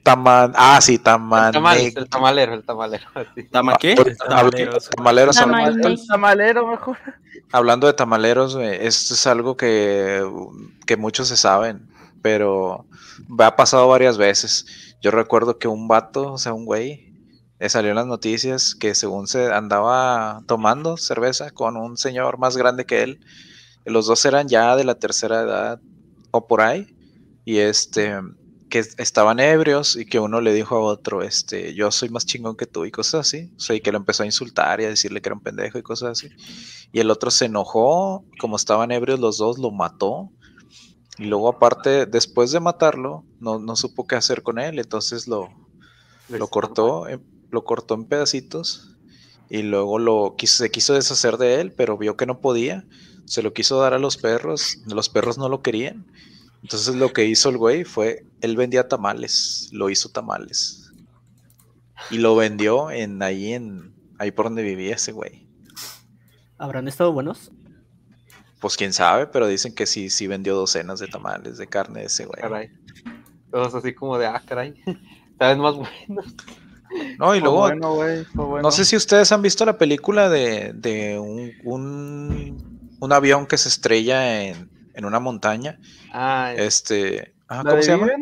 Sí, El tamalero. Sí. ¿Tama qué? Tamalero. El tamalero, mejor. Hablando de tamaleros, esto es algo que muchos se saben, pero me ha pasado varias veces. Yo recuerdo que un vato, o sea, un güey, salió en las noticias que según se andaba tomando cerveza con un señor más grande que él. Los dos eran ya de la tercera edad o por ahí, y que estaban ebrios y que uno le dijo a otro, yo soy más chingón que tú y cosas así, o sea, y que lo empezó a insultar y a decirle que era un pendejo y cosas así, y el otro se enojó, como estaban ebrios los dos, lo mató, y luego aparte, después de matarlo, no supo qué hacer con él, entonces lo cortó en pedacitos, y luego se quiso deshacer de él, pero vio que no podía, se lo quiso dar a los perros no lo querían. Entonces lo que hizo el güey fue, él vendía tamales, lo hizo tamales. Y lo vendió ahí por donde vivía ese güey. ¿Habrán estado buenos? Pues quién sabe, pero dicen que sí vendió docenas de tamales de carne de ese güey. Caray. Todos así como de, caray, ¿sabes más buenos? No, y luego, bueno. No sé si ustedes han visto la película de un avión que se estrella en una montaña. ¿Cómo se llama?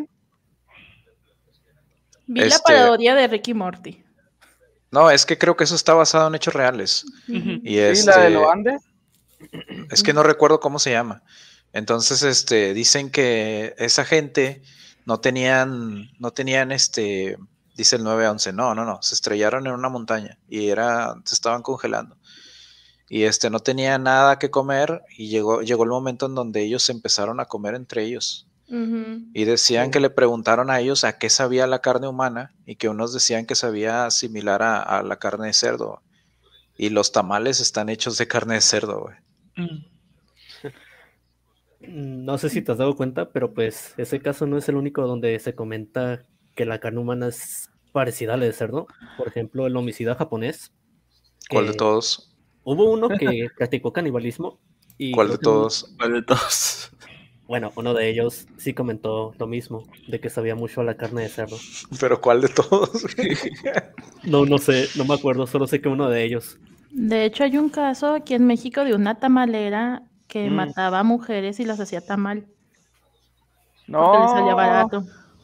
Vi la parodia de Ricky Morty. No, es que creo que eso está basado en hechos reales. Y la de los Andes. Es que no recuerdo cómo se llama. Entonces, dicen que esa gente no tenían, dice el 911, no, se estrellaron en una montaña y se estaban congelando. Y no tenía nada que comer y llegó el momento en donde ellos se empezaron a comer entre ellos. Y decían que le preguntaron a ellos a qué sabía la carne humana y que unos decían que sabía similar a la carne de cerdo. Y los tamales están hechos de carne de cerdo, güey. No sé si te has dado cuenta, pero pues ese caso no es el único donde se comenta que la carne humana es parecida a la de cerdo. Por ejemplo, el homicida japonés. ¿Cuál de todos? Hubo uno que practicó canibalismo. Y ¿Cuál de todos? Bueno, uno de ellos sí comentó lo mismo, de que sabía mucho a la carne de cerdo. ¿Pero cuál de todos? No sé, no me acuerdo, solo sé que uno de ellos. De hecho, hay un caso aquí en México de una tamalera que mataba a mujeres y las hacía tamal. No. Porque les salía barato.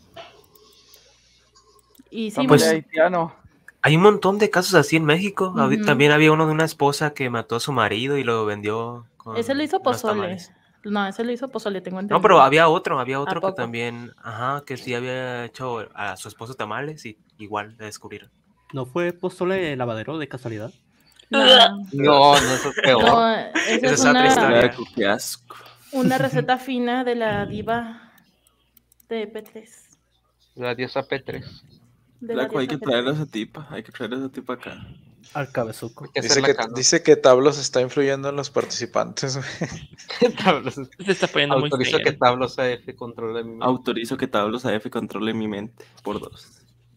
Y sí, pues, haitiano. Hay un montón de casos así en México. También había uno de una esposa que mató a su marido y lo vendió con ese lo hizo pozole. tamales. No, ese lo hizo pozole, tengo entendido. No, pero había otro que también, que sí había hecho a su esposo tamales y igual le descubrieron. ¿No fue pozole lavadero de casualidad? No, eso es peor. No, esa es otra historia. Qué asco. Una receta fina de la diva de P3. La diosa P3. Flaco, hay que traer a esa tipa acá. Al cabezuco. Dice que Tablos está influyendo en los participantes. Se está poniendo muy Autorizo feo. que Tablos AF controle mi mente. Autorizo que Tablos AF controle mi mente. Por 2.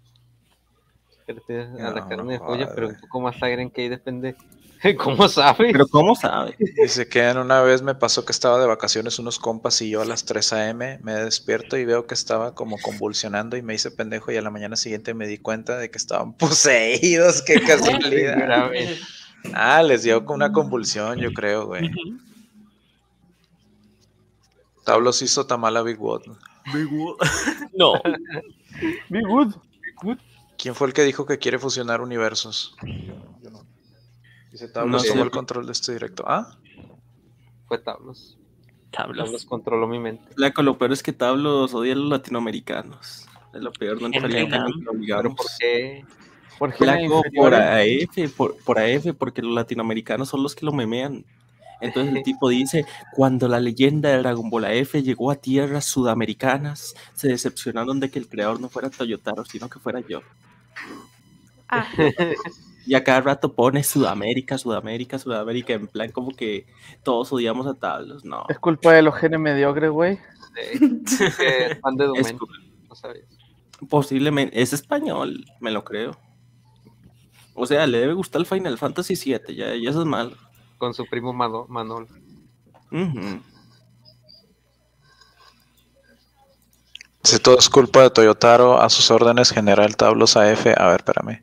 A la carne de joya, pero un poco más aire en que ahí depende. ¿Cómo sabe? Pero ¿cómo sabe? Dice que una vez me pasó que estaba de vacaciones unos compas y yo a las 3 a.m. me despierto y veo que estaba como convulsionando y me hice pendejo y a la mañana siguiente me di cuenta de que estaban poseídos. ¡Qué casualidad! Les dio una convulsión, yo creo, güey. Tablos hizo tamal a Big Wood. Big Wood. No. Big Wood. ¿Quién fue el que dijo que quiere fusionar universos? Yo no. Dice Tablos tomó el control de este directo. Fue Tablos. Tablos controló mi mente. Lo peor es que Tablos odia a los latinoamericanos. Es lo peor, no lo obligamos. ¿Por qué? Por AF, porque los latinoamericanos son los que lo memean. Entonces el tipo dice, cuando la leyenda de Dragon Ball AF llegó a tierras sudamericanas, se decepcionaron de que el creador no fuera Toyotaro, sino que fuera yo. Y a cada rato pone Sudamérica, en plan como que todos odiamos a Tablos. No. Es culpa de los genes mediocres, güey. Fan de Domen. No sabes. Posiblemente, es español, me lo creo. O sea, le debe gustar el Final Fantasy VII, ya eso es malo. Con su primo Manol. Si todo es culpa de Toyotaro, a sus órdenes, General Tablos AF. A ver, espérame.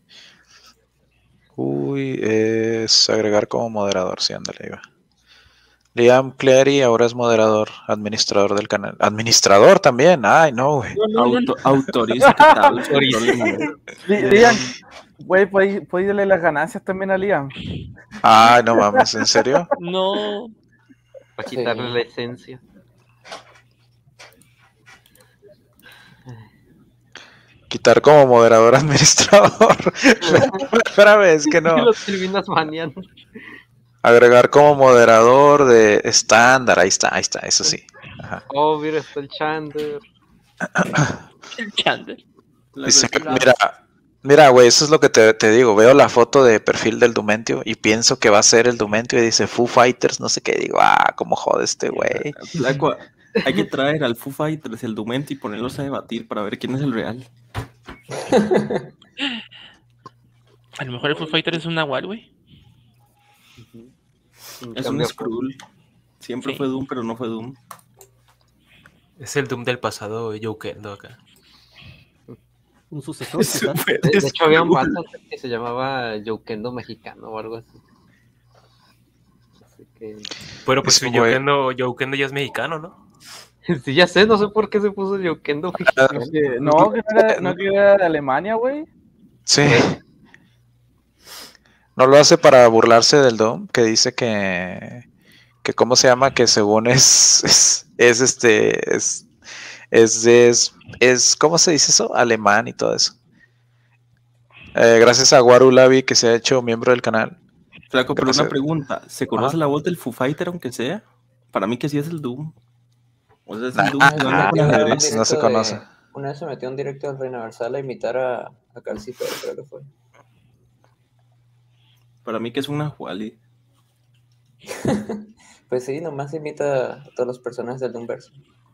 Uy, es agregar como moderador, sí, ándale, iba. Liam Cleary ahora es moderador, administrador del canal. Administrador también, ay, no, güey. Autoriza que Tablos Liam, güey, ¿puedes darle las ganancias también a Liam? Ay, no mames, ¿en serio? No. Para quitarle la esencia. Quitar como moderador administrador. Espérame, es que no. Los terminas baneando. Agregar como moderador de estándar. Ahí está, eso sí. Ajá. Oh, mira, está el Chander. El Chander. Dice, mira, güey, eso es lo que te digo. Veo la foto de perfil del Dumentio y pienso que va a ser el Dumentio y dice Foo Fighters, no sé qué. Digo, cómo jode este güey. Hay que traer al Foo Fighters y al Dumentio y ponerlos a debatir para ver quién es el real. A lo mejor el Foo Fighter es un Nahual, güey. Es un Skrull. Siempre fue Doom, pero no fue Doom. Es el Doom del pasado, Youkendo acá. Un sucesor. De hecho, había un vato que se llamaba Youkendo mexicano o algo así. Pero pues Youkendo ya es mexicano, ¿no? Sí, ya sé, no sé por qué se puso Youkendo mexicano. No, que era de Alemania, güey. Sí. ¿No lo hace para burlarse del Dom? Que dice que ¿cómo se llama? Que según es ¿cómo se dice eso? Alemán y todo eso. Gracias a Warulabi que se ha hecho miembro del canal. Flaco, pero una pregunta. ¿Se conoce la voz del Foo Fighter aunque sea? Para mí que sí es el Doom. O sea, es el Doom. No se conoce. Una vez se metió un directo al Reino Universal a imitar a Calcifer, creo que fue. Para mí que es una Wally. Pues sí, nomás imita a todos los personajes del Doomverse.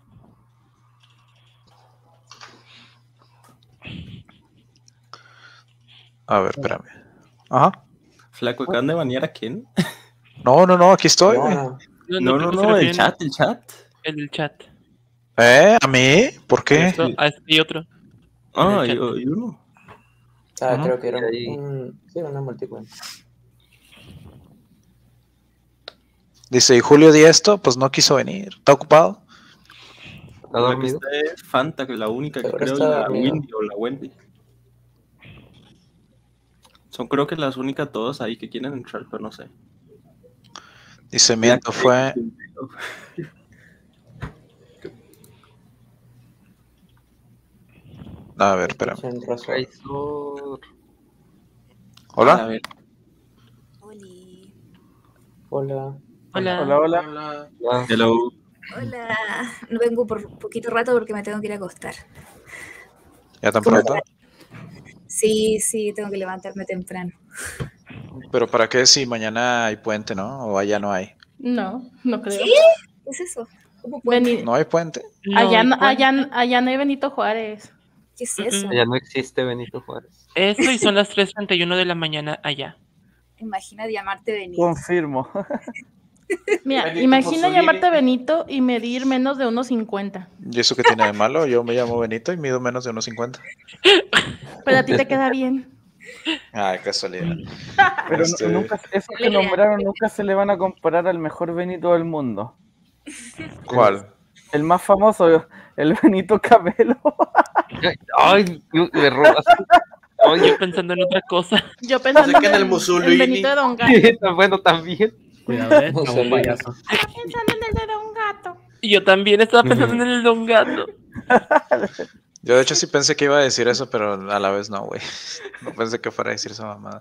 A ver, espérame. Ajá. Flaco, ¿acaban de banear a quién? No, aquí estoy, güey. No, el chat. El del chat. ¿A mí? ¿Por qué? Y otro. Y uno. Creo que era una multicuenta. Dice, ¿y Julio Diesto? Pues no quiso venir. ¿Está ocupado? ¿Está dormido? Esta es Fanta, que es la única que creo, está la dormido. Windy o la Wendy. Son creo que las únicas todas ahí que quieren entrar, pero no sé. Dice, miento, fue... A ver, espérame. ¿Hola? A ver. Hola. Hello. Hola. No vengo por poquito rato porque me tengo que ir a acostar. ¿Ya tan pronto? Sí, tengo que levantarme temprano. ¿Pero para qué si mañana hay puente, no? ¿O allá no hay? No creo. ¿Sí? ¿Qué es eso? ¿Cómo puente? ¿No hay puente? Allá no hay Benito Juárez. ¿Qué es eso? Ya no existe Benito Juárez. Eso y son las 3:31 de la mañana allá. Imagina llamarte Benito. Confirmo. Mira, Benito imagina Mussolini. llamarte Benito y medir menos de 1.50. ¿Y eso qué tiene de malo? Yo me llamo Benito y mido menos de 1.50. Pero a ti te queda bien. Ay, casualidad. Pero nunca, esos que nombraron nunca se le van a comparar al mejor Benito del mundo. ¿Cuál? El más famoso, el Benito Cabello. Ay, me robas. Yo pensando en otra cosa. Yo pensando que en el Mussolini. en Benito de Don Gato. Bueno, también. Cuidado, como un payaso. Pensando en el de Don Gato. Yo también estaba pensando en el Don Gato. Yo de hecho sí pensé que iba a decir eso, pero a la vez no, güey. No pensé que fuera a decir esa mamada.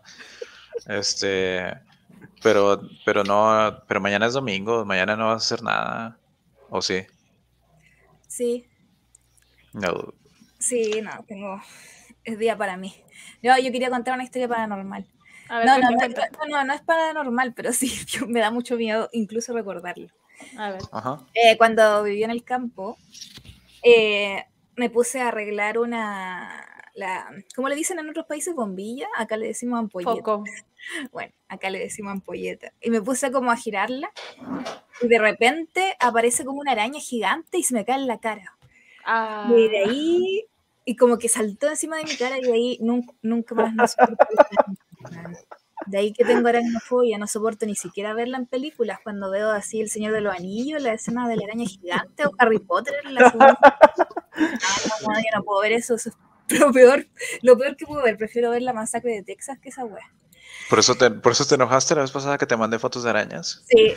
Pero no, pero mañana es domingo, mañana no vas a hacer nada. ¿O sí? Sí. No. Sí, no, es día para mí. Yo quería contar una historia paranormal. A ver, No es paranormal, pero sí, me da mucho miedo incluso recordarlo. A ver. Ajá. Cuando vivía en el campo, me puse a arreglar ¿cómo le dicen en otros países? Bombilla. Acá le decimos ampolleta. Foco. Bueno, acá le decimos ampolleta. Y me puse como a girarla y de repente aparece como una araña gigante y se me cae en la cara. Y de ahí, y como que saltó encima de mi cara y de ahí nunca más no soporto. De ahí que tengo aracnofobia, no soporto ni siquiera verla en películas. Cuando veo así El Señor de los Anillos, la escena de la araña gigante, o Harry Potter, la segunda. No, yo no puedo ver eso es lo peor que puedo ver. Prefiero ver La Masacre de Texas que esa wea. ¿Por eso te enojaste la vez pasada que te mandé fotos de arañas? Sí.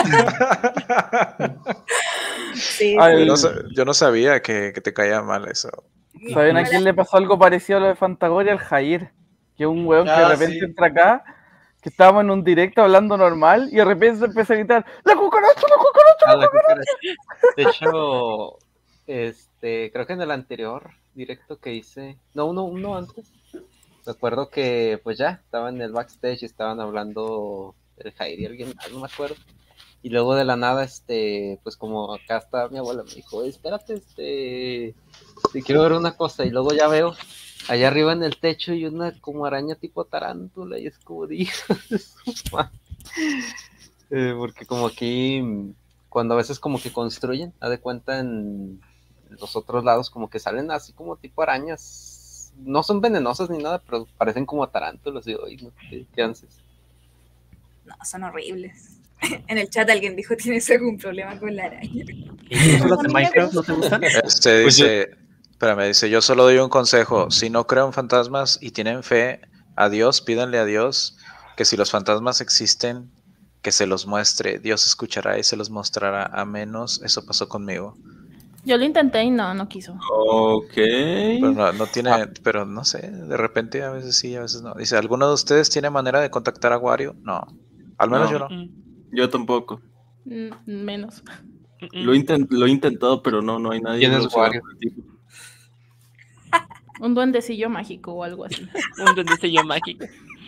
Sí. Yo no sabía que te caía mal eso. ¿Saben a quién le pasó algo parecido a lo de Fantagoria? Al Jair, que es un weón que de repente entra acá, que estábamos en un directo hablando normal y de repente se empieza a gritar ¡La cucaracha, la cucaracha, la cucaracha! De hecho, creo que en el anterior directo que hice, no, uno antes, me acuerdo que pues ya estaba en el backstage y estaban hablando el Jair y alguien más, no me acuerdo. Y luego de la nada, pues como acá está mi abuela, me dijo, espérate, te quiero ver una cosa. Y luego ya veo allá arriba en el techo y una como araña tipo tarántula y es como dijo, porque como aquí, cuando a veces como que construyen, haz de cuenta en los otros lados como que salen así como tipo arañas. No son venenosas ni nada, pero parecen como tarántulas. Y digo, ¿qué haces? No, son horribles. En el chat alguien dijo, ¿tienes algún problema con la araña? ¿Los de Minecraft no te gustan? Dice, yo solo doy un consejo. Si no creo en fantasmas y tienen fe a Dios, pídanle a Dios que si los fantasmas existen, que se los muestre. Dios escuchará y se los mostrará. A menos, eso pasó conmigo. Yo lo intenté y no quiso. Ok. Pero no tiene, pero no sé, de repente a veces sí, a veces no. Dice, ¿alguno de ustedes tiene manera de contactar a Wario? No, al menos yo no. Yo tampoco. Menos. Lo he intentado, pero no hay nadie. ¿Quién es Wario? Un duendecillo mágico o algo así. Un duendecillo mágico.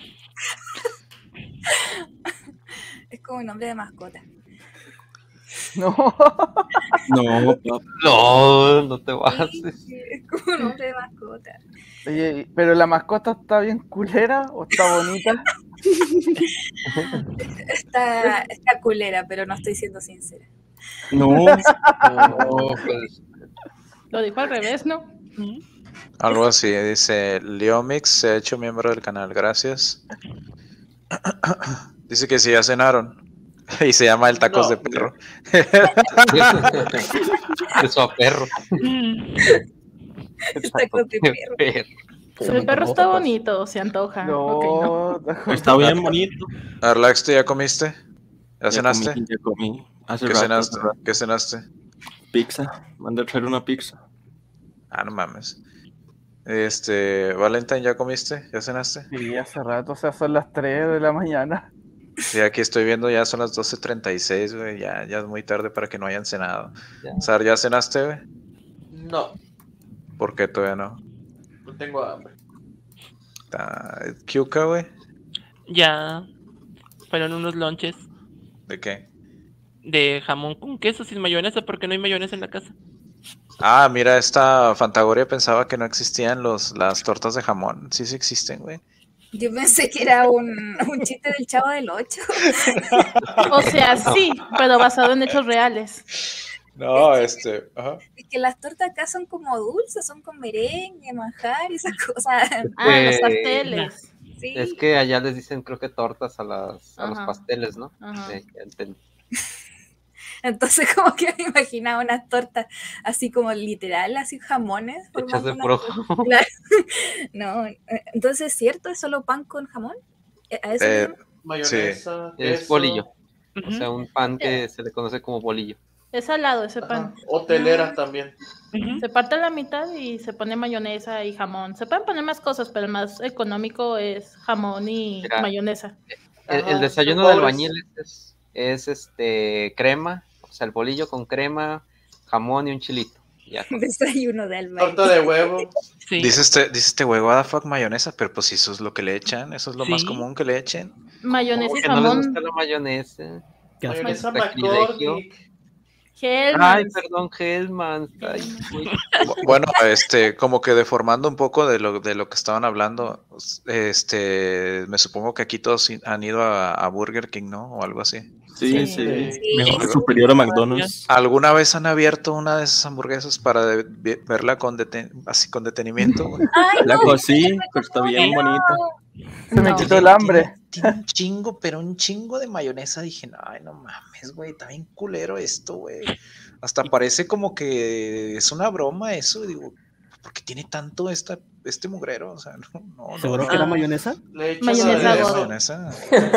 Es como un nombre de mascota. No, no te bases. Sí, es como un nombre de mascota. Oye, ¿pero la mascota está bien culera o está bonita? Está culera, pero no estoy siendo sincera. No, pues. Lo dijo al revés, ¿no? Algo así, dice, Leomix se ha hecho miembro del canal, gracias. Dice que sí, ya cenaron. Y se llama el tacos de perro. Eso a perro. Tacos de perro. El perro está bonito, se antoja. No, está bien bonito. Arlax, ¿tú ya comiste? ¿Ya cenaste? Ya comí. ¿Qué cenaste? Pizza. Mandé a traer una pizza. Ah, no mames. Valentine, ¿ya comiste? ¿Ya cenaste? Sí, hace rato, o sea, son las 3 de la mañana. Sí, aquí estoy viendo, ya son las 12:36, güey, ya es muy tarde para que no hayan cenado. Sar, ¿ya cenaste, güey? No. ¿Por qué todavía no? No tengo hambre. ¿Kyuka, güey? Ya. Fueron unos lonches. ¿De qué? De jamón con queso sin mayonesa, porque no hay mayonesa en la casa. Ah, mira, esta Fantagoria pensaba que no existían las tortas de jamón. Sí existen, güey. Yo pensé que era un chiste del Chavo del 8. O sea, sí, pero basado en hechos reales. No, ajá. Es que las tortas acá son como dulces, son con merengue, manjar y esas cosas. Los pasteles. Sí. Es que allá les dicen, creo que tortas a los pasteles, ¿no? Ajá. Sí, entendí. Entonces como que me imaginaba unas tortas así como literal, así jamones. Hechas de puro jamón. Claro. No, entonces, ¿cierto? ¿Es solo pan con jamón? ¿A eso le llaman? Mayonesa, sí. Es queso. bolillo. O sea, un pan que se le conoce como bolillo. Es salado ese pan. Hotelera también. Se parte a la mitad y se pone mayonesa y jamón. Se pueden poner más cosas, pero el más económico es jamón y mayonesa. El desayuno del albañil es crema, o sea, el bolillo con crema, jamón y un chilito. Ya. Desayuno de albañil. Torta de huevo. Sí. Dice este huevo, what the fuck, mayonesa, pero pues si eso es lo que le echan, eso es lo más común que le echen. Mayonesa y que jamón. no les gusta la mayonesa. Mayonesa Sacrilegio. McCormick. Ay, perdón, Hellman. Bueno, como que deformando un poco de lo que estaban hablando, me supongo que aquí todos han ido a Burger King, ¿no? O algo así. Sí. Mejor superior a McDonald's. ¿Alguna vez han abierto una de esas hamburguesas para verla así con detenimiento? Ay, La no, cosí, pero está bien bonita. Se me quitó el hambre. Tiene un chingo, pero un chingo de mayonesa. Dije, ay, no mames, güey, está bien culero esto, güey. Hasta parece como que es una broma eso. Digo, ¿por qué tiene tanto este mugrero? O sea, no. ¿Seguro que era mayonesa? Mayonesa.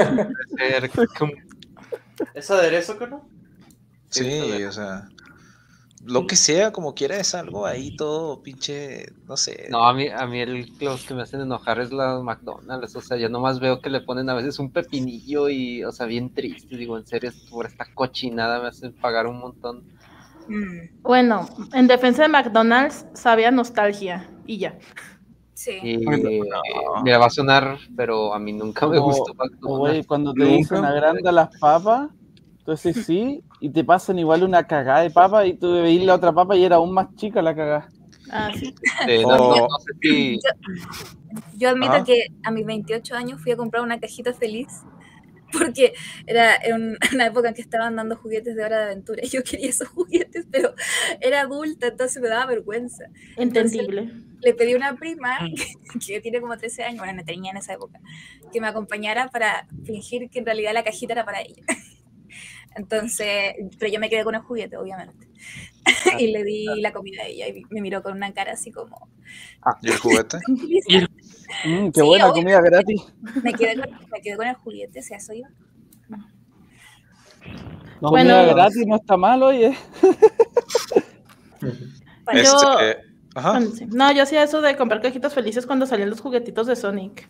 ¿Es aderezo que no? Sí, o sea, lo que sea, como quiera, es algo ahí todo pinche, no sé. No, a mí los que me hacen enojar es los McDonald's, o sea, yo nomás veo que le ponen a veces un pepinillo y, o sea, bien triste, digo, en serio, por esta cochinada me hacen pagar un montón. Bueno, en defensa de McDonald's, sabía nostalgia y ya. Sí. Y mira, va a sonar, pero a mí nunca me gustó McDonald's. Güey, cuando te dicen agranda las papas, entonces sí, y te pasan igual una cagada de papa y tú veís la otra papa y era aún más chica la cagada. Ah, sí. No sé si... Yo admito que a mis 28 años fui a comprar una cajita feliz porque era en una época en que estaban dando juguetes de Hora de Aventura y yo quería esos juguetes, pero era adulta, entonces me daba vergüenza. Entendible. Entonces, le pedí a una prima que tiene como 13 años, bueno, no tenía en esa época, que me acompañara para fingir que en realidad la cajita era para ella. Entonces, pero yo me quedé con el juguete, obviamente. Y le di la comida a ella y me miró con una cara así como... ¿Y el juguete? Qué buena comida gratis. Me quedé con el juguete, o sea, eso iba. No, comida gratis no está mal, oye. No, yo hacía eso de comprar cajitas felices cuando salían los juguetitos de Sonic.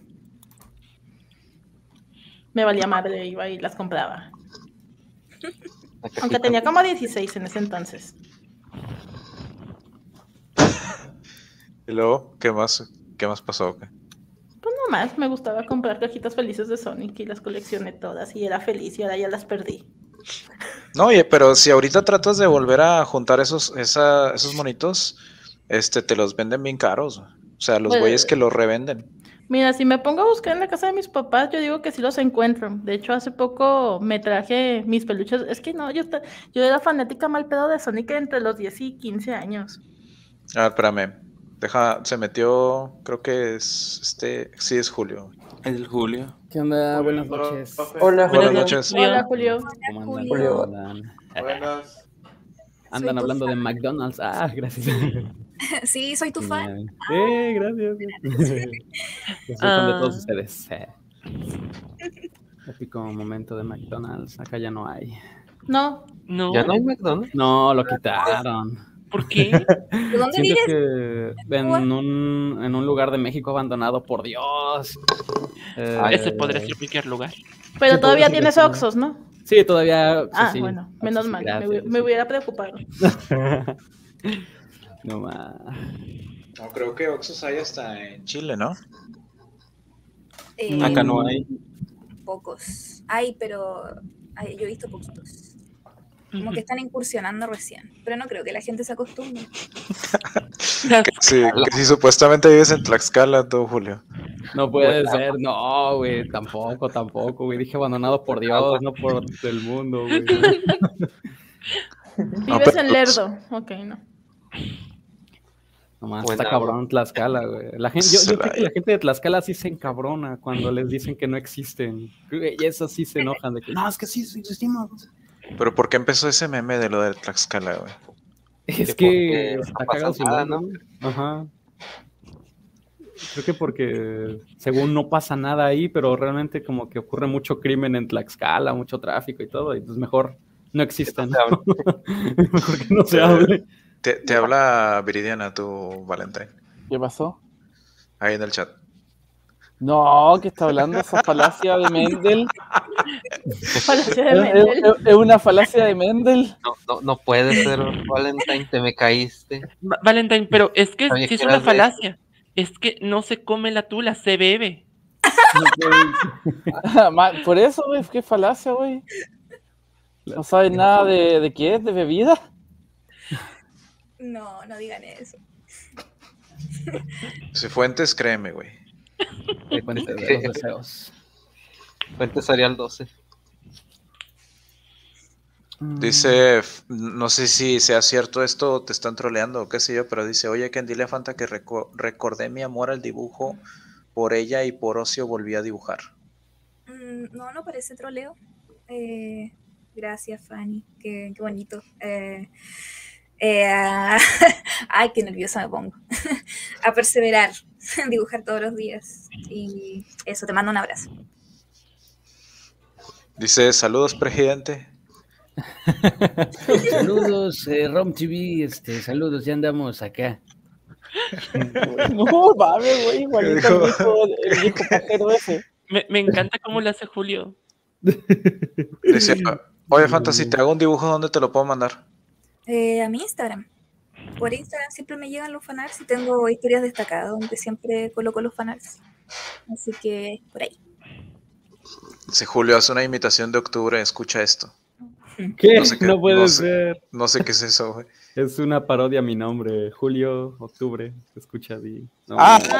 Me valía madre, iba y las compraba. Aunque tenía como 16 en ese entonces. ¿Y luego qué más pasó? ¿Qué? Pues nomás, me gustaba comprar cajitas felices de Sonic y las coleccioné todas y era feliz y ahora ya las perdí. No, oye, pero si ahorita tratas de volver a juntar esos monitos, te los venden bien caros. O sea, los güeyes que los revenden. Mira, si me pongo a buscar en la casa de mis papás, yo digo que sí los encuentro. De hecho, hace poco me traje mis peluches. Es que no, yo era fanática mal pedo de Sonic entre los 10 y 15 años. A ver, espérame. Se metió, creo que es sí es Julio. Es el Julio. ¿Qué onda? Buenas noches. Hola, buenas noches. Hola, Julio. ¿Cómo andan? Julio. ¿Cómo andan? Buenas. Andan hablando de McDonald's. Ah, gracias. Sí, soy tu fan. Gracias. Yo soy fan de todos ustedes. Épico momento de McDonald's. Acá ya no hay. No. ¿Ya no hay McDonald's? No, lo quitaron. ¿Por qué? ¿De dónde Siento vives? que en un lugar de México abandonado, por Dios. Ese podría ser cualquier lugar. Pero todavía tienes Oxxos, ¿no? Sí, todavía. Sí. Bueno, menos mal. Gracias, me hubiera preocupado. No más. No, creo que Oxxos hay hasta en Chile, ¿no? Acá no hay. Pocos. Hay, pero yo he visto poquitos. Como que están incursionando recién. Pero no creo que la gente se acostumbre. Sí, que si supuestamente vives en Tlaxcala, tú, Julio. No puede ser, no, güey, tampoco, güey. Dije abandonado por Dios, no por el mundo, güey. Vives en Lerdo. Ok, no. Nomás está cabrón Tlaxcala, güey. Yo creo que la gente de Tlaxcala sí se encabrona cuando les dicen que no existen. Y eso sí se enojan de que, no, es que sí existimos. Pero ¿por qué empezó ese meme de lo de Tlaxcala, güey? Es que está cagado su nada, ¿no? Ajá. Creo que porque según no pasa nada ahí, pero realmente como que ocurre mucho crimen en Tlaxcala, mucho tráfico y todo, y pues mejor no existen. Mejor que no se hable. Te habla Viridiana, tu Valentine. ¿Qué pasó? Ahí en el chat. No, ¿qué está hablando? Esa falacia de Mendel. Falacia de Mendel. Es una falacia de Mendel. No puede ser, Valentine, te me caíste. Valentine, pero es que sí es una falacia. Es que no se come la tula, se bebe. Por eso, güey, qué falacia, güey. ¿No sabes nada de qué es? ¿De bebida? No, no digan eso. Si Fuentes, créeme, güey. Fuentes de los deseos. Fuentes Arial 12. Dice, no sé si sea cierto esto o te están troleando o qué sé yo, pero dice, oye, Ken, dile a Fanta que recordé mi amor al dibujo por ella y por ocio volví a dibujar. No, no parece troleo. Gracias, Fanny. Qué bonito. Ay, qué nerviosa me pongo. A perseverar, dibujar todos los días. Y eso, te mando un abrazo. Dice, saludos, presidente. Saludos, Rom TV, saludos, ya andamos acá. No, mames, güey, igualito el viejo pajero ese. Me encanta cómo lo hace Julio. Dice, oye, Fanta, si te hago un dibujo, ¿dónde te lo puedo mandar? A mi Instagram. Por Instagram siempre me llegan los fanarts y tengo historias destacadas donde siempre coloco los fanarts. Así que por ahí. Si Julio hace una imitación de Octubre, escucha esto. ¿Qué? No puede ser. No sé qué es eso, güey. Es una parodia a mi nombre. Julio, Octubre. Escucha, di. No,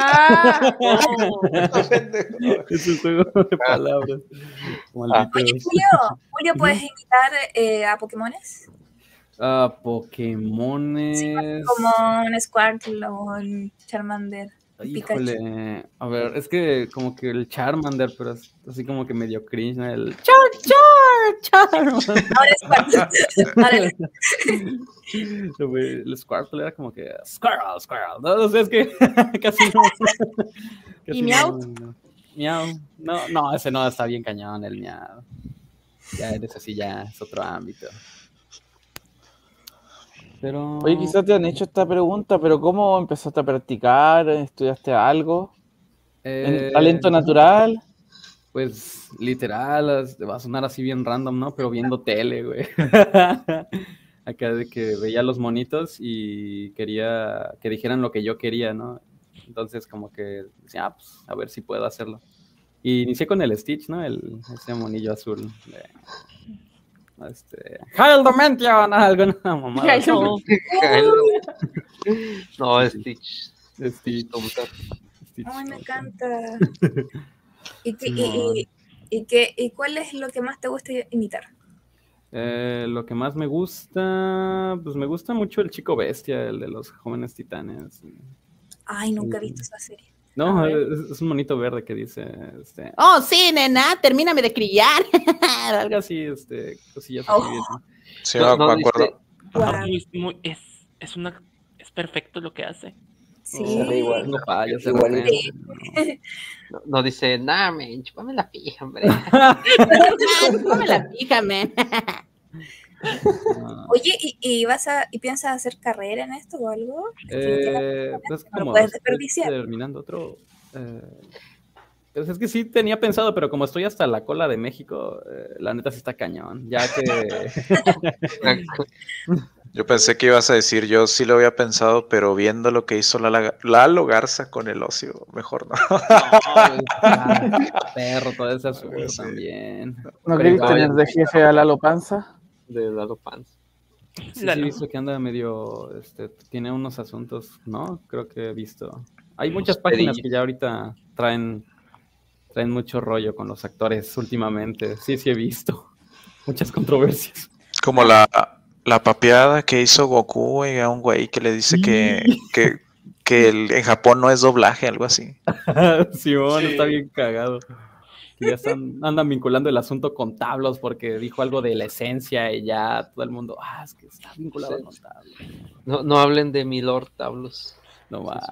es un juego de palabras. Oye, Julio, ¿puedes imitar a Pokémones? Pokémones. Sí, Pokémon, Squirtle o Charmander. Híjole, Pikachu. a ver, es que como que el Charmander, pero es así como que medio cringe, ¿no? El Charmander. Ahora el Squirtle era como que Squirtle. No sé, es que casi no. ¿Y Miau? Miau. No, ese no está bien cañón, el Miau. Ya eres así, ya es otro ámbito. Pero... Oye, quizás te han hecho esta pregunta, pero ¿cómo empezaste a practicar? ¿Estudiaste algo? ¿En talento natural? Pues literal, va a sonar así bien random, ¿no? Pero viendo tele, güey. Acá de que veía los monitos y quería que dijeran lo que yo quería, ¿no? Entonces como que decía, pues a ver si puedo hacerlo. Y inicié con el Stitch, ¿no? Ese monillo azul de... Hail Dimension, alguna mamada. No, Stitch. Ay, me encanta. ¿Y cuál es lo que más te gusta imitar? Lo que más me gusta, pues me gusta mucho el Chico Bestia, el de los Jóvenes Titanes. Ay, nunca he visto esa serie. No, es un monito verde que dice, oh, sí, nena, termíname de criar. Algo así, cosillas Oh. así. ¿No? Sí, me acuerdo. Es perfecto lo que hace. Sí. Igual. No falla, se Igualito. repite. No dice, nah, men, chúpame la pija, hombre. Chúpame la pija, man. Oye, ¿y piensas hacer carrera en esto o algo? Pues no lo como puedes estoy desperdiciar. terminando otro. Pues es que sí tenía pensado, pero como estoy hasta la cola de México, la neta sí está cañón. Ya que. Yo pensé que ibas a decir, yo sí lo había pensado, pero viendo lo que hizo Lalo Garza con el ocio, mejor no. Perro, todo ese asunto también. ¿No queréis tener de jefe a Lalo Panza? De Lalo Panza. Sí, he visto que anda medio, tiene unos asuntos, ¿no? Creo que he visto. Hay muchas páginas que ya ahorita traen mucho rollo con los actores últimamente. Sí he visto. Muchas controversias. Como la papeada que hizo Goku, güey, a un güey que le dice que en Japón no es doblaje, algo así. Simón, está bien cagado. Que ya andan vinculando el asunto con Tablos porque dijo algo de la esencia y ya todo el mundo, es que está vinculado con Tablos. No hablen de mi Lord Tablos. No va.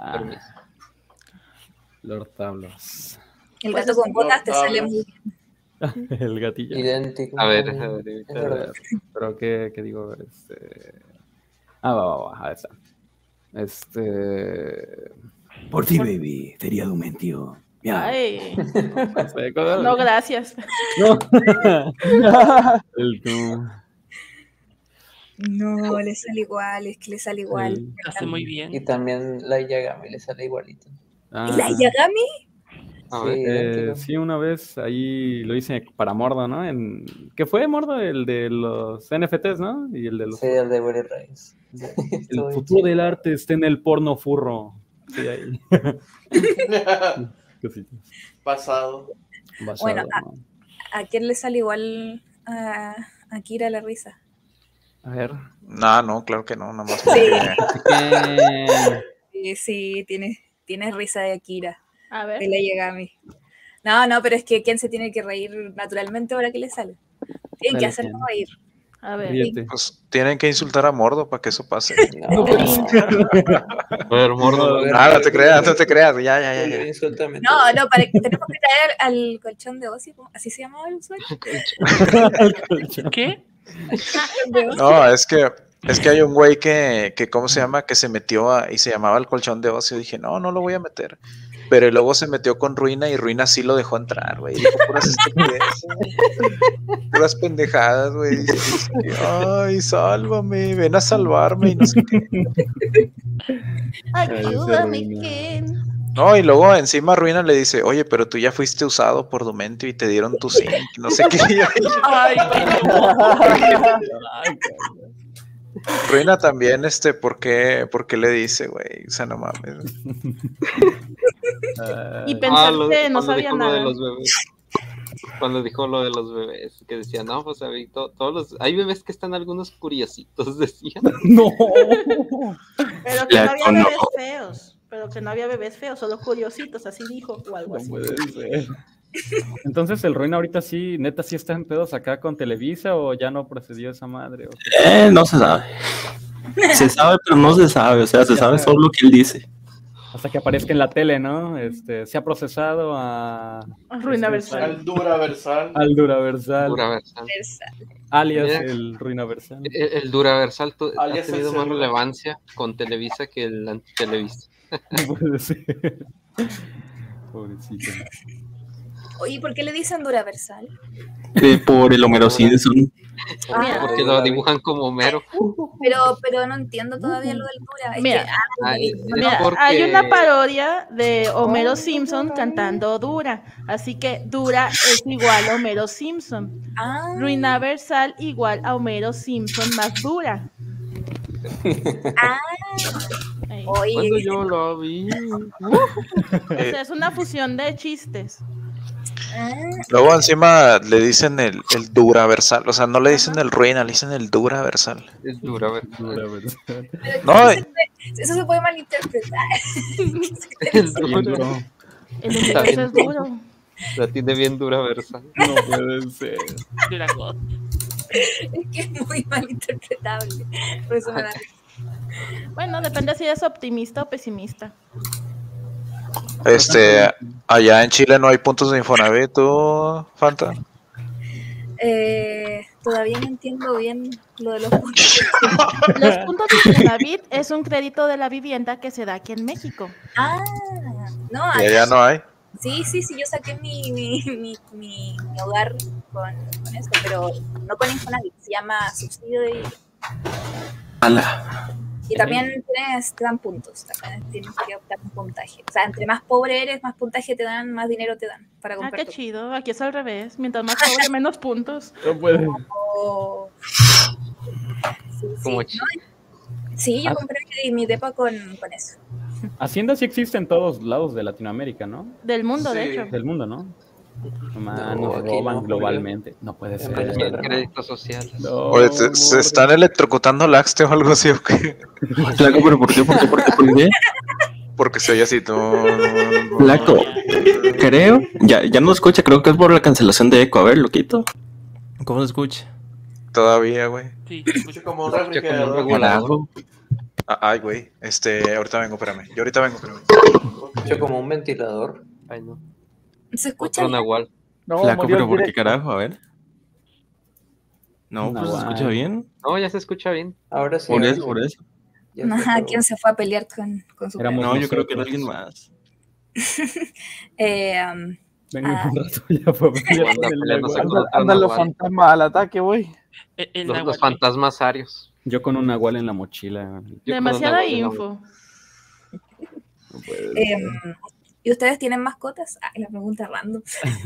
Lord Tablos. El gato con botas te sale muy bien. El gatillo. Idéntico. A ver. Pero ¿qué digo? Va, está. Por ti, baby, sería Dumentio. Ay. No, gracias. No. No, le sale igual, es que le sale igual. Hace muy bien. Y también la Yagami le sale igualito. ¿Y la Yagami? Sí, una vez ahí lo hice para Mordo, ¿no? ¿Qué fue, Mordo? El de los NFTs, ¿no? Y el de los... Sí, el de Willy Reyes. El futuro del arte está en el porno furro. Sí, ahí. Pasado. Bueno, ¿a quién le sale igual a Kira la risa? A ver. No, claro que no, nada más. Sí, tiene risa de Akira. A ver. Que le llega a mí. No, pero es que ¿quién se tiene que reír naturalmente ahora que le sale? Tienen que hacerlo reír. A ver. Pues tienen que insultar a Mordo para que eso pase. A ver, Mordo. No te creas. Ya. No, tenemos que traer al colchón de Ozzy, ¿así se llamaba el usuario? ¿Qué? No, es que hay un güey que ¿cómo se llama? Que se metió y se llamaba el colchón de ocio. Dije, no lo voy a meter. Pero luego se metió con Ruina y Ruina sí lo dejó entrar, güey. Dijo puras estupideces, puras pendejadas, güey. Ay, sálvame, ven a salvarme y no sé qué. Ayúdame, Ken. No, y luego encima Ruina le dice, oye, pero tú ya fuiste usado por Dumento y te dieron tu zinc, no sé qué. Ay, Ruina también, ¿por qué le dice, güey? O sea, no mames. Y pensar que no cuando sabía dijo nada. Lo de los bebés. Cuando dijo lo de los bebés, que decía, no, pues hay bebés que están algunos curiositos, decían. No. Pero que no había bebés feos. Solo curiositos, así dijo, o algo así. No puede ser. Entonces el Ruin ahorita sí, neta sí está en pedos acá con Televisa o ya no procedió esa madre. No se sabe. Se sabe, pero no se sabe. O sea, se sabe solo lo que él dice. Hasta que aparezca en la tele, ¿no? Se ha procesado a... Ruinaversal. Al Duraversal. Al Duraversal. Duraversal. Alias Mira, el Ruinaversal. El Duraversal ha Alias el tenido más celular. relevancia con Televisa que el anti-Televisa. No puede ser. Pobrecito. Oye, ¿por qué le dicen Duraversal? Por el Homero Simpson. Porque lo dibujan como Homero. Pero no entiendo todavía lo del Dura. Es Mira, que, hay una parodia de Homero Simpson cantando Dura, así que Dura es igual a Homero Simpson. Ruinaversal igual a Homero Simpson más Dura. Cuando yo lo vi. O sea, es una fusión de chistes. Luego encima le dicen el Duraversal, o sea, no le dicen el Ruina, le dicen el Duraversal. Es Duraversal. No, eso se puede malinterpretar. Es duro. El universo es duro. La tiene bien Duraversal. No puede ser. Es que es muy malinterpretable. Por eso me da risa. Bueno, depende si eres optimista o pesimista. allá en Chile no hay puntos de Infonavit, ¿tú, Fanta? Todavía no entiendo bien lo de los puntos. Los puntos de Infonavit es un crédito de la vivienda que se da aquí en México. No, ¿Y allá no hay? Sí, yo saqué mi hogar con eso, pero no con Infonavit, se llama subsidio de vivienda. Y también te dan puntos, también tienes que optar un puntaje. O sea, entre más pobre eres, más puntaje te dan, más dinero te dan para comprar. Qué chido, aquí es al revés, mientras más pobre, menos puntos. No puede. Sí, yo compré mi depa con eso. Hacienda sí existe en todos lados de Latinoamérica, ¿no? Del mundo, de hecho. Del mundo, ¿no? Nos aquí roban no, globalmente. No puede ser. Créditos sociales. No, Oye, ¿se están electrocutando Laxte o algo así o qué? Flaco, ¿pero por qué? Porque se oye así todo. Flaco, creo. Ya no escucha, creo que es por la cancelación de eco. A ver, loquito. ¿Cómo se escucha? Todavía, güey. Sí, escucha como un refrigerador. Carajo. Ay, güey. Ahorita vengo, espérame. Escucha como un ventilador. Ay, no. ¿Se escucha? Otro Nahual. No, Flaco, murió pero ¿por qué directo. carajo? A ver. No, pues se escucha bien. No, ya se escucha bien. Ahora sí. Por eso. Ajá, ¿quién se fue a pelear con su No, yo creo que era alguien más. Vengo un rato ya fue Andan los fantasmas al ataque, güey. Los fantasmas arios. Yo con un nahual en la mochila. Demasiada info. No puede ser. ¿Y ustedes tienen mascotas? Ay, la pregunta random.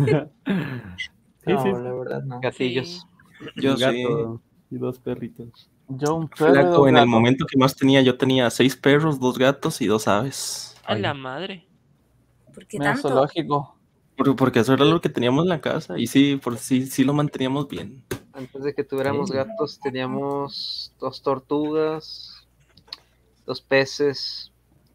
No, la verdad no. Gatillos. Yo Un sí. gato y 2 perritos. Yo un perro. Flaco, en el momento que más tenía, yo tenía 6 perros, 2 gatos y 2 aves. A la madre. ¿Por qué Medio tanto? zoológico. Porque eso era lo que teníamos en la casa. Y sí, sí lo manteníamos bien. Antes de que tuviéramos gatos, teníamos 2 tortugas, 2 peces,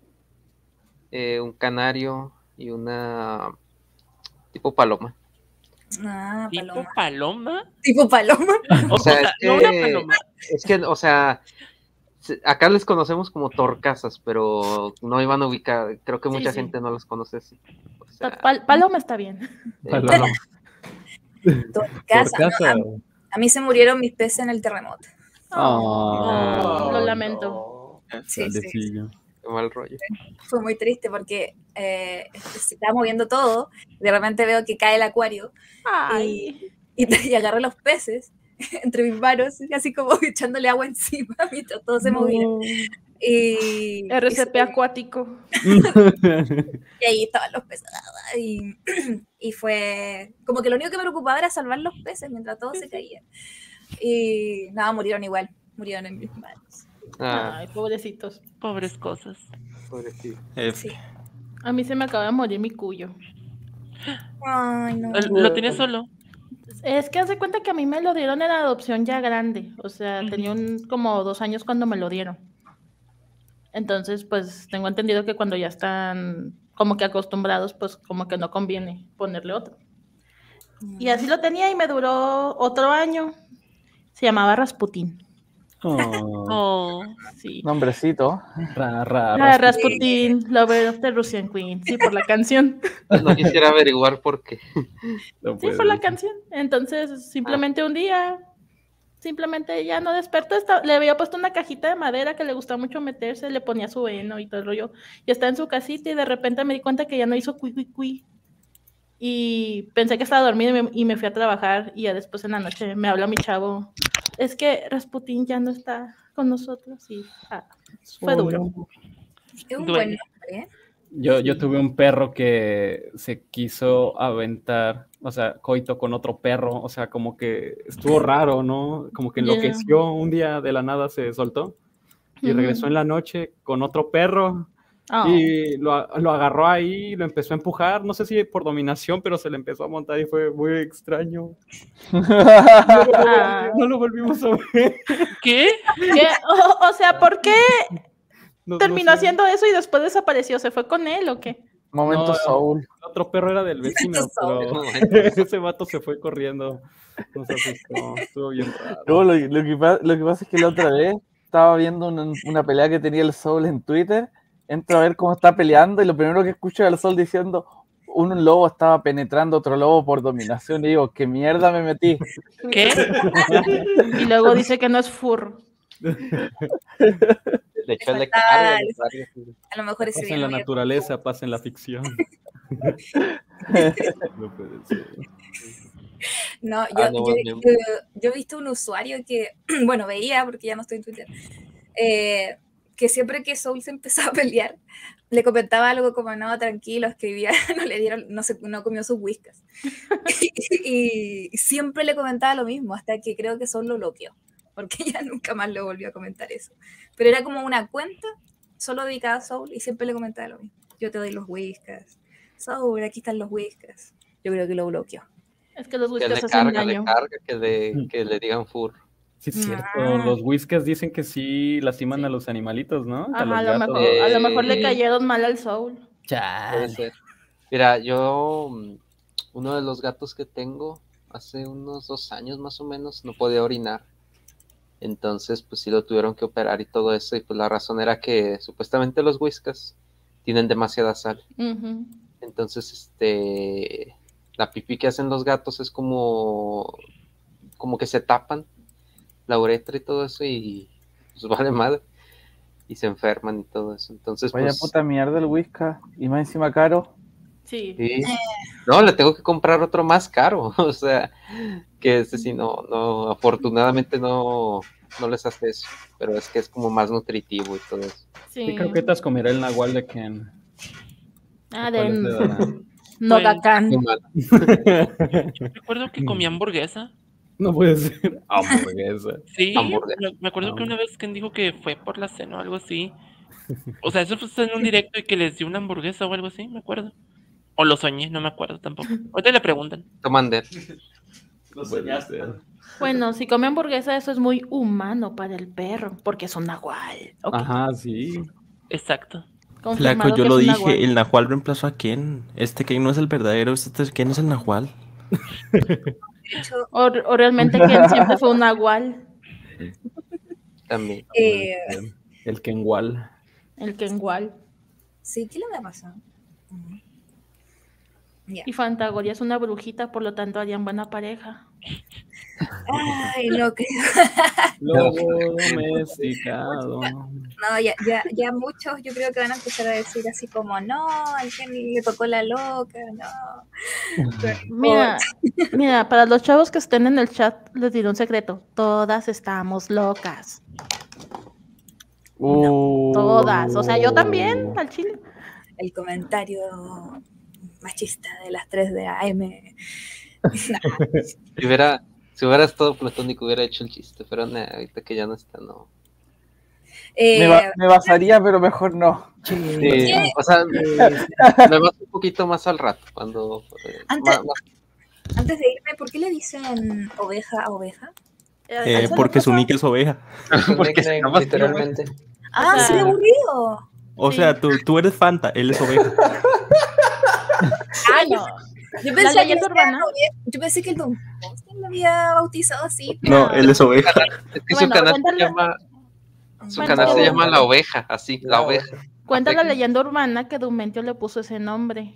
un canario y una tipo paloma. Ah, ¿Tipo paloma? ¿Tipo paloma? O sea, no una paloma. es que, o sea, acá les conocemos como torcasas, pero no iban a ubicar, creo que Sí, mucha sí. gente no las conoce así. O sea, Paloma está bien. paloma. Torcasa, no, a mí se murieron mis peces en el terremoto. Lo lamento. Sí, sí. Qué mal rollo. Fue muy triste porque se estaba moviendo todo. De repente veo que cae el acuario y agarré los peces entre mis manos, así como echándole agua encima mientras todo se movía. Y RCP acuático. Y ahí estaban los peces. Y fue como que lo único que me preocupaba era salvar los peces mientras todo se caía. Y nada, murieron igual. Murieron en mis manos. Ay, pobrecitos. Pobres cosas. Pobrecito. Sí. A mí se me acaba de morir mi cuyo. Ay, no. ¿Lo tienes solo? Es que haz de cuenta que a mí me lo dieron en adopción ya grande. O sea, tenía como 2 años cuando me lo dieron. Entonces, pues tengo entendido que cuando ya están como que acostumbrados, pues como que no conviene ponerle otro. Y así lo tenía y me duró otro año. Se llamaba Rasputín. Sí. Nombrecito. Rasputín, Lover of the Russian Queen. Sí, por la canción. No quisiera averiguar por qué. Sí, por la canción. Entonces, simplemente un día, simplemente ya no despertó. Le había puesto una cajita de madera que le gustaba mucho meterse, le ponía su heno y todo el rollo. Y estaba en su casita y de repente me di cuenta que ya no hizo cuí, cuí, cuí. Y pensé que estaba dormido y me fui a trabajar. Y ya después en la noche me habla mi chavo. Es que Rasputín ya no está con nosotros y fue duro. Es un buen nombre, ¿eh? Yo tuve un perro que se quiso aventar, o sea, coito con otro perro, o sea, como que estuvo raro, ¿no? Como que enloqueció, un día de la nada se soltó y regresó en la noche con otro perro y lo agarró ahí, lo empezó a empujar, no sé si por dominación, pero se le empezó a montar y fue muy extraño. No lo volvimos a ver. ¿Qué? O sea, ¿por qué terminó haciendo eso y después desapareció? ¿Se fue con él o qué? Momento Soul. El otro perro era del vecino, pero ese vato se fue corriendo. Nos asustó, estuvo bien raro. No, lo que pasa es que la otra vez estaba viendo una pelea que tenía el Soul en Twitter. Entro a ver cómo está peleando y lo primero que escucho es el Soul diciendo: un lobo estaba penetrando a otro lobo por dominación. Y digo, ¿qué mierda me metí? ¿Qué? Y luego dice que no es furro. De hecho, le carga. A lo mejor ese pasa en la naturaleza, pasa en la ficción. No puede ser. No, yo he visto un usuario que, bueno, veía, porque ya no estoy en Twitter, que siempre que Soul se empezaba a pelear, le comentaba algo como: no, tranquilo, escribía, no comió sus whiskas. y siempre le comentaba lo mismo, hasta que creo que Soul lo bloqueó, porque ya nunca más le volvió a comentar eso. Pero era como una cuenta solo dedicada a Soul y siempre le comentaba lo mismo: yo te doy los whiskas, Soul, aquí están los whiskas. Yo creo que lo bloqueó. Es que los Que whiskas le hacen carga, daño. que le digan fur. Sí, es cierto. Los whiskas dicen que sí lastiman a los animalitos, ¿no? Ajá, a lo mejor le cayeron mal al Soul. Puede ser. Mira, uno de los gatos que tengo, hace unos 2 años más o menos, no podía orinar. Entonces, pues sí lo tuvieron que operar y todo eso. Y pues la razón era que supuestamente los whiskas tienen demasiada sal. Entonces, la pipí que hacen los gatos es como que se tapan la uretra y todo eso y pues vale madre. Y se enferman y todo eso. Entonces, vaya pues... puta mierda el whiskas. Y más encima caro. Sí. No, le tengo que comprar otro más caro. O sea, que sí, no, afortunadamente no les hace eso. Pero es que es como más nutritivo y todo eso. ¿Qué croquetas comerá el nahual de Ken? Ah, ¿Cuál es la de edad? Nogacán. Yo recuerdo que comía hamburguesa. No puede ser. Hamburguesa. Sí, Hamburguesa. me acuerdo que una vez Ken dijo que fue por la cena o algo así. O sea, eso fue en un directo y que les dio una hamburguesa o algo así, me acuerdo. O lo soñé, no me acuerdo tampoco. Ahorita le preguntan. Tomander. Lo soñaste. Bueno, si come hamburguesa, eso es muy humano para el perro, porque es un nahual. Ok, Ajá, sí. Exacto. Flaco, confirmado yo que lo es un dije, nahual. el Nahual reemplazó a Ken. Este Ken no es el verdadero, este Ken es el Nahual. O realmente Ken siempre fue un nahual, También. El Kenwal. el Kengual. Sí, ¿qué le va a pasar? Ya. Y Fantagoria es una brujita, por lo tanto harían buena pareja. Ay, no creo. Lobo domesticado. No, ya muchos yo creo que van a empezar a decir así como, no, al que le tocó la loca, no. Mira, para los chavos que estén en el chat, les diré un secreto. Todas estamos locas. Todas. O sea, yo también, al chile. El comentario machista de las 3 de AM. Si hubiera estado platónico, hubiera hecho el chiste, pero nada, ahorita que ya no está, no. Me basaría, pero mejor no. Sí, o sea, me baso un poquito más al rato, cuando... Antes de irme, ¿por qué le dicen oveja a oveja? Porque su nick es oveja. Porque se llama literalmente. Ah, sí, aburrido. O sea, tú eres Fanta, él es oveja. Ah, no. Yo La pensé, leyenda urbana. yo pensé que el Don Boston lo había bautizado así. No, él es oveja. Es que su canal se llama La Oveja, así, La Oveja. Cuenta la leyenda urbana que Dumentio le puso ese nombre.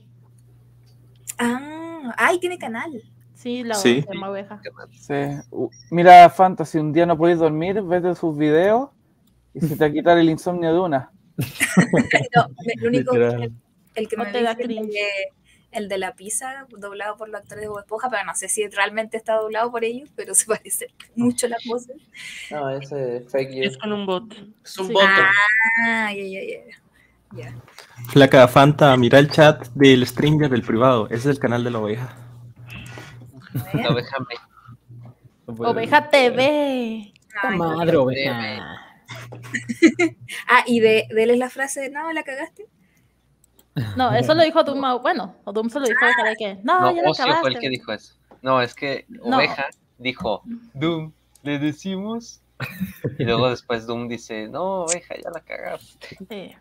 Ay, tiene canal. Sí, Sí. se llama oveja. Sí. Mira, Fantasy, un día no podéis dormir, vete sus videos y se te va a quitar el insomnio de una. No, el único Literal. el que No me te da dice el de la pizza, doblado por los actores de Bob Esponja, pero no sé si realmente está doblado por ellos, pero se parece mucho las voces. No, ese fake you. Es con un bot. Es un bot. Ya. Flaca Fanta, mira el chat del Stranger del privado. Ese es el canal de la oveja. La Oveja Oveja TV. Ay, Madre oveja. y de él es la frase de, no, la cagaste. No, eso lo dijo Doom. Bueno, o Doom se lo dijo de que no, ya la Ocio acabaste. fue el que dijo eso. No, es que No. Oveja dijo, Doom, le decimos. Y luego después Doom dice, no, Oveja, ya la cagaste. Sí.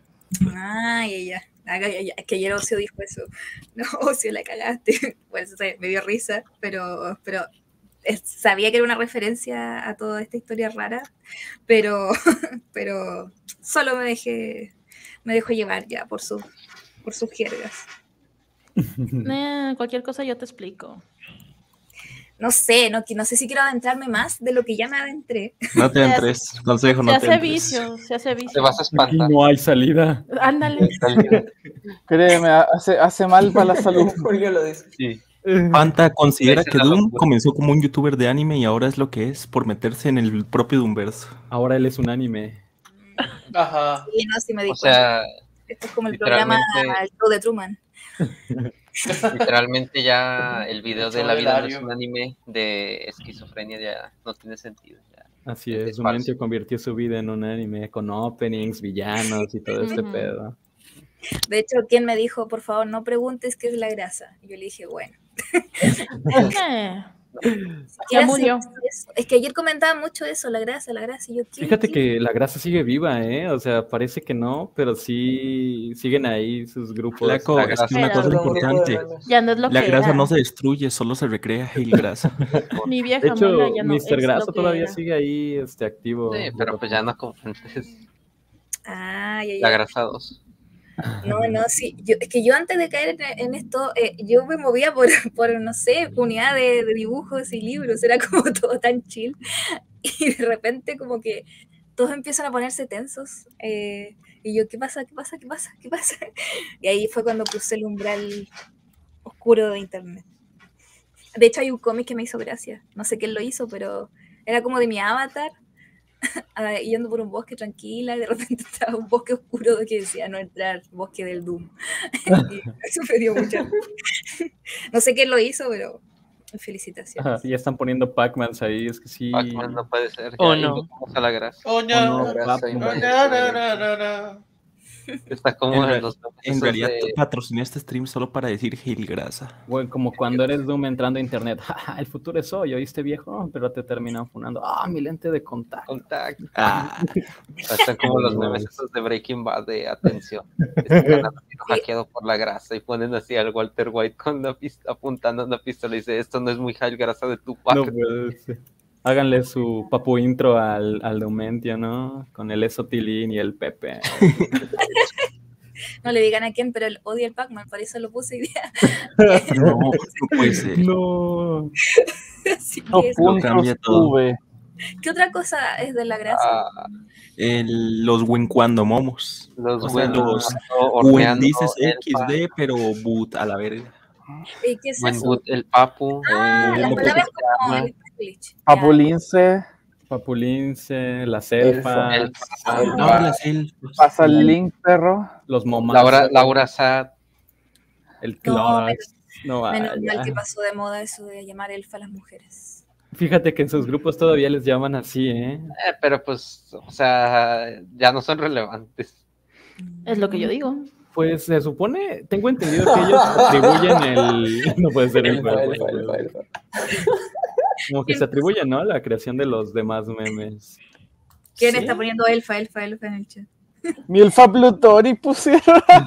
Es que ayer Ocio dijo eso. No, Ocio, la cagaste. Pues me dio risa, pero sabía que era una referencia a toda esta historia rara, pero solo me dejó llevar ya por sus jergas. Cualquier cosa yo te explico. No sé, no sé si quiero adentrarme más de lo que ya me adentré. No te entres, consejo, no te Se hace entres. vicio, se hace vicio. Te vas a Aquí espantar. no hay salida. Ándale. Créeme, hace mal para la salud. Julio lo dice. Sí. Fanta considera Esa que es la Doom locura. comenzó como un youtuber de anime y ahora es lo que es por meterse en el propio Doomverso. Ahora él es un anime. Ajá. Sí, no, sí me di O sea, cuenta. Esto es como el programa El Show de Truman. literalmente ya el video de la vida no es Solidario. un anime de esquizofrenia, ya no tiene sentido. Ya. Así es, Dumentio convirtió su vida en un anime con openings, villanos y todo este Ujú. pedo. De hecho, ¿quién me dijo, por favor, no preguntes qué es la grasa? Y yo le dije, bueno. Ya murió. Es que ayer comentaba mucho eso, la grasa, y yo, ¿qué? Fíjate que la grasa sigue viva, ¿eh? O sea, parece que no, pero sí siguen ahí sus grupos. Flaco, es que una cosa importante. Ya no es lo La que grasa era. no se destruye, solo se recrea Hail Grasa. Mi vieja De hecho, abuela ya no Mr. es Grasa lo que todavía era. sigue ahí activo. Sí, pero pues ya no confundes Ya. la grasa 2. No, sí. Es que yo antes de caer en esto, yo me movía por no sé, unidad de dibujos y libros, era como todo tan chill. Y de repente como que todos empiezan a ponerse tensos. Y yo, ¿qué pasa? Y ahí fue cuando crucé el umbral oscuro de internet. De hecho, hay un cómic que me hizo gracia. No sé quién lo hizo, pero era como de mi avatar. yendo por un bosque tranquila y de repente estaba un bosque oscuro que decía no entrar, bosque del Doom. Y eso me dio mucha risa. No sé quién lo hizo, pero felicitaciones. Ajá, ya están poniendo Pac-Mans ahí, es que sí. Pac-Man no puede ser. Oh, Ya no. invocamos a la grasa. Oh, no. Está como En realidad patrociné este stream solo para decir Gil Grasa. Bueno, como cuando eres Doom entrando a internet. "Ja, el futuro es hoy, ¿oíste, viejo?" Pero te terminan funando. Mi lente de contacto. Están como los memes esos de Breaking Bad de atención. Este canal ha sido hackeado por la grasa y ponen así al Walter White con una apuntando una pistola y dice, esto no es muy high grasa de tu No puede ser. Háganle su papu intro al Dementio, ¿no? Con el Esotilín y el Pepe. No le digan a quién, pero él odia el Pac-Man, por eso lo puse hoy día. No puede ser. No. Así No, que lo cambia todo. ¿Qué otra cosa es de la grasa? Los Wencuando momos. Los Wendices XD, pero boot a la verga. ¿Y qué es eso? El papu. Las palabras como el glitch. Papulince, las elfas. Pasa el link, perro. Los momazos. Laura Sad. El Clorox. Menos mal que pasó de moda eso de llamar elfa a las mujeres. Fíjate que en sus grupos todavía les llaman así, ¿eh? Pero pues, o sea, ya no son relevantes. Es lo que yo digo. Pues se supone, tengo entendido que ellos atribuyen el... No puede ser el Como que se atribuyen, ¿no? La creación de los demás memes. ¿Quién está poniendo elfa en el chat? Milfa Plutori pusieron.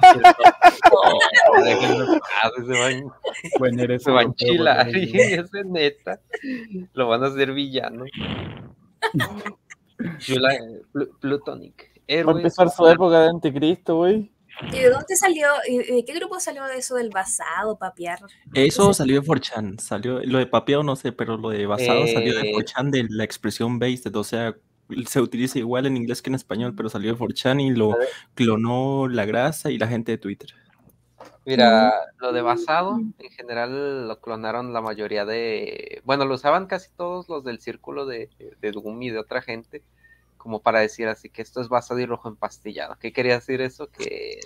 Bueno, eres se va a enchilar y ese neta. Lo van a hacer villano. Plutonic. Va a empezar su época de anticristo, güey. ¿Y de dónde salió? ¿Y de qué grupo salió eso del basado, papear? Eso salió de 4chan, salió, lo de papeado no sé, pero lo de basado salió de 4chan, de la expresión based, o sea, se utiliza igual en inglés que en español, pero salió de 4chan y lo clonó la grasa y la gente de Twitter. Mira, lo de basado, en general lo clonaron la mayoría de... Bueno, lo usaban casi todos los del círculo de Doom y de otra gente, como para decir así que esto es basado y rojo empastillado. ¿Qué quería decir eso? Que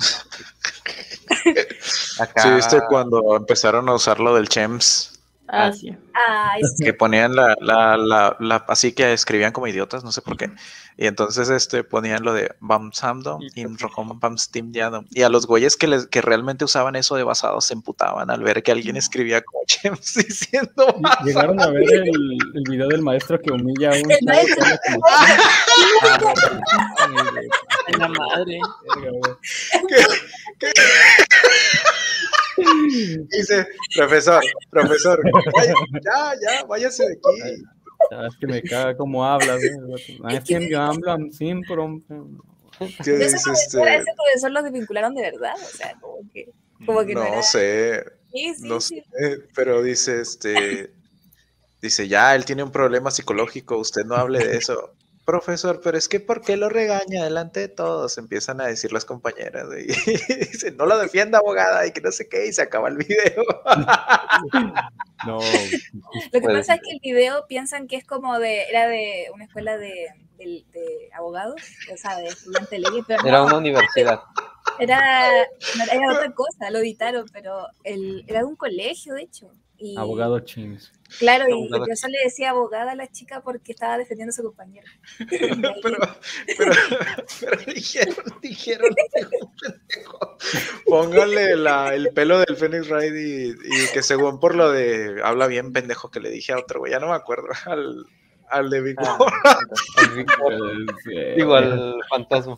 acá... Sí, viste cuando empezaron a usar lo del Chems. Sí. Que ponían así que escribían como idiotas, no sé por qué. Y entonces ponían lo de Bam Samdom in Rojom Bam Steam Yadom. Y a los güeyes que realmente usaban eso de basado se emputaban al ver que alguien escribía como Chems diciendo basado. Llegaron a ver el video del maestro que humilla a un ¡Ay, la madre! Dice, profesor, ya, váyase de aquí. Es que me caga cómo hablas. Ese profesor los desvincularon de verdad, o sea, como que no era... sé, no sé, pero dice, dice, ya, él tiene un problema psicológico, usted no hable de eso. Profesor, pero es que ¿por qué lo regaña delante de todos? Empiezan a decir las compañeras y dicen, no lo defienda, abogada, y que no sé qué, y se acaba el video. No. Lo que pasa es que el video piensan que es como era de una escuela de abogados, o sea, de estudiantes de leyes, pero era una universidad. Era otra cosa, lo editaron, pero era de un colegio, de hecho. Y, abogado Chins. Claro, y yo solo le decía abogada a la chica porque estaba defendiendo a su compañero. pero dijeron, póngale el pelo del Phoenix Wright y que según por lo de habla bien pendejo que le dije a otro güey, ya no me acuerdo, al de Big Digo, al fantasma.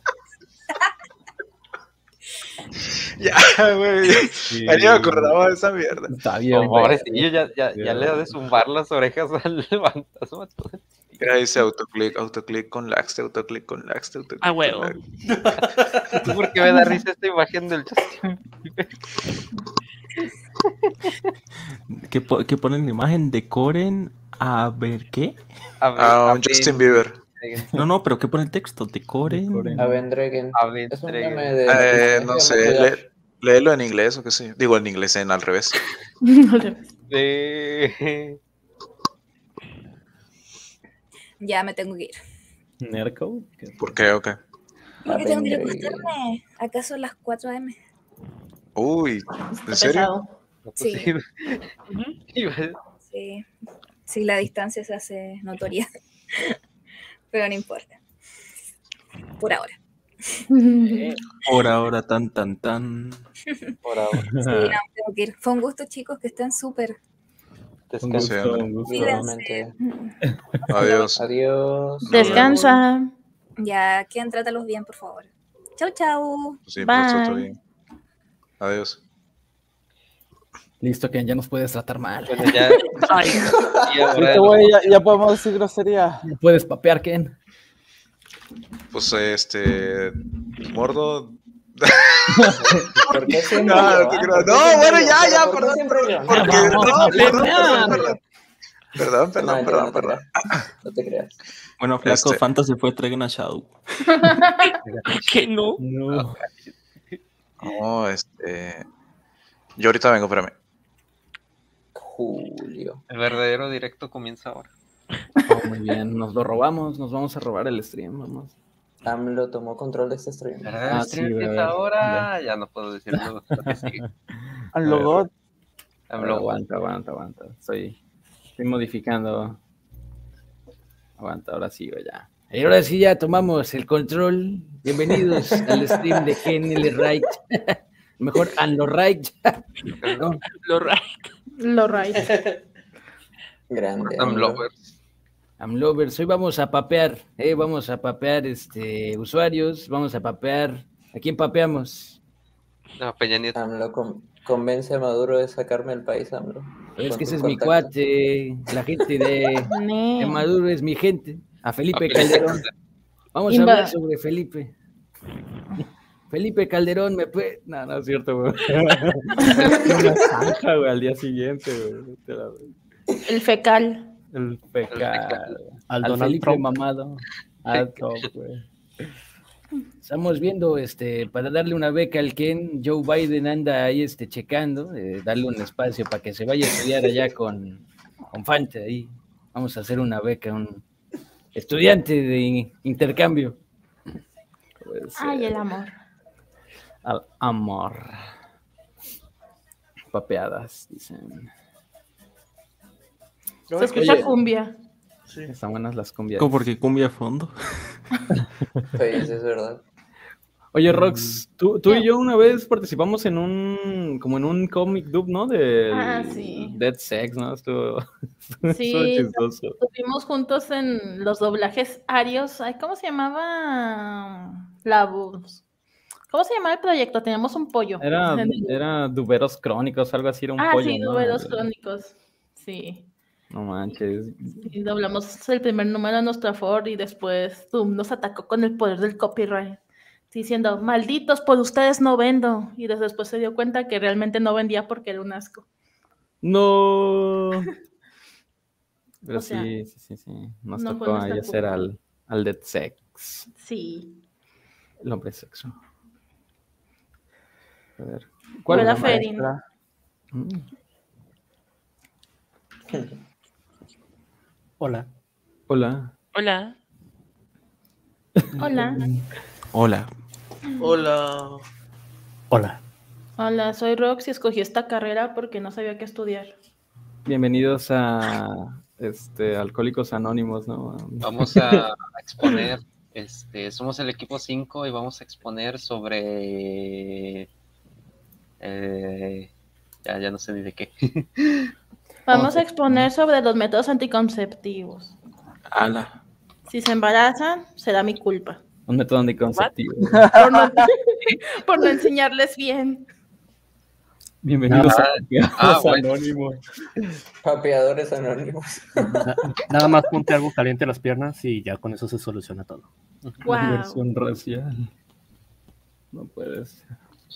Ya, güey. Sí. Ahí me acordaba de esa mierda. Está bien, ahora sí, ya le da de zumbar las orejas al fantasma. Mira, dice autoclick con lax, autoclick con lax. Ah, huevo. ¿Por qué me da risa esta imagen del Justin ¿Qué ponen la imagen? Decoren a ver qué. A Justin Bieber. No, pero ¿qué pone el texto? Decoren. Avendregen. Es un meme de... no sé, léelo en inglés o qué sé. Digo en inglés, al revés. Ya me tengo que ir. ¿Nerco? ¿Por qué o qué? Porque tengo que ir a acostarme. Acá son las 4 AM. Uy, ¿en serio? Sí. Sí. Sí, la distancia se hace notoria. Pero no importa. Por ahora. Por ahora, tan. Por ahora. Sí, no, tengo que ir. Fue un gusto, chicos, que estén súper. Descansa. Cuídense. Adiós. Adiós. Descansa. Ya, quien trátalos bien, por favor. Chau, chau. Sí, Bye. por supuesto, bien. Adiós. Listo, Ken, ya nos puedes tratar mal. Bueno, ya. Este güey, ya podemos decir grosería. No puedes papear, Ken. Pues Mordo. ¿Por qué siempre No, yo? no te creo. ¿Por qué No, siempre bueno, yo? ya, ¿Por qué perdón. siempre yo? Perdón. No te creas. Bueno, Flaco, Fantasy fue Dragon a Shadow. ¿Qué no? No. No, yo ahorita vengo, espérame. Julio. El verdadero directo comienza ahora. Oh, muy bien, nos lo robamos, nos vamos a robar el stream, vamos. AMLO tomó control de este stream. ¿Verdad? El stream empieza ahora. Ya no puedo decirlo. Lo que sigue. AMLO. Aguanta. Estoy modificando. Aguanta, ahora sigo ya. Y ahora sí ya tomamos el control. Bienvenidos al stream de Ken L. Wright. Mejor AMLO Wright. Perdón. Lo right. Grande. AMLovers. Hoy vamos a papear. Vamos a papear usuarios. Vamos a papear. ¿A quién papeamos? No, Peña Nieto. AMLO, convence a Maduro de sacarme del país, AMLO. Pero es Con que ese tus es mi contactos. cuate. La gente de Maduro es mi gente. A Felipe Calderón. Vamos a Imba. hablar sobre Felipe. Felipe Calderón me puede. No, no es cierto, güey. Una zanja, güey, al día siguiente, güey. El fecal. El pecado. Al Al Donald Felipe Trump. mamado. Al top, güey. Estamos viendo, para darle una beca al Ken, Joe Biden anda ahí, checando, darle un espacio para que se vaya a estudiar allá con Fante ahí. Vamos a hacer una beca, un estudiante de intercambio. Pues, Ay, el amor. Al amor. Papeadas, dicen. Se escucha cumbia. Sí. Están buenas las cumbias. ¿Cómo porque cumbia a fondo? Pues es verdad. Oye, Rox, tú y yo una vez participamos en un comic dub, ¿no? De Sí. Dead Sex, ¿no? Estuvo Sí, chistoso. estuvimos juntos en los doblajes arios. Ay, ¿cómo se llamaba? ¿Cómo se llamaba el proyecto? Teníamos un pollo. Era Duberos Crónicos, algo así, era un pollo, sí, ¿no? Duberos Crónicos. Sí. No manches. Y doblamos el primer número a nuestra Ford y después Doom nos atacó con el poder del copyright, diciendo, malditos, por ustedes no vendo. Y después se dio cuenta que realmente no vendía porque era un asco. No. Pero O sea, sí. Nos no fue tocó nuestra ahí hacer culpa. al Dead Sex. Sí. El hombre sexo. A ver. ¿Cuál es era la Ferin? maestra? Hola. Hola. Hola. Hola. Hola, soy Rox y escogí esta carrera porque no sabía qué estudiar. Bienvenidos a Alcohólicos Anónimos, ¿no? Vamos a exponer, somos el equipo 5 y vamos a exponer sobre... ya no sé ni de qué. Vamos a exponer sobre los métodos anticonceptivos. Ala. Si se embarazan, será mi culpa. Un método anticonceptivo. Por no enseñarles bien. Bienvenidos a Papeados bueno. Anónimos. Papeadores anónimos. Nada más ponte algo caliente en las piernas y ya con eso se soluciona todo. Wow. Versión racial. No puede ser.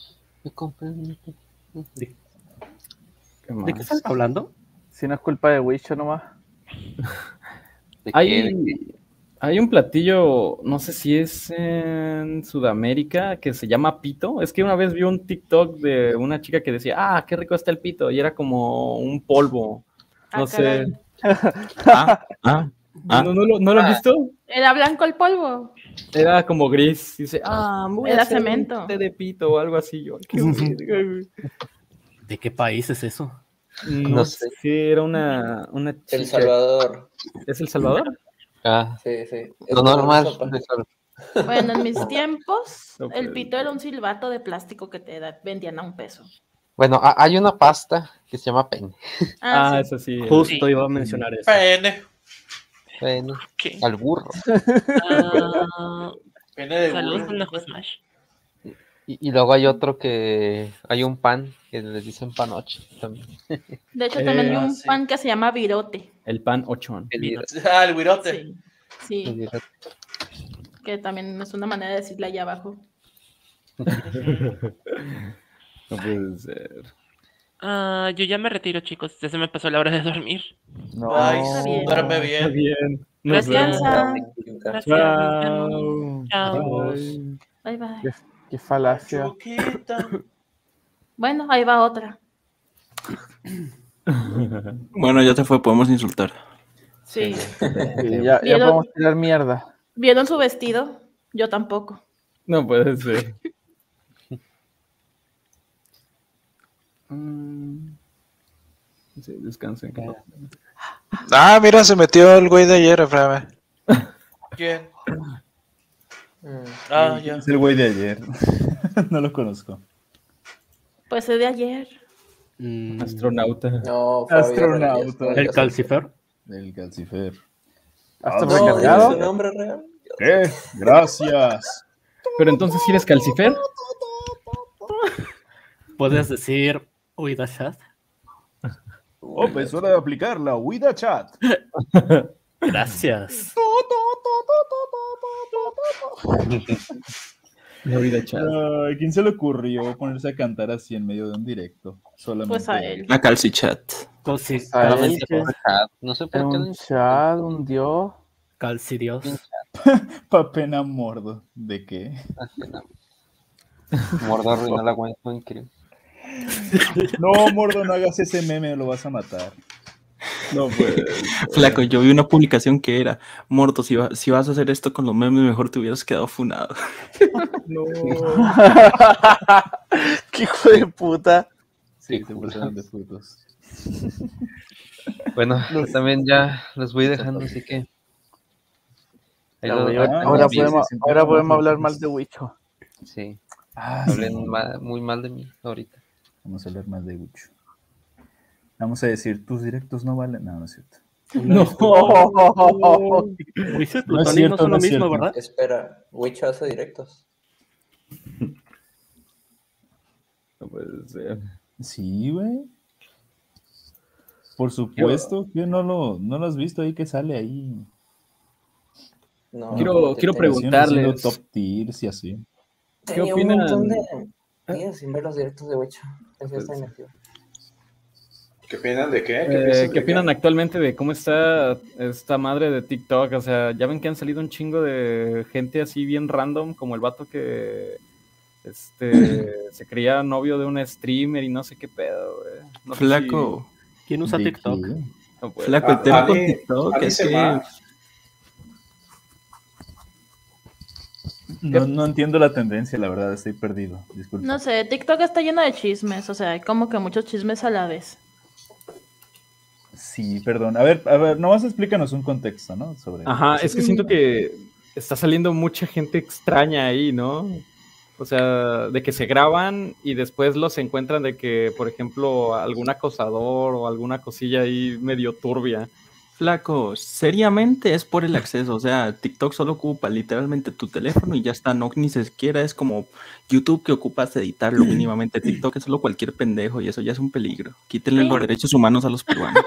¿De ¿Qué qué estás hablando? Si no es culpa de Wisho nomás. Hay un platillo, no sé si es en Sudamérica, que se llama pito. Es que una vez vi un TikTok de una chica que decía, qué rico está el pito, y era como un polvo. No sé. caray. ¿No lo has visto? Era blanco el polvo. Era como gris. Dice, voy Era a hacer cemento. un té de pito o algo así. Yo, qué verga, güey. ¿De qué país es eso? No sé. Sí, era una chica. El Salvador. ¿Es El Salvador? Sí, sí. Lo normal. Bueno, en mis tiempos, No el puede pito era un silbato de plástico que vendían a $1. Bueno, hay una pasta que se llama pene. Sí. Eso sí. Justo iba a mencionar eso. Pene. Pene. Al burro. Pene de Saludos burro. con Najo Smash. Y luego hay otro que... Hay un pan que les dicen panoche también. De hecho, también hay un pan que se llama virote. El pan ochón. El virote. Sí. Sí. Que también es una manera de decirle allá abajo. No puede ser. Yo ya me retiro, chicos. Ya se me pasó la hora de dormir. No, duerme bien. Está bien. Gracias. Gracias. Chao. Chao. Bye, bye. Qué falacia. Bueno, ahí va otra. Bueno, ya te fue, podemos insultar. Sí. Sí, ya ¿Vieron? podemos tirar mierda. ¿Vieron su vestido? Yo tampoco. No puede ser. Sí, descansen. Mira, se metió el güey de ayer, Efraín. ¿Quién? Ya. Es el güey de ayer. No lo conozco. Pues es de ayer. Astronauta. No, Astronauta. ¿El Calcifer? El Calcifer. ¿Hasta No, recargado? ¿es su nombre real? ¿Qué? Gracias. Pero entonces, ¿sí eres Calcifer? ¿Puedes decir Uida Chat? Oh, pues hora de aplicar la Uida Chat. Gracias. La Uida Chat. Ay, ¿quién se le ocurrió ponerse a cantar así en medio de un directo? Solamente Pues a él. La Calcichat. A él, que No sé era por qué. un chat, un dios. Calcidios. Pa' pena mordo. ¿De qué? Mordo arruinó la cuenta, increíble. No, Mordo, no hagas ese meme, lo vas a matar. No puede. Flaco, yo vi una publicación que era: Morto, si vas a hacer esto con los memes, mejor te hubieras quedado funado. No. ¡Qué hijo de puta! Sí, se pusieron de frutos. Bueno, yo también ya los voy dejando, así que. Ahora podemos hablar mal de Wicho. Sí. Sí. Hablen muy mal de mí ahorita. Vamos a hablar más de Wicho. Vamos a decir, tus directos no valen. No, no es cierto. No. Wicho y No es Plutonic cierto, no son no lo es mismo, cierto. ¿verdad? Espera, Wicho hace directos. No puede ser. Sí, güey. Por supuesto, que no lo has visto ahí que sale ahí. No, Quiero preguntarles. Haciendo top tiers y así. ¿Qué Tenía opinan? un montón de días sin ver los directos de Wicho. Pensé estar inactivo. ¿Qué opinan de qué? ¿Qué opinan actualmente de cómo está esta madre de TikTok? O sea, ya ven que han salido un chingo de gente así bien random, como el vato que se creía novio de un streamer y no sé qué pedo, güey. No sé Flaco. ¿Quién usa TikTok? No puede. Flaco, el tema a con mí- TikTok a mí es se que... va. No entiendo la tendencia, la verdad, estoy perdido. Disculpa. No sé, TikTok está lleno de chismes, o sea, hay como que muchos chismes a la vez. Sí, perdón. A ver, nomás explícanos un contexto, ¿no? Sobre. Ajá, es que siento que está saliendo mucha gente extraña ahí, ¿no? O sea, de que se graban y después los encuentran de que, por ejemplo, algún acosador o alguna cosilla ahí medio turbia. Flaco, seriamente es por el acceso, o sea, TikTok solo ocupa literalmente tu teléfono y ya está, no ni siquiera es como YouTube que ocupas editarlo mínimamente, TikTok es solo cualquier pendejo y eso ya es un peligro. Quítenle los derechos humanos a los peruanos.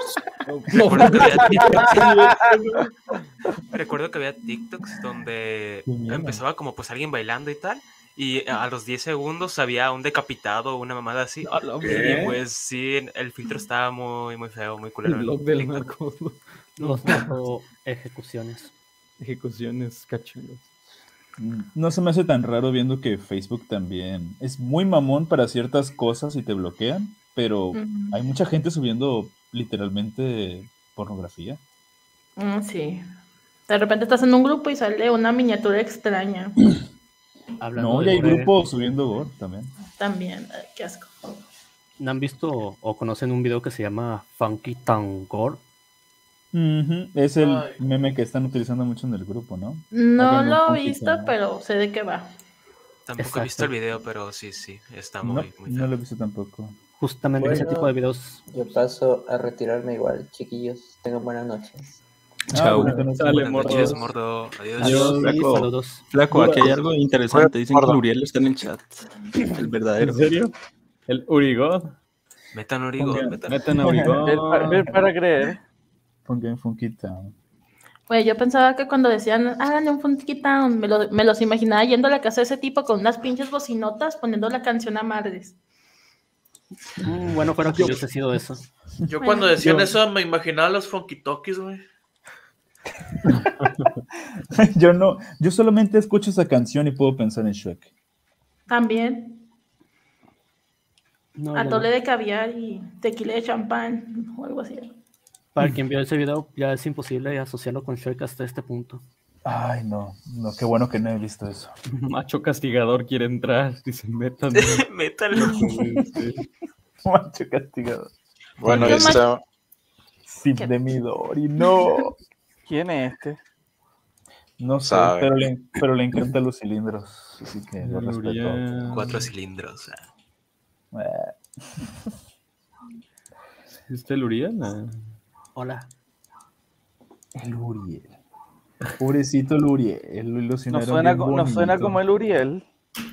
Recuerdo que había TikToks donde empezaba como pues alguien bailando y tal, y a los 10 segundos había un decapitado o una mamada así, y pues sí, el filtro estaba muy, muy feo, muy culero. El blog del narco. Los narco ejecuciones. Ejecuciones cachondas. No se me hace tan raro viendo que Facebook también es muy mamón para ciertas cosas y te bloquean, pero hay mucha gente subiendo literalmente pornografía. Sí. De repente estás en un grupo y sale una miniatura extraña. No, ya hay grupos subiendo gore también. También, qué asco. ¿No han visto o conocen un video que se llama Funky Town Gore? Es el meme que están utilizando mucho en el grupo, ¿no? No lo he visto, pero sé de qué va. Tampoco he visto el video, pero sí, está muy feo. No lo he visto tampoco. Justamente Bueno, ese tipo de videos. Yo paso a retirarme igual, chiquillos. Tengan buenas noches. Chao. Buenas noches, Mordo. Adiós. Adiós, Flaco. Saludos. Flaco, aquí hay algo interesante. Dicen que Uriel está en el chat. El verdadero. ¿En serio? El Urigod. Metan Urigod. Metan Urigod. Ver para creer. Pongan Funky Town. Güey, yo pensaba que cuando decían, háganle un Funky Town, me los imaginaba yendo a la casa de ese tipo con unas pinches bocinotas poniendo la canción a madres. Bueno, fuera que hubiese sido eso. Yo cuando decían eso me imaginaba los Funky Tokis, güey. Yo solamente escucho esa canción y puedo pensar en Shrek. También. No, Atole de caviar y tequila de champán o algo así. Para quien vio ese video, ya es imposible asociarlo con Shrek hasta este punto. Ay, no, qué bueno que no he visto eso. Macho castigador quiere entrar. Dice, métanlo. Métanlo. Macho castigador. Bueno, ahí está. Sim de Midori, no. ¿Quién es este? No sé, pero le encantan los cilindros. Así que lo respeto. 4 cilindros. ¿Este el Uriel? Hola. El Uriel. Pobrecito el Uriel. No suena como el Uriel.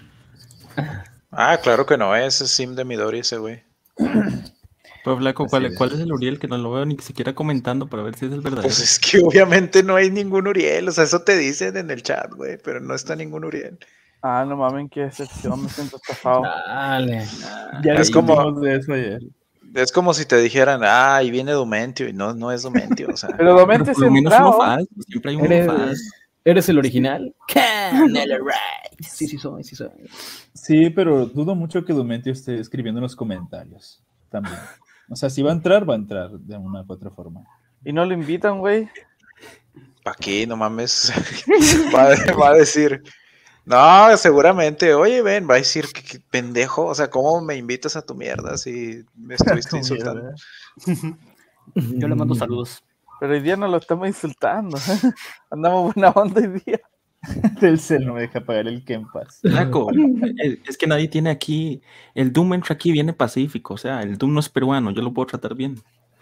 Ah, claro que no, ese es Sim de Midori, ese güey. Pero Flaco, ¿cuál es el Uriel? Que no lo veo ni siquiera comentando para ver si es el verdadero. Pues es que obviamente no hay ningún Uriel, o sea, eso te dicen en el chat, güey, pero no está ningún Uriel. Ah, no mames, qué decepción, me siento estafado. Dale. Ya es como de eso ayer. Es como si te dijeran, ahí viene Dumentio, y no es Dumentio, o sea. Pero Dumentio es entrado. Siempre hay uno falso. ¿Eres el original? Sí, soy. Sí, pero dudo mucho que Dumentio esté escribiendo en los comentarios también. O sea, si va a entrar de una u otra forma. ¿Y no lo invitan, güey? ¿Para qué? No mames. va a decir. No, seguramente. Oye, ven, va a decir que pendejo. O sea, ¿cómo me invitas a tu mierda si me estuviste insultando? Yo le mando saludos. Pero hoy día no lo estamos insultando. Andamos buena onda hoy día. El cel no me deja pagar el Kempas. Flaco, es que nadie tiene aquí. El Doom entra aquí, viene pacífico. O sea, el Doom no es peruano, yo lo puedo tratar bien.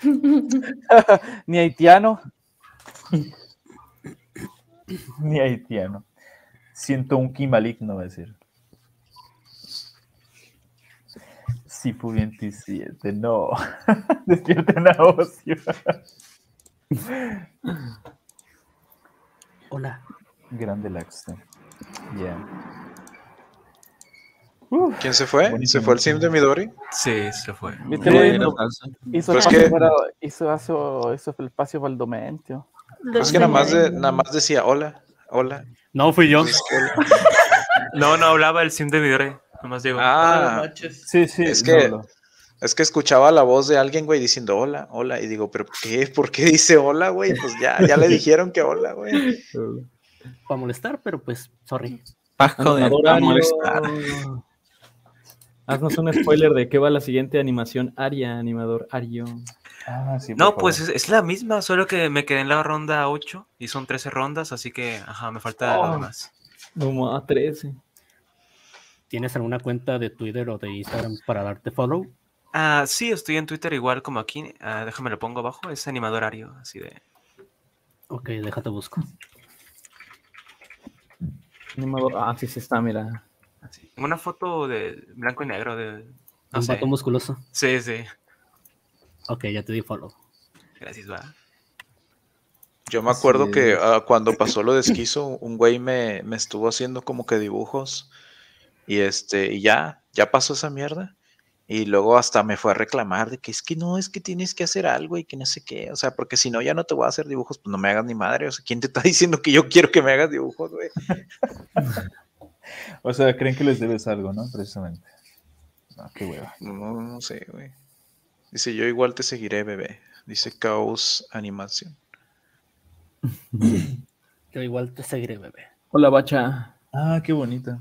Ni haitiano. Ni haitiano. Siento un ki maligno, va a decir. Sifu 27, no. Despierten a Ocio. Hola. Grande Laxton. Yeah. ¿Quién se fue? Buenísimo. ¿Se fue el Sim de Midori? Sí, se fue. Hizo el espacio para el Domentio. Es que nada más decía hola. No, fui yo. No hablaba el Sim de Midori. Nomás llegó. Sí. Es que escuchaba la voz de alguien, güey, diciendo hola. Y digo, ¿pero qué? ¿Por qué dice hola, güey? Pues ya le dijeron que hola, güey. Para molestar, pero pues, sorry. Para molestar. Haznos un spoiler de qué va la siguiente animación Aria, animador Ario. Sí, no, pues es la misma, solo que me quedé en la ronda 8 y son 13 rondas, así que, me falta lo demás. Como a 13. ¿Tienes alguna cuenta de Twitter o de Instagram para darte follow? Sí, estoy en Twitter igual como aquí. Déjame lo pongo abajo, es animador Ario, así de... Ok, déjate busco. Animador, sí está, mira. Una foto de blanco y negro de... Un vato musculoso. Sí. Ok, ya te di follow. Gracias, va. Yo me acuerdo que cuando pasó lo de Esquizo, un güey me estuvo haciendo como que dibujos y ya pasó esa mierda. Y luego hasta me fue a reclamar de que es que tienes que hacer algo y que no sé qué. O sea, porque si no, ya no te voy a hacer dibujos, pues no me hagas ni madre. O sea, ¿quién te está diciendo que yo quiero que me hagas dibujos, güey? O sea, creen que les debes algo, ¿no? Precisamente. No, qué hueva. No sé, güey. Dice, yo igual te seguiré, bebé. Dice Caos Animación. Yo igual te seguiré, bebé. Hola, Bacha. Ah, qué bonita.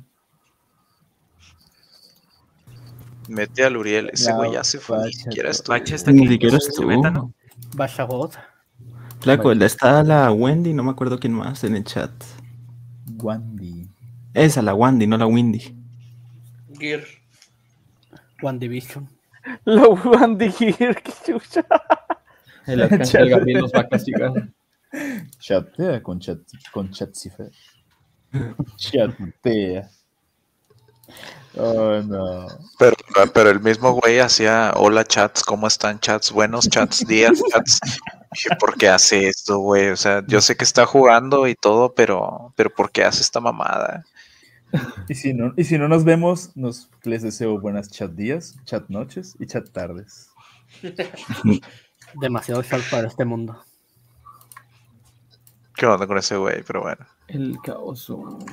Mete al Uriel, ese güey ya se fue, ni siquiera estuvo. Bacha está aquí. Ni siquiera estuvo. Beta, ¿no? Bacha God. Flaco, está la Wendy, no me acuerdo quién más en el chat. Wandy. Esa, la Wandy, no la Windy. Gear. One Division. La Wandy Gear, qué chucha. El Gabriel nos va a castigar. Chatea con Chatsifer. Chatea. Oh, no. Pero el mismo güey hacía hola chats, ¿cómo están chats? Buenos chats, días chats. Dije, ¿por qué hace esto, güey? O sea, yo sé que está jugando y todo, pero ¿por qué hace esta mamada? Y si no nos vemos, les deseo buenas chat días, chat noches y chat tardes. Demasiado chat para este mundo. ¿Qué onda con ese güey? Pero bueno. El caos.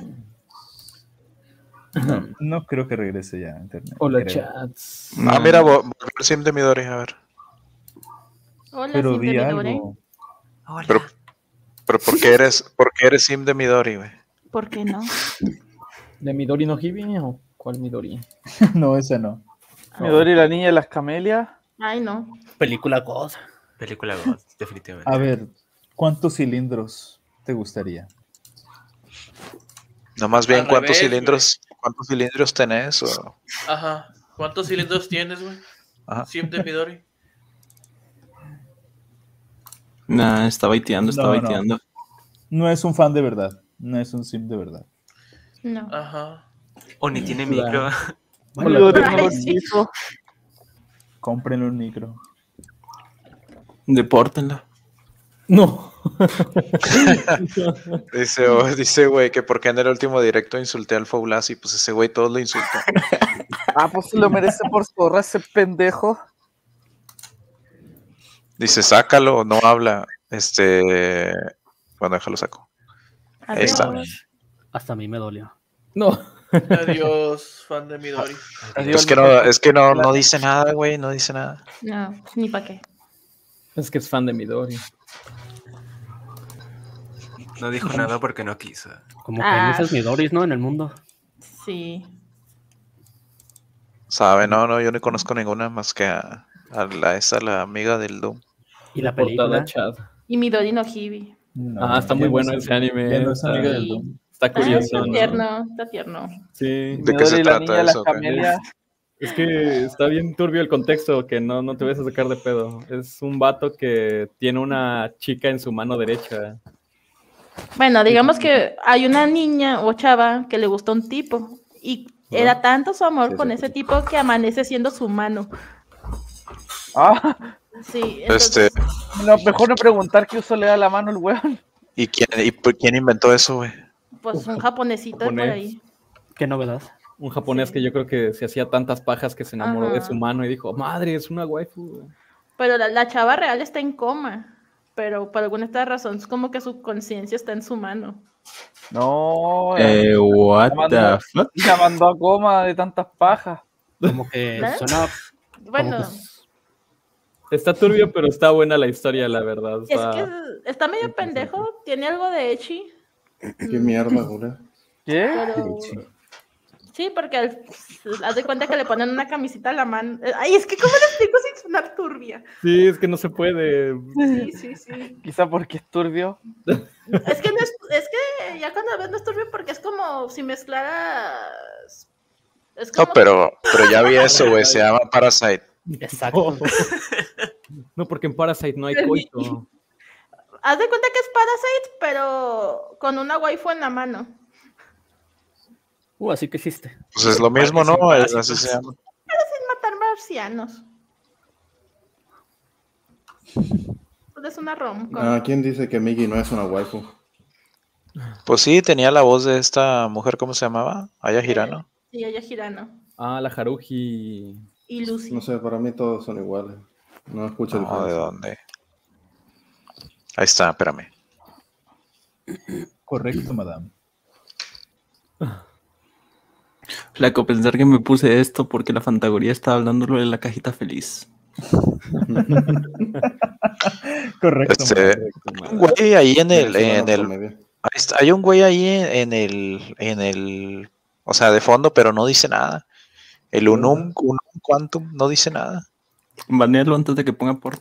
No creo que regrese ya a internet. Hola, creo. chats. Ah, mira, volvió el sim de Midori, a ver. Hola, Pero Sim de di Midori. algo. Pero ¿por qué eres sim de Midori, güey? ¿Por qué no? ¿De Midori no Hibi o cuál Midori? No, esa no. Midori, la niña de las camelias. Ay, no. Película God. Película God, definitivamente. A ver, ¿cuántos cilindros te gustaría? No, más bien, Al ¿cuántos revés, cilindros tenés? O... Ajá. ¿Cuántos cilindros tienes, güey? Ajá. Sim de Midori. Nah, está baiteando, está baiteando. No es un fan de verdad. No es un sim de verdad. No. Ajá. O ni tiene micro. Cómprenle un micro. Depórtenla. No. Dice, güey, que porque en el último directo insulté al Faulasi, pues ese güey todos lo insultó. Ah, pues se lo merece por zorra ese pendejo. Dice, sácalo, no habla. Bueno, déjalo saco. Ahí está. Hasta a mí me dolió. No. Adiós, fan de Midori. Es que no dice nada, güey, no dice nada. No, ni para qué. Es que es fan de Midori. No dijo nada porque no quiso. Como que hay muchos Midoris, ¿no? En el mundo. Sí. Sabe, no, yo no conozco ninguna más que a la amiga del Doom. ¿Y la película? Y Midori no Hibi. No, está muy bueno ese anime. Ya no es amiga del Doom. Está curioso. Está tierno, está tierno. Sí. ¿De qué se trata eso? Es que está bien turbio el contexto, que no te vas a sacar de pedo. Es un vato que tiene una chica en su mano derecha. Bueno, digamos que hay una niña o chava que le gusta un tipo y era tanto su amor con ese tipo que amanece siendo su mano. Ah, sí. Entonces... No, mejor no preguntar qué uso le da la mano el weón. ¿Y quién inventó eso, güey? Pues un japonesito por ahí. Qué novedad. Un japonés que yo creo que se hacía tantas pajas que se enamoró de su mano y dijo, madre, es una waifu. Pero la chava real está en coma. Pero por alguna esta razón es como que su conciencia está en su mano. No. What the fuck? La mandó a coma de tantas pajas. Como que suena... Bueno. Está turbio, pero está buena la historia, la verdad. Es que está medio pendejo. Tiene algo de ecchi. Qué mierda, güey. ¿Qué? Pero... Sí, porque haz de cuenta que le ponen una camisita a la mano. Ay, es que ¿cómo le explico sin sonar turbia? Sí, es que no se puede. Sí. Quizá porque es turbio. Es que ya cuando ves no es turbio porque es como si mezclaras... Es como... No, pero ya vi eso, güey, se llama Parasite. Exacto. No, porque en Parasite no hay coito. Haz de cuenta que es Parasite, pero con una waifu en la mano. Así que existe. Pues es lo mismo, ¿no? Así se llama. Pero sin matar marcianos. Pues es una rom. ¿Quién dice que Migi no es una waifu? Pues sí, tenía la voz de esta mujer, ¿cómo se llamaba? Aya Hirano. Sí, Aya Hirano. Ah, la Haruhi. Y Lucy. No sé, para mí todos son iguales. No escucho No, ¿de dónde? Ahí está, espérame. Correcto, madame. Flaco, pensar que me puse esto porque la Fantagoría estaba hablándolo de la cajita feliz. Correcto. Güey, ahí en el Hay un güey ahí en el, o sea, de fondo, pero no dice nada. El Unum Quantum no dice nada. Banearlo antes de que ponga porno.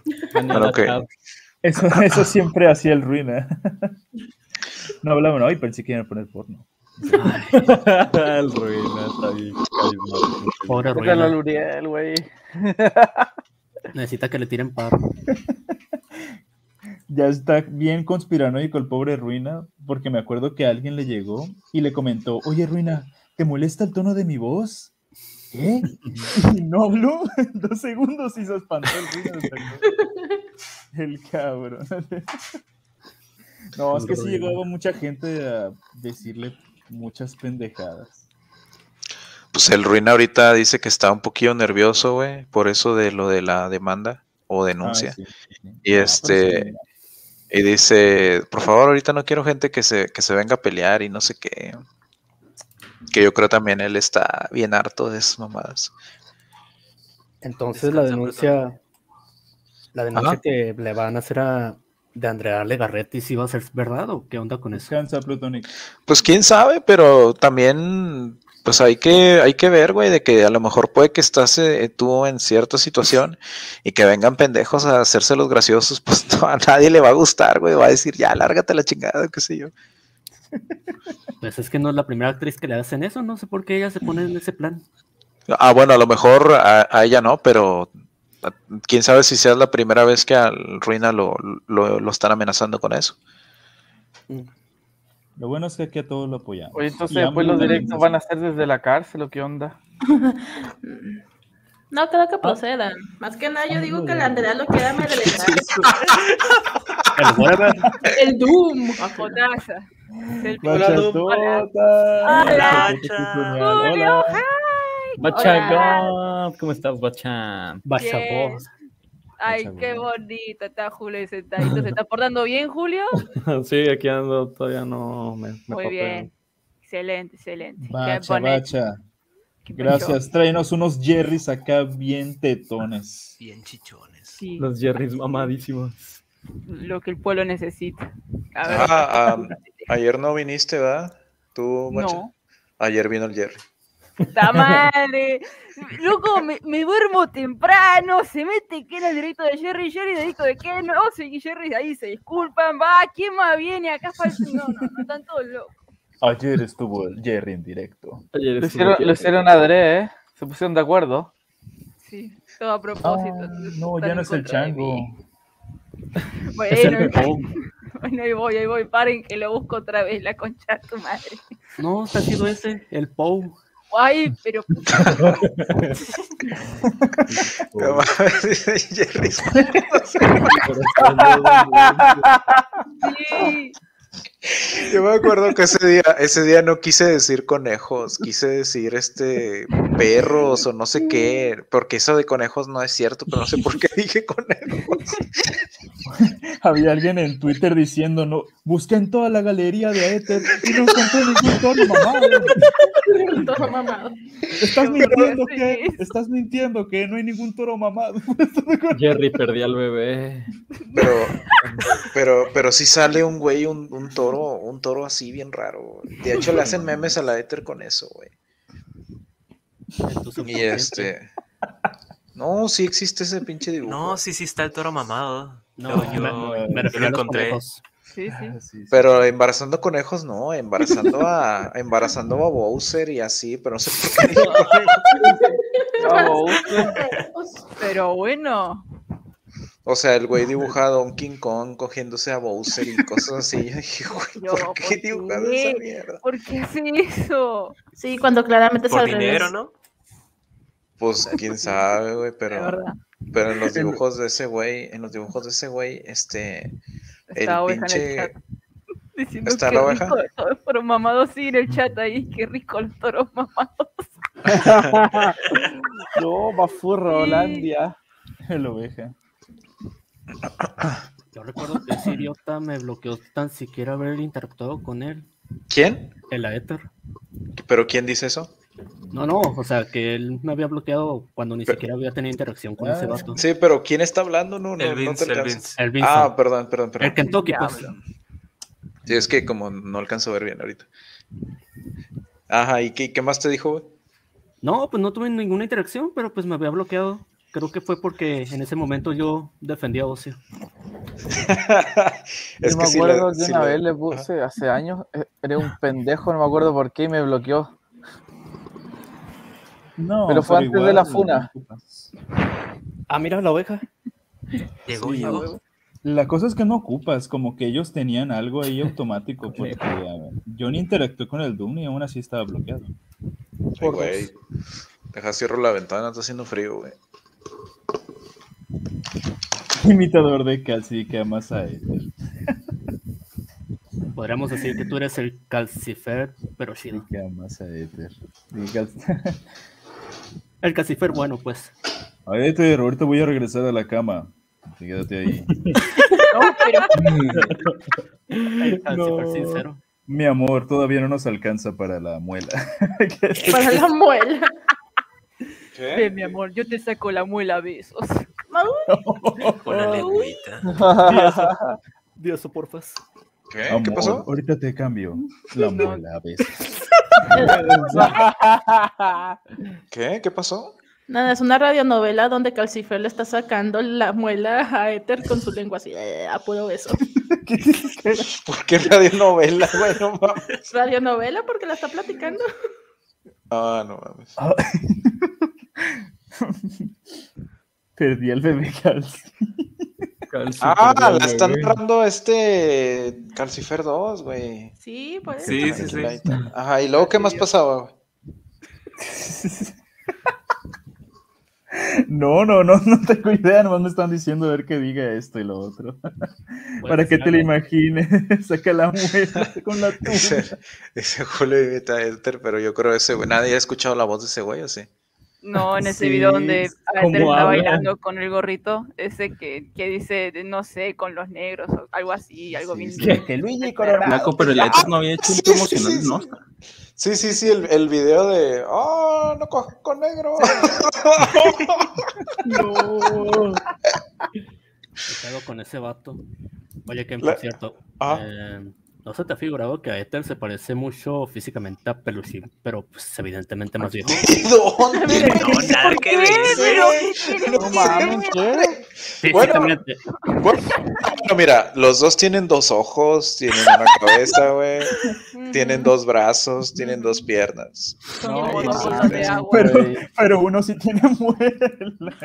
Eso siempre hacía el Ruina. No hablaban hoy, pensé que iban a poner porno. El Ruina está bien. Pobre Déjalo al Ruina. Uriel, güey. Necesita que le tiren paro. Ya está bien conspiranoico el pobre Ruina, porque me acuerdo que alguien le llegó y le comentó, oye Ruina, ¿te molesta el tono de mi voz? ¿Qué? Y no habló en 2 segundos y se espantó el Ruina. El cabrón. No, es que sí llegaba mucha gente a decirle muchas pendejadas. Pues el Ruina ahorita dice que está un poquillo nervioso, güey, por eso de lo de la demanda o denuncia. Sí. Y y dice, por favor, ahorita no quiero gente que se venga a pelear y no sé qué. Que yo creo también él está bien harto de esas mamadas. Entonces la denuncia que le van a hacer de Andrea Legarreta, ¿sí va a ser verdad o qué onda con eso? Descansa, Plutonic. Pues quién sabe, pero también pues hay que ver, güey, de que a lo mejor puede que estás tú en cierta situación y que vengan pendejos a hacerse los graciosos, pues no, a nadie le va a gustar, güey, va a decir, ya, lárgate la chingada, qué sé yo. Pues es que no es la primera actriz que le hacen eso, no sé por qué ella se pone en ese plan. Bueno, a lo mejor a ella no, pero quién sabe si sea la primera vez que al Ruina lo están amenazando con eso. Lo bueno es que aquí a todos lo apoyamos. Oye, entonces Y después AMLO los también directos se- van a ser desde la cárcel o qué onda. No creo que procedan. Más que nada, yo digo que la Andrea lo quiera merendar. El Doom, a Jotasa. El Hola. Julio, Bachagón, ¿cómo estás, Bachán? Bien. Ay, qué bonito está Julio sentadito. ¿Se está portando bien, Julio? Sí, aquí ando, todavía no me Muy papeo. bien. Excelente, excelente. Qué Bacha, bonito. bacha. Gracias, tráenos unos Jerrys acá bien tetones. Bien chichones. Sí, Los Jerrys mamadísimos. lo que el pueblo necesita. A ver. Ayer no viniste, ¿verdad? ¿Tú, Bacha? No. Ayer vino el Jerry. ¡Ta madre! Loco, me duermo temprano, se mete que era el directo de Jerry, directo de que no, y Jerry ahí se disculpan, va, ¿quién más viene? Acá falta, no, están todos locos. Ayer estuvo el Jerry en directo. Lo hicieron adrede, se pusieron de acuerdo. Sí, todo a propósito. No, ya no es el chango. Bueno, bueno, ahí voy, paren que lo busco otra vez, la concha de tu madre. No, ha sido ese, el Pou. Ay, pero... Jerry. Sí. Yo me acuerdo que ese día no quise decir conejos, quise decir perros o no sé qué, porque eso de conejos no es cierto, pero no sé por qué dije conejos. Había alguien en Twitter diciendo, no, busqué en toda la galería de Aether y no encontré ningún toro mamado. Toro mamado. Estás mintiendo que no hay ningún toro mamado. Jerry perdí al bebé. Pero sí sale un güey, un toro así bien raro. De hecho le hacen memes a la Aether con eso, güey. Y no, sí existe ese pinche dibujo. No, sí está el toro mamado. No, yo me refiero lo a los encontré. conejos. Sí. Pero embarazando conejos no, embarazando a Bowser y así, pero no sé por qué. Pero bueno. O sea, el güey dibuja a Donkey Kong cogiéndose a Bowser y cosas así. Yo dije, güey, ¿por qué dibujas esa mierda? ¿Por qué hace eso? Sí, cuando claramente es Por al dinero, revés. ¿no? Pues quién sabe, güey, De pero verdad. en los dibujos de ese güey, el Está oveja en el pinche chat. Diciendo ¿está que la oveja? rico los toros pero mamados, sí, en el chat ahí, qué rico los toros mamados. No, Bafurro, Holandia. El oveja. Yo recuerdo que ese idiota me bloqueó tan siquiera haber interactuado con él. ¿Quién? El Aether. ¿Pero quién dice eso? No, o sea, que él me había bloqueado cuando ni siquiera había tenido interacción con ese vato. Sí, pero ¿quién está hablando? No, El Vince, no te el alcanzo. Vince. Ah, perdón. El Kentucky, pues. Sí, es que como no alcanzo a ver bien ahorita. Ajá, ¿y qué más te dijo, güey? No, pues no tuve ninguna interacción, pero pues me había bloqueado. Creo que fue porque en ese momento yo defendía a Ocio. Yo me acuerdo que una vez le puse, hace años, era un pendejo, no me acuerdo por qué, y me bloqueó. No, pero fue antes igual, de la funa. Ah, mira la oveja. Llegó. La cosa es que no ocupas, como que ellos tenían algo ahí automático, porque a ver, yo ni interactué con el Doom y aún así estaba bloqueado. Ay, güey. Deja cierro la ventana, está haciendo frío, güey. Imitador de Calci que amas a Ether. Podríamos decir que tú eres el Calcifer, pero sí. Que amas a Ether. El Calcifer, bueno, pues. A ver, Ether, ahorita voy a regresar a la cama. Quédate ahí. No, pero... El Calcifer sincero. Mi amor, todavía no nos alcanza para la muela. Para la muela. ¿Qué? Ven, mi amor, yo te saco la muela a besos. Con la lengüita. Dioso, porfas. ¿Qué? Amor, ¿Qué pasó? Ahorita te cambio la muela a veces. ¿Qué? ¿Qué pasó? Nada, es una radionovela donde Calcifer le está sacando la muela a Ether con su lengua así, a puro beso. ¿Por qué radionovela, güey? No mames. Radionovela porque la está platicando. Ah, no mames. Perdí al bebé Calci. La está narrando Calcifer 2, güey. Sí, por eso. Sí. Ajá, ¿y luego qué más pasaba, güey? No tengo idea, nomás me están diciendo a ver que diga esto y lo otro. Para que te lo imagines, saca la muela con la tuya. Ese Julio imita a Ether, pero yo creo ese güey, nadie ha escuchado la voz de ese güey, ¿o sí? No, en ese Sí, video donde Ether ¿cómo está habla? bailando con el gorrito, ese que dice, no sé, con los negros o algo así, algo bien. Que Luigi Colorado. Flaco, pero el Ether no había hecho un promocional, ¿no? Sí, el video de no cojo con negro. No. ¿Qué hago con ese vato? Oye, que por cierto, ¿no se te ha figurado que a Ether se parece mucho físicamente a Peluchín, pero pues evidentemente más viejo? ¿Dónde? No, nada que ver. No mames, ¿qué? Físicamente. Bueno, mira, los dos tienen 2 ojos, tienen una cabeza, güey. Tienen 2 brazos, tienen 2 piernas. No, pero uno sí tiene muela.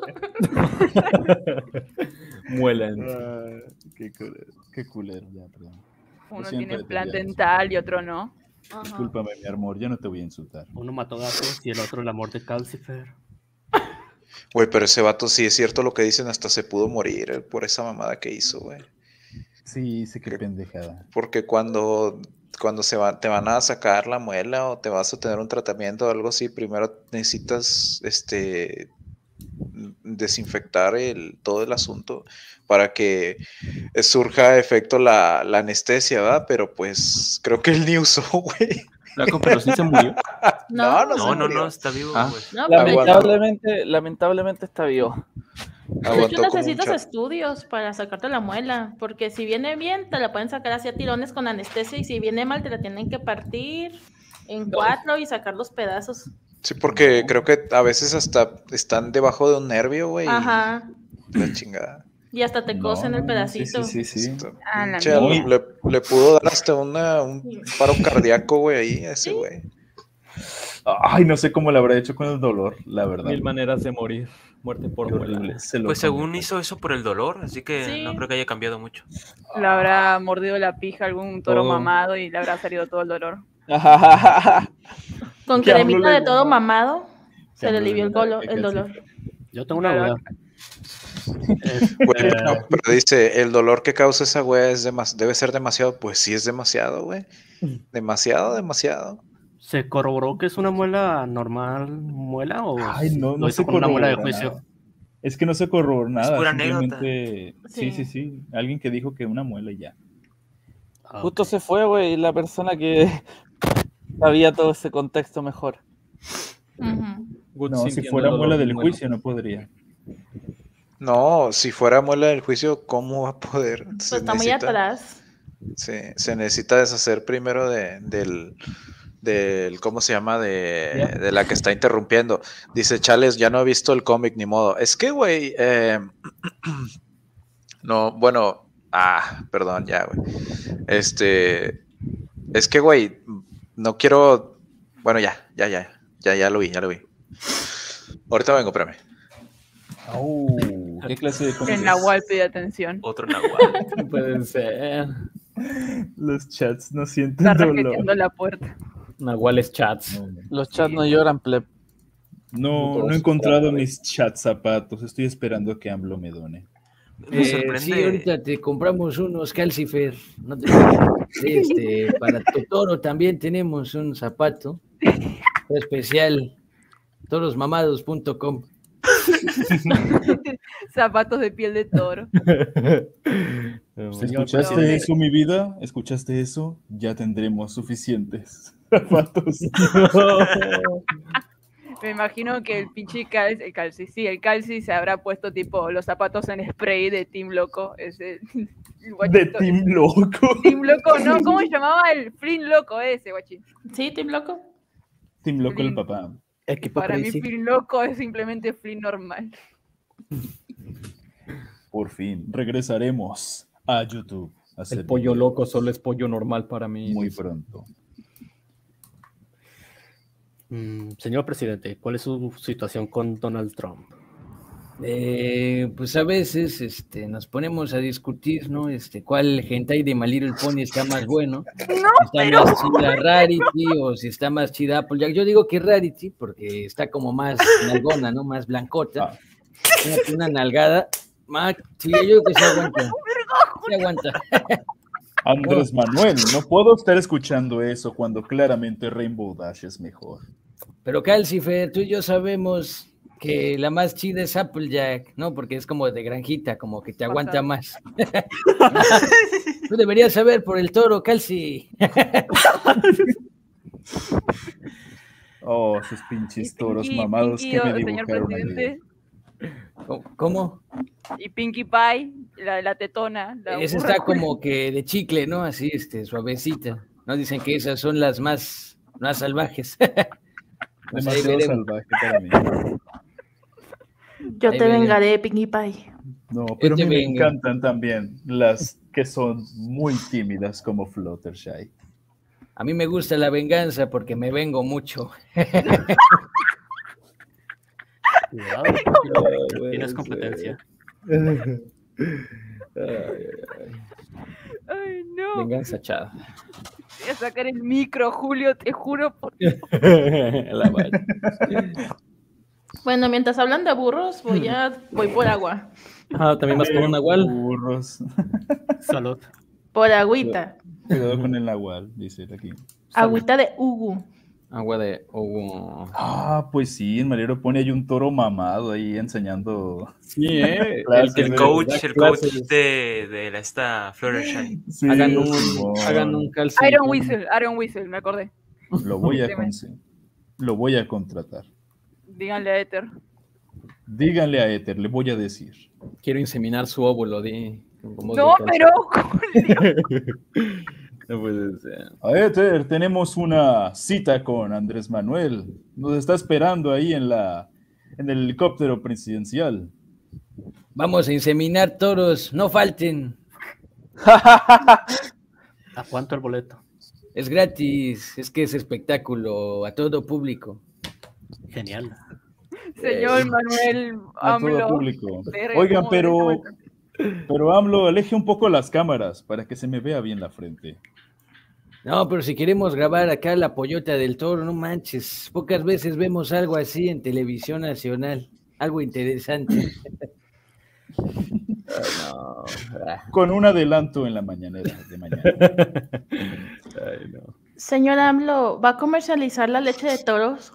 Muela. Qué culero, ya, perdón. Uno tiene plan dental y otro no. Discúlpame, mi amor, ya no te voy a insultar. Uno mató gatos y el otro el amor de Calcifer. Güey, pero ese vato sí es cierto lo que dicen, hasta se pudo morir por esa mamada que hizo, güey. Sí, qué pendejada. Porque cuando te van a sacar la muela o te vas a tener un tratamiento o algo así, primero necesitas desinfectar todo el asunto para que surja efecto la anestesia, ¿verdad? Pero pues creo que él ni usó, güey. Flaco, pero sí se murió. No, está vivo, güey. No, lamentablemente está vivo. De hecho, necesitas estudios para sacarte la muela, porque si viene bien, te la pueden sacar así a tirones con anestesia, y si viene mal, te la tienen que partir en 4 y sacar los pedazos. Sí, porque creo que a veces hasta están debajo de un nervio, güey. Ajá. La chingada. Y hasta te cosen el pedacito. Sí. Le pudo dar hasta un paro cardíaco, güey, ahí a ese güey. Ay, no sé cómo lo habrá hecho con el dolor, la verdad. 1000 maneras de morir. Muerte por muela. Pues según hizo eso por el dolor, así que no creo que haya cambiado mucho. Le habrá mordido la pija a algún toro mamado y le habrá salido todo el dolor. Con cremita de todo mamado, se le alivió el dolor. Yo tengo una duda. Güey, no, pero dice, el dolor que causa esa güey debe ser demasiado. Pues sí es demasiado, güey. Demasiado. ¿Se corroboró que es una muela normal, muela o no hizo con una muela de juicio? Nada. Es que no se corroboró nada. Es pura simplemente... Sí. Alguien que dijo que una muela y ya. Justo se fue, güey, la persona que sabía todo ese contexto mejor. No, si fuera muela del juicio no podría. No, si fuera muela del juicio, ¿cómo va a poder? Pues está muy atrás. se necesita deshacer primero del ¿cómo se llama? De la que está interrumpiendo. Dice, Chales, ya no he visto el cómic, ni modo. Es que, güey, no, bueno, perdón, ya, güey. Es que, güey, no quiero, bueno, ya lo vi. Ahorita vengo, espérame. ¿Qué clase de cómic El es? Nahual pide atención. Otro Nahual. No pueden ser. Los chats no sienten Está dolor. raqueteando la puerta. Nahuales chats. Los chats no lloran, pleb. No he encontrado mis chat zapatos. Estoy esperando a que AMLO me done. Sí, ahorita te compramos unos Calcifer. No te preocupes. Para tu toro también tenemos un zapato especial. torosmamados.com. Zapatos de piel de toro. ¿Escuchaste eso, mi vida? ¿Escuchaste eso? Ya tendremos suficientes zapatos. Me imagino que el pinche el Calci se habrá puesto tipo los zapatos en spray de Team Loco. Ese, ¿De Team Loco? Team Loco, no, ¿cómo se llamaba el Flynn Loco ese, guachín? Sí, Team Loco. Team Loco el papá. Para mí Flynn Loco es simplemente Flynn normal. Por fin, regresaremos a YouTube. El pollo loco solo es pollo normal para mí. Muy pronto. Señor presidente, ¿cuál es su situación con Donald Trump? Pues a veces nos ponemos a discutir, ¿no? ¿Cuál hentai de My Little Pony está más bueno? No, ¿Está más chida Rarity o si está más chida Applejack? Yo digo que Rarity porque está como más nalgona, ¿no? Más blancota. Una nalgada. Sí, yo creo que se aguanta. Se aguanta. Andrés Manuel, no puedo estar escuchando eso cuando claramente Rainbow Dash es mejor. Pero Calcifer, tú y yo sabemos que la más chida es Applejack, ¿no? Porque es como de granjita, como que te aguanta más. Tú deberías saber por el toro, Calci. Oh, esos pinches toros mamados que me señor dibujaron presidente. ayer. ¿Cómo? Y Pinkie Pie, la tetona. Esa está como que de chicle, ¿no? Así, suavecita. No dicen que esas son las más salvajes. Pues demasiado salvaje para mí. Yo te vengaré, Pinkie Pie. No, pero a mí me encantan también las que son muy tímidas como Fluttershy. A mí me gusta la venganza porque me vengo mucho. Tienes competencia. Ay, no. Venganza chada. Voy a sacar el micro, Julio, te juro. Bueno, mientras hablan de burros, voy por agua. También vas por un nahual. Burros. Salud. Por agüita. Cuidado con el nahual, dice aquí. Agüita de Ugu. Agua de Ugu. Pues sí, el Mariero pone ahí un toro mamado ahí enseñando. Sí, el coach de esta Fluttershy. Sí, hagan un calcio. Iron Whistle, me acordé. Lo voy a contratar. Díganle a Ether. Díganle a Ether, le voy a decir. Quiero inseminar su óvulo, No, pero... No puede ser. A Ether, tenemos una cita con Andrés Manuel. Nos está esperando ahí en el helicóptero presidencial. Vamos a inseminar toros, no falten. ¿A cuánto el boleto? Es gratis, es que es espectáculo a todo público. Genial. Señor Manuel A AMLO. todo público. Oigan, pero AMLO, aleje un poco las cámaras para que se me vea bien la frente. No, pero si queremos grabar acá la pollota del toro, no manches. Pocas veces vemos algo así en televisión nacional. Algo interesante. No. Con un adelanto en la mañanera de mañana. Ay, no. Señor AMLO, ¿va a comercializar la leche de toros?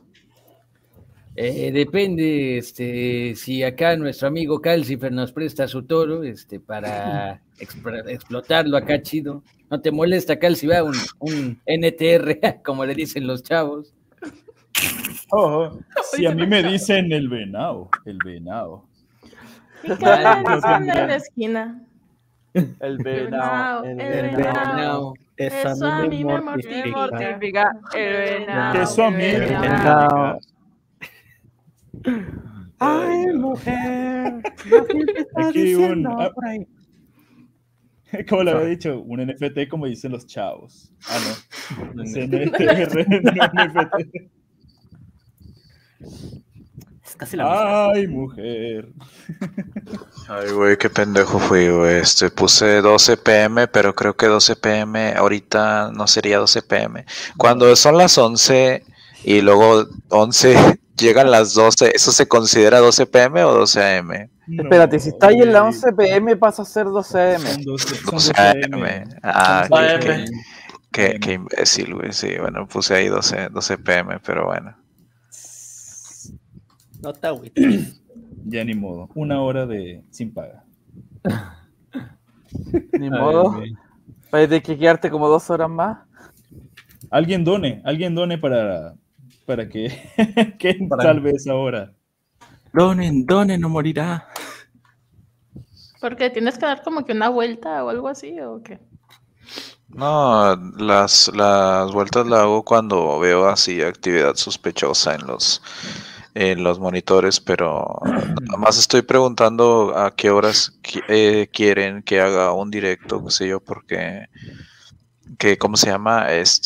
Depende, si acá nuestro amigo Calcifer nos presta su toro, para explotarlo acá chido. ¿No te molesta, Calci? Va un NTR, como le dicen los chavos. Si a mí me dicen el venado. Y cada vez anda en la esquina. El venado. El venado. Eso a mí me mortifica. El venado. Eso a mí El me venado. Ay, mujer. Aquí un... por ahí. Como le había dicho, un NFT como dicen los chavos. Ah, no. Es NFTR, no NFT. Es casi la misma. Ay, mujer. Ay, güey, qué pendejo fui, güey. Puse 12 PM, pero creo que 12 PM ahorita no sería 12 PM. Cuando son las 11 y luego 11 llegan las 12, ¿eso se considera 12 PM o 12 AM? Espérate, si está ahí en la 11 PM pasa a ser 12 AM. 12 AM. Ah, qué imbécil, güey. Sí, bueno, puse ahí 12 PM, pero bueno. No te agüites. Ya ni modo. 1 hora de sin paga. Ni modo. Vas a tener que quedarte como 2 horas más. Alguien done para que salve esa hora. Donen, no morirá. Porque tienes que dar como que una vuelta o algo así, ¿o qué? No, las vueltas las hago cuando veo así actividad sospechosa en los monitores, pero nada más estoy preguntando a qué horas quieren que haga un directo, qué sé yo, porque ¿cómo se llama?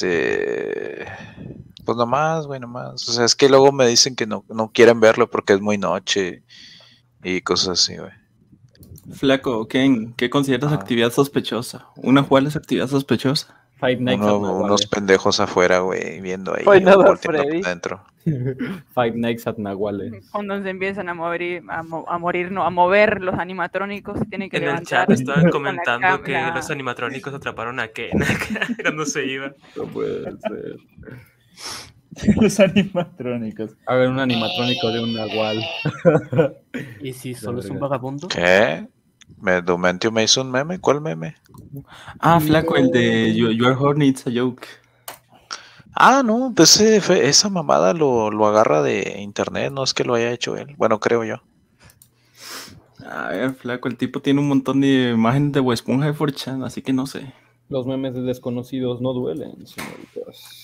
Pues nomás, güey, nomás. O sea, es que luego me dicen que no quieren verlo porque es muy noche y cosas así, güey. Flaco, Ken, ¿qué consideras actividad sospechosa? ¿Una cuál es actividad sospechosa? Five Nights at Nahuales. Unos pendejos afuera, güey, viendo ahí. Five Nights at volteando Freddy. para adentro. Five Nights at Nahuales. Cuando se empiezan a mover los animatrónicos, tienen que En el levantar chat estaban con la comentando que cámara. los animatrónicos atraparon a Ken cuando se iba. No puede ser. Los animatrónicos. A ver, un animatrónico de un nahual. ¿Y si solo es un vagabundo? ¿Qué? ¿Domentio me hizo un meme? ¿Cuál meme? Ah, Flaco, el de Your Heart Needs a Joke. Ah, no, pues esa mamada lo agarra de internet, no es que lo haya hecho él. Bueno, creo yo. A ver, Flaco, el tipo tiene un montón de imágenes de Bob Esponja de 4chan, así que no sé. Los memes de desconocidos no duelen, señoritas.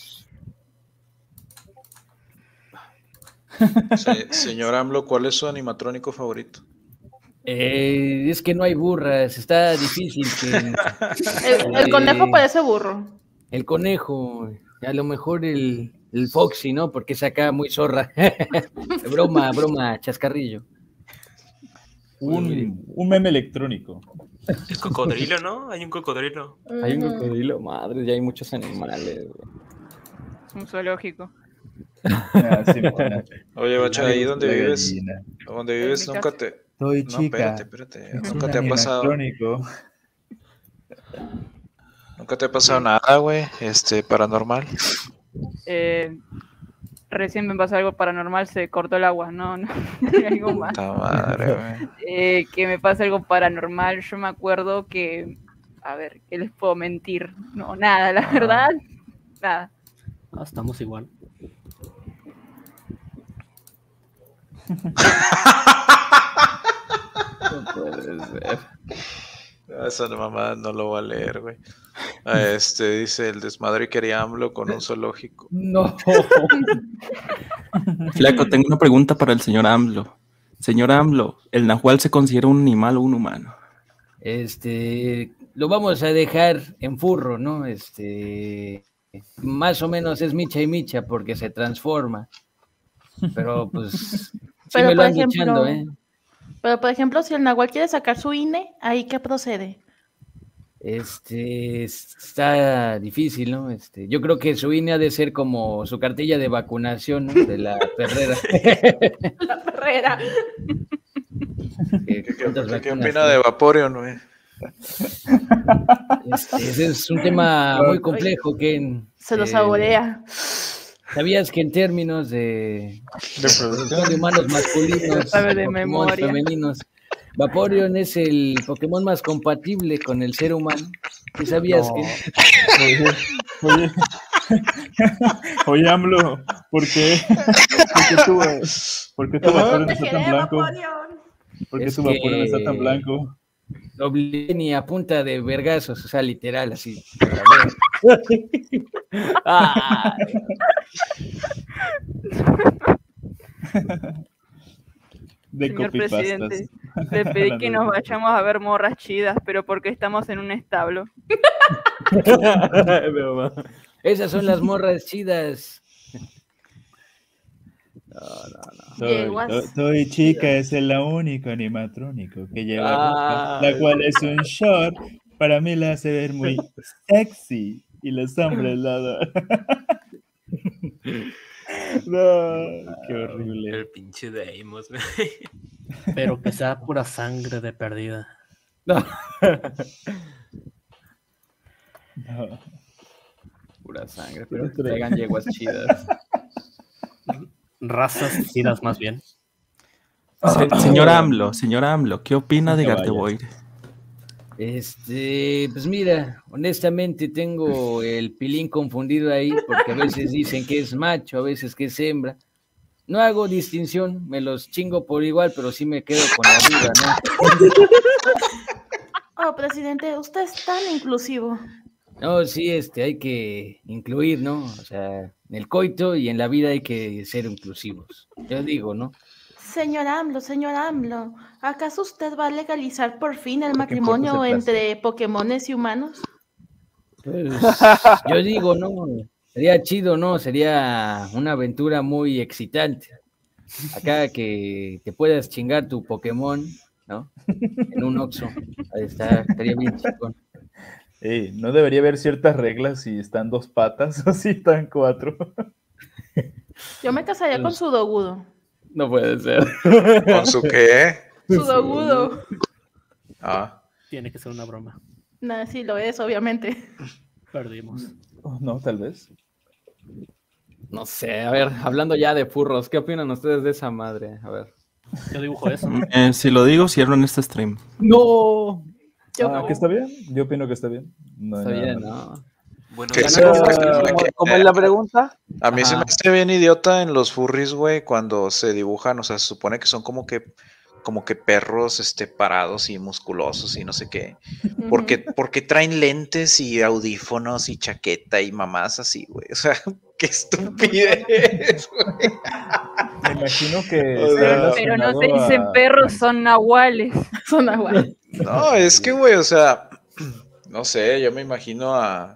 Señor AMLO, ¿cuál es su animatrónico favorito? Es que no hay burras, está difícil. El conejo parece burro. El conejo, a lo mejor el Foxy, ¿no? Porque es acá muy zorra. broma, chascarrillo. Un meme electrónico. El cocodrilo, ¿no? Hay un cocodrilo. Hay un cocodrilo, madre, ya hay muchos animales. Un zoológico. Oye, bacha, ahí donde vives, nunca te... Soy no, chica. Espérate. Nunca te ha pasado... Nunca te ha pasado nada, güey, paranormal. Recién me pasó algo paranormal, se cortó el agua, no algo más. Puta madre, güey. Que me pasa algo paranormal, yo me acuerdo que, a ver, ¿qué les puedo mentir? No, nada, la verdad, nada. Ah, estamos igual. No puede ser. Esa mamá no lo va a leer, güey. Dice, el desmadre quería AMLO con un zoológico. No. Flaco, tengo una pregunta para el señor AMLO. Señor AMLO, ¿el nahual se considera un animal o un humano? Lo vamos a dejar en furro, ¿no? Más o menos es micha y micha porque se transforma. Pero pues sí me lo han echando, ¿eh? Pero por ejemplo, si el nahual quiere sacar su INE, ¿ahí qué procede? Está difícil, ¿no? Yo creo que su INE ha de ser como su cartilla de vacunación, ¿no? De la perrera. La perrera. ¿Qué opina de Vaporeon, güey? Ese es un tema muy complejo, Ken. Se lo saborea. ¿Sabías que en términos de producción de humanos masculinos, sabe de Pokémon memoria. femeninos, Vaporeon es el Pokémon más compatible con el ser humano? ¿Sí sabías que? Oye, AMLO, ¿por qué tu Vaporeon está tan blanco? ¿Por qué tu Vaporeon está tan blanco? Lo obligué ni a punta de vergazos, o sea, literal, así. De Señor copypastas. presidente, le pedí que nos vayamos a ver morras chidas, pero porque estamos en un establo. Esas son las morras chidas. Soy chica, es el único animatrónico que lleva ropa, la cual es un short. Para mí la hace ver muy sexy. Y los hombres la adoran. No, qué horrible. El pinche Deimos, güey. Pero que sea pura sangre de perdida. No. Pura sangre, pero que traigan yeguas chidas. Razas chidas, más bien. Señor AMLO, ¿qué opina de Gardevoir? Pues mira, honestamente tengo el pilín confundido ahí, porque a veces dicen que es macho, a veces que es hembra. No hago distinción, me los chingo por igual, pero sí me quedo con la duda, ¿no? Oh, presidente, usted es tan inclusivo. No, sí, hay que incluir, ¿no? O sea, en el coito y en la vida hay que ser inclusivos. Yo digo, ¿no? Señor AMLO, ¿acaso usted va a legalizar por fin el matrimonio entre Pokémones y humanos? Pues, yo digo, ¿no? Sería chido, ¿no? Sería una aventura muy excitante. Acá que te puedas chingar tu Pokémon, ¿no? En un Oxxo. Ahí está, estaría bien chingón. No debería haber ciertas reglas si están 2 patas o si están 4. Yo me casaría con su Dogudo. No puede ser. ¿Con su qué? Su Dogudo. Tiene que ser una broma. No, sí lo es, obviamente. Perdimos. No, tal vez. No sé, a ver, hablando ya de furros, ¿qué opinan ustedes de esa madre? A ver. Yo dibujo eso. Si lo digo, cierro en este stream. ¡No! ¿Que está bien? Yo opino que está bien. No, está bien, ¿no? Bueno, ¿cómo es la pregunta? A mí se me hace bien idiota en los furries, güey, cuando se dibujan, o sea, se supone que son como que perros parados y musculosos y no sé qué. Porque traen lentes y audífonos y chaqueta y mamás así, güey. O sea, qué estupidez, güey. Me imagino que... Pero no se dicen perros, son nahuales. Son nahuales. No, es que, güey, o sea, no sé, yo me imagino a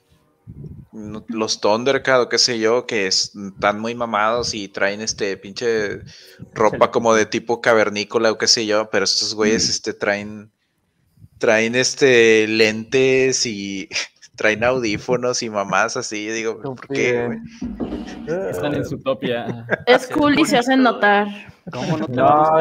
los Thundercat o qué sé yo, que están muy mamados y traen pinche ropa como de tipo cavernícola o qué sé yo, pero estos güeyes traen lentes y traen audífonos y mamás así. Yo digo, ¿por qué, güey? Están en su topia. Es cool y se hacen notar. ¿Cómo no te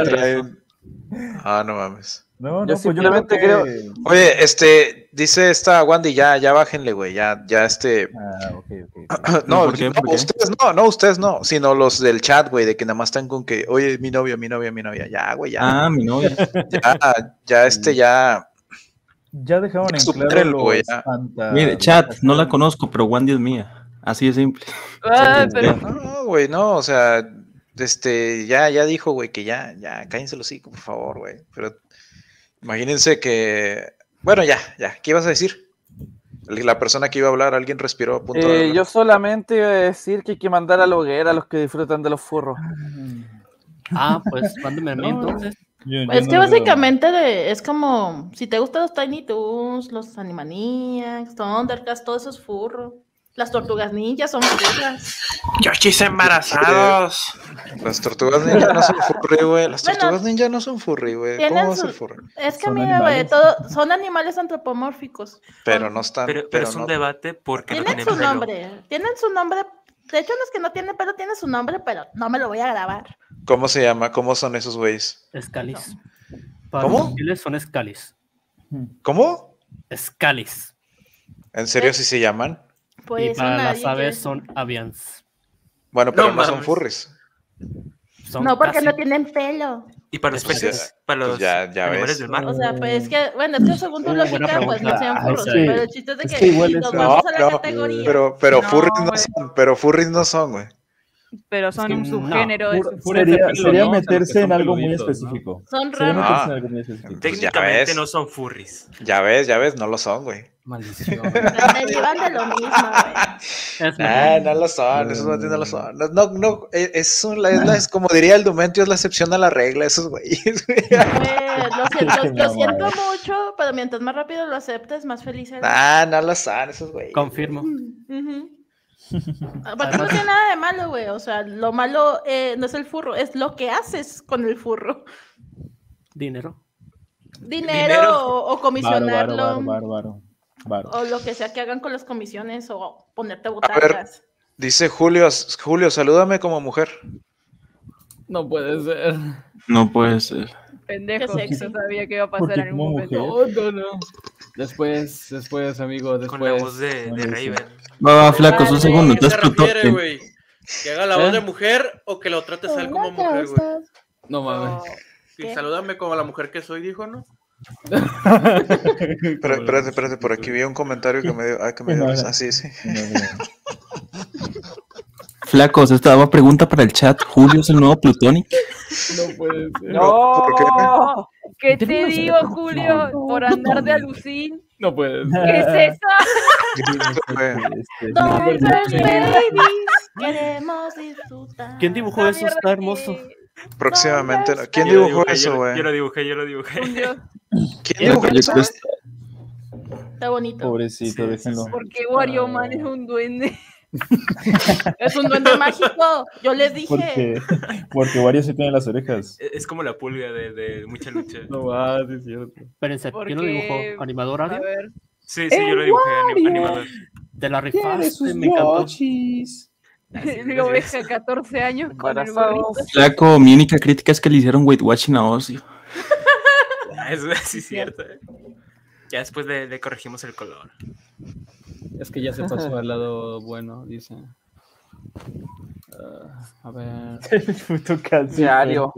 no mames. No, yo simplemente creo. Oye, dice esta Wandy, ya bájenle, güey, ya okay. No, ¿Por qué? ustedes no, sino los del chat, güey, de que nada más están con que, oye, mi novia, ya, güey, ya. Mi novia. Ya Ya dejaron en claro güey. Mire, chat, no la conozco, pero Wandy es mía. Así de simple. No, güey, no, o sea, ya dijo, güey, que ya, cállense los hocico, por favor, güey. Pero imagínense que, bueno, ya, ¿qué ibas a decir? La persona que iba a hablar, alguien respiró a punto de hablar. Yo solamente iba a decir que hay que mandar a la hoguera a los que disfrutan de los furros. Pues mándeme a mí entonces. Es que básicamente es como, si te gustan los Tiny Toons, los Animaniacs, Thundercats, todo eso es furro. Las tortugas ninjas son furras. Yoshis embarazados. Las tortugas ninja no son furry, güey. Las tortugas ninja no son furry, güey. ¿Cómo va a ser furry? Es que mira, güey, son animales antropomórficos. Pero no están. Pero es un debate porque no tienen su nombre. Tienen su nombre. De hecho, los que no tienen pelo tienen su nombre, pero no me lo voy a grabar. ¿Cómo se llama? ¿Cómo son esos güeyes? Scalis. ¿Cómo? Son Scalis. ¿Cómo? Scalis. ¿En serio si se llaman? Pues y para las aves son avians. Bueno, pero no son furries. No, porque no tienen pelo. Y para los peces, para los animales del mar. O sea, pues es que, bueno, es que según tu lógica, pues no sean furros. Pero el chiste es de que los vamos a la categoría. Pero furries no son, güey. pero son un subgénero de sus Sería meterse en algo muy específico. Son Sería raros. meterse en algo muy específico. Técnicamente no son furries. Ya ves, no lo son, güey. Maldición. Se llevan de lo mismo, güey. No lo son, esos güeyes no lo son. No, es como diría el Dumentio, es la excepción a la regla, esos güeyes. Lo siento mucho, pero mientras más rápido lo aceptes, más feliz eres. No lo son, esos güeyes. Confirmo. Aparte no tiene nada de malo, güey. O sea, lo malo no es el furro, es lo que haces con el furro. Dinero. O comisionarlo. Varo. O lo que sea que hagan con las comisiones o ponerte A ver, butacas. dice Julio, salúdame como mujer. No puede ser. No puede ser. Pendejo, Qué sexy. no sabía que iba a pasar Porque en algún como momento. mujer. No. Después, amigo, después. Con la voz de Raven. Va, flacos, un segundo. ¿A qué se Entonces, refiere, güey? ¿Que haga la voz de mujer o que lo trates a él como mujer, güey? No mames. Sí, salúdame como la mujer que soy, dijo, ¿no? Espérate, por aquí vi un comentario que me dio risa. Sí. Flacos, esta daba pregunta para el chat. ¿Julio es el nuevo Plutonic? No puede ser. ¡No! ¿Qué te digo, Julio? Por andar de alucín. No puede ser. ¿Qué es eso? Queremos disfrutar. ¿Quién dibujó eso? Está hermoso. Próximamente. ¿Quién dibujó eso, güey? Yo lo dibujé. ¿Quién dibujó eso? Está bonito. Pobrecito, déjenlo. Porque Wario Man es un duende. Es un duende mágico. Yo les dije. Porque Wario se tiene las orejas. Es como la pulga de mucha lucha. No va, sí es cierto. Espérense, ¿quién lo dibujó? ¿Animador A Ario? ver. Sí, yo lo dibujé, animador. Te la rifaste, me encantó. La oveja 14 años con el gorrito. Flaco, mi única crítica es que le hicieron weight watching a Ozzy. Eso sí es cierto. Ya después le corregimos el color. Es que ya se pasó al lado bueno, dice. A ver. El puto calcio. Diario.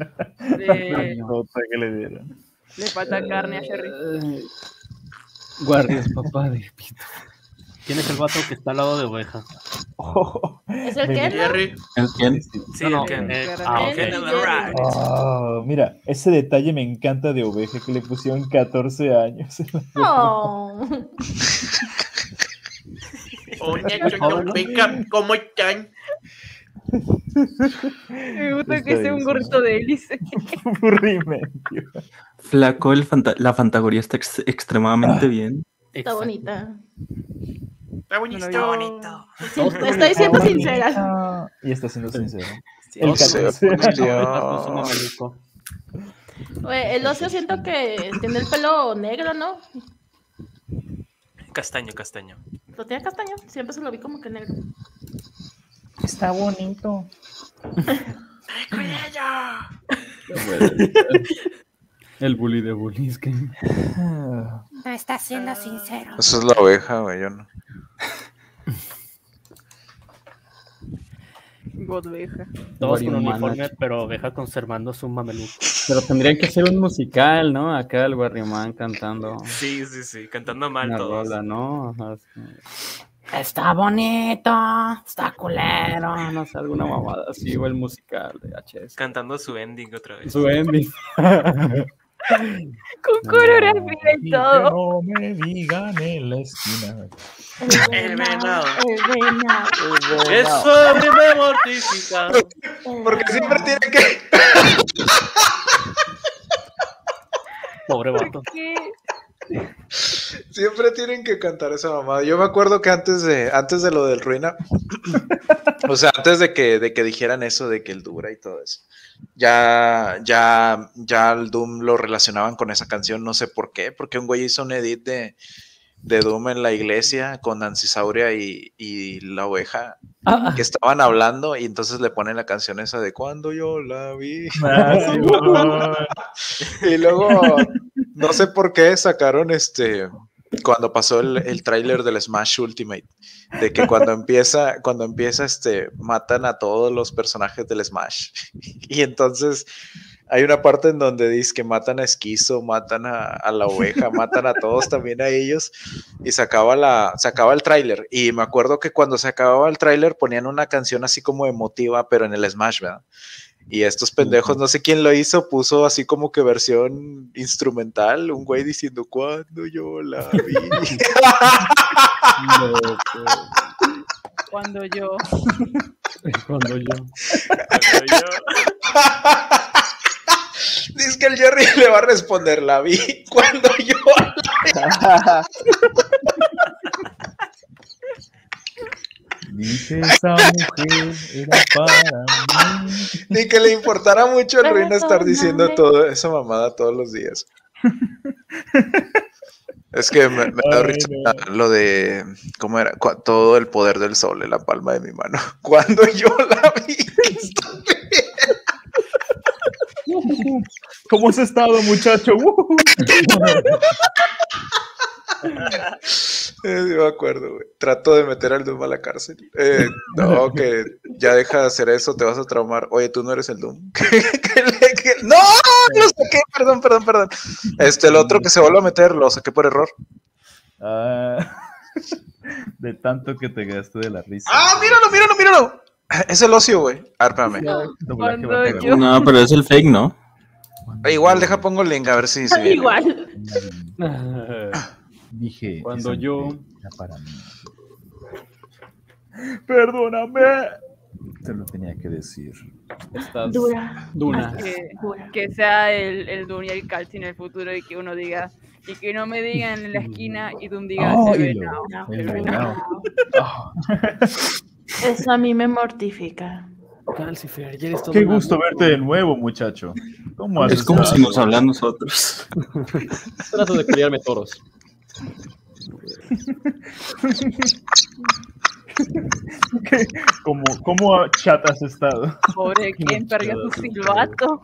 Que le dieron. Le falta carne a Jerry. Guardias, papá de pito. ¿Quién es el vato que está al lado de oveja? ¿Es el Ken? Jerry. ¿El quién? Sí, el Ken. Mira, ese detalle me encanta de oveja que le pusieron 14 años. Oh. ¿Cómo están? Me gusta que sea un gorrito de hélice. Flaco, la fantagoría está extremadamente bien. Está bonita. Está bonito. Sí, estoy siendo sincera. Y está siendo sincero. El El ocio siento que tiene el pelo negro, ¿no? Castaño. ¿Lo tiene castaño? Siempre se lo vi como que negro. Está bonito. El bully de bullies. No está siendo sincero. Eso es la oveja, güey, yo no. Godveja. Todos con Wario uniforme, Man. pero oveja conservando su mameluco. Pero tendrían que hacer un musical, ¿no? Acá el Wario Man cantando. Sí, cantando mal una todos. rola, ¿no? Está bonito, está culero. No sé, alguna mamada así, o el musical de HS. Cantando su ending otra vez. Su ending. Con coreografía y todo. No me digan en la esquina. El venado. El venado. Eso a mí me mortifica. Porque siempre tiene que. Pobre vato. ¿Qué? Siempre tienen que cantar esa mamada. Yo me acuerdo que antes de lo del Ruina, o sea, antes de que dijeran eso de que el Dura y todo eso, ya el Doom lo relacionaban con esa canción, no sé por qué, porque un güey hizo un edit de Doom en la iglesia con Ancisauria y la oveja que estaban hablando, y entonces le ponen la canción esa de Cuando yo la vi. Y luego no sé por qué sacaron cuando pasó el tráiler del Smash Ultimate, de que cuando empieza matan a todos los personajes del Smash, y entonces Hay una parte en donde dice que matan a Esquizo, matan a la oveja, matan a todos, también a ellos, y se acaba el tráiler. Y me acuerdo que cuando se acababa el tráiler ponían una canción así como emotiva, pero en el Smash, ¿verdad? Y estos pendejos, no sé quién lo hizo, puso así como que versión instrumental, un güey diciendo, cuando yo la vi. Cuando yo. Dice que el Jerry le va a responder, la vi cuando yo la vi. Ni que esa mujer era para mí. Ni que le importara mucho al Ruina estar diciendo todo esa mamada todos los días. Es que me da risa lo de, ¿cómo era? Todo el poder del sol en la palma de mi mano. Cuando yo la vi. ¿Cómo has estado, muchacho? Sí, me acuerdo, güey. Trato de meter al Doom a la cárcel. No, que ya deja de hacer eso, te vas a traumar. Oye, tú no eres el Doom. ¡No! Lo saqué, perdón. El otro que se vuelve a meter, lo saqué por error. De tanto que te quedaste de la risa. ¡Ah, míralo! Es el ocio, güey. Espérame. No, pero es el fake, ¿no? Igual, pongo el link a ver si viene. Igual. Dije. Cuando yo. Para mí. Perdóname. Te lo tenía que decir. Estás Duna. Que sea el Dune y el Calci en el futuro y que uno diga. Y que no me digan en la esquina y Dune diga. El venado. Eso a mí me mortifica. Calcifer, ya eres todo Qué gusto verte de nuevo, muchacho. ¿Cómo has Es como estado? si nos hablan nosotros. Trato de criarme toros. ¿Cómo chat has estado? Pobre quien perdió su silbato.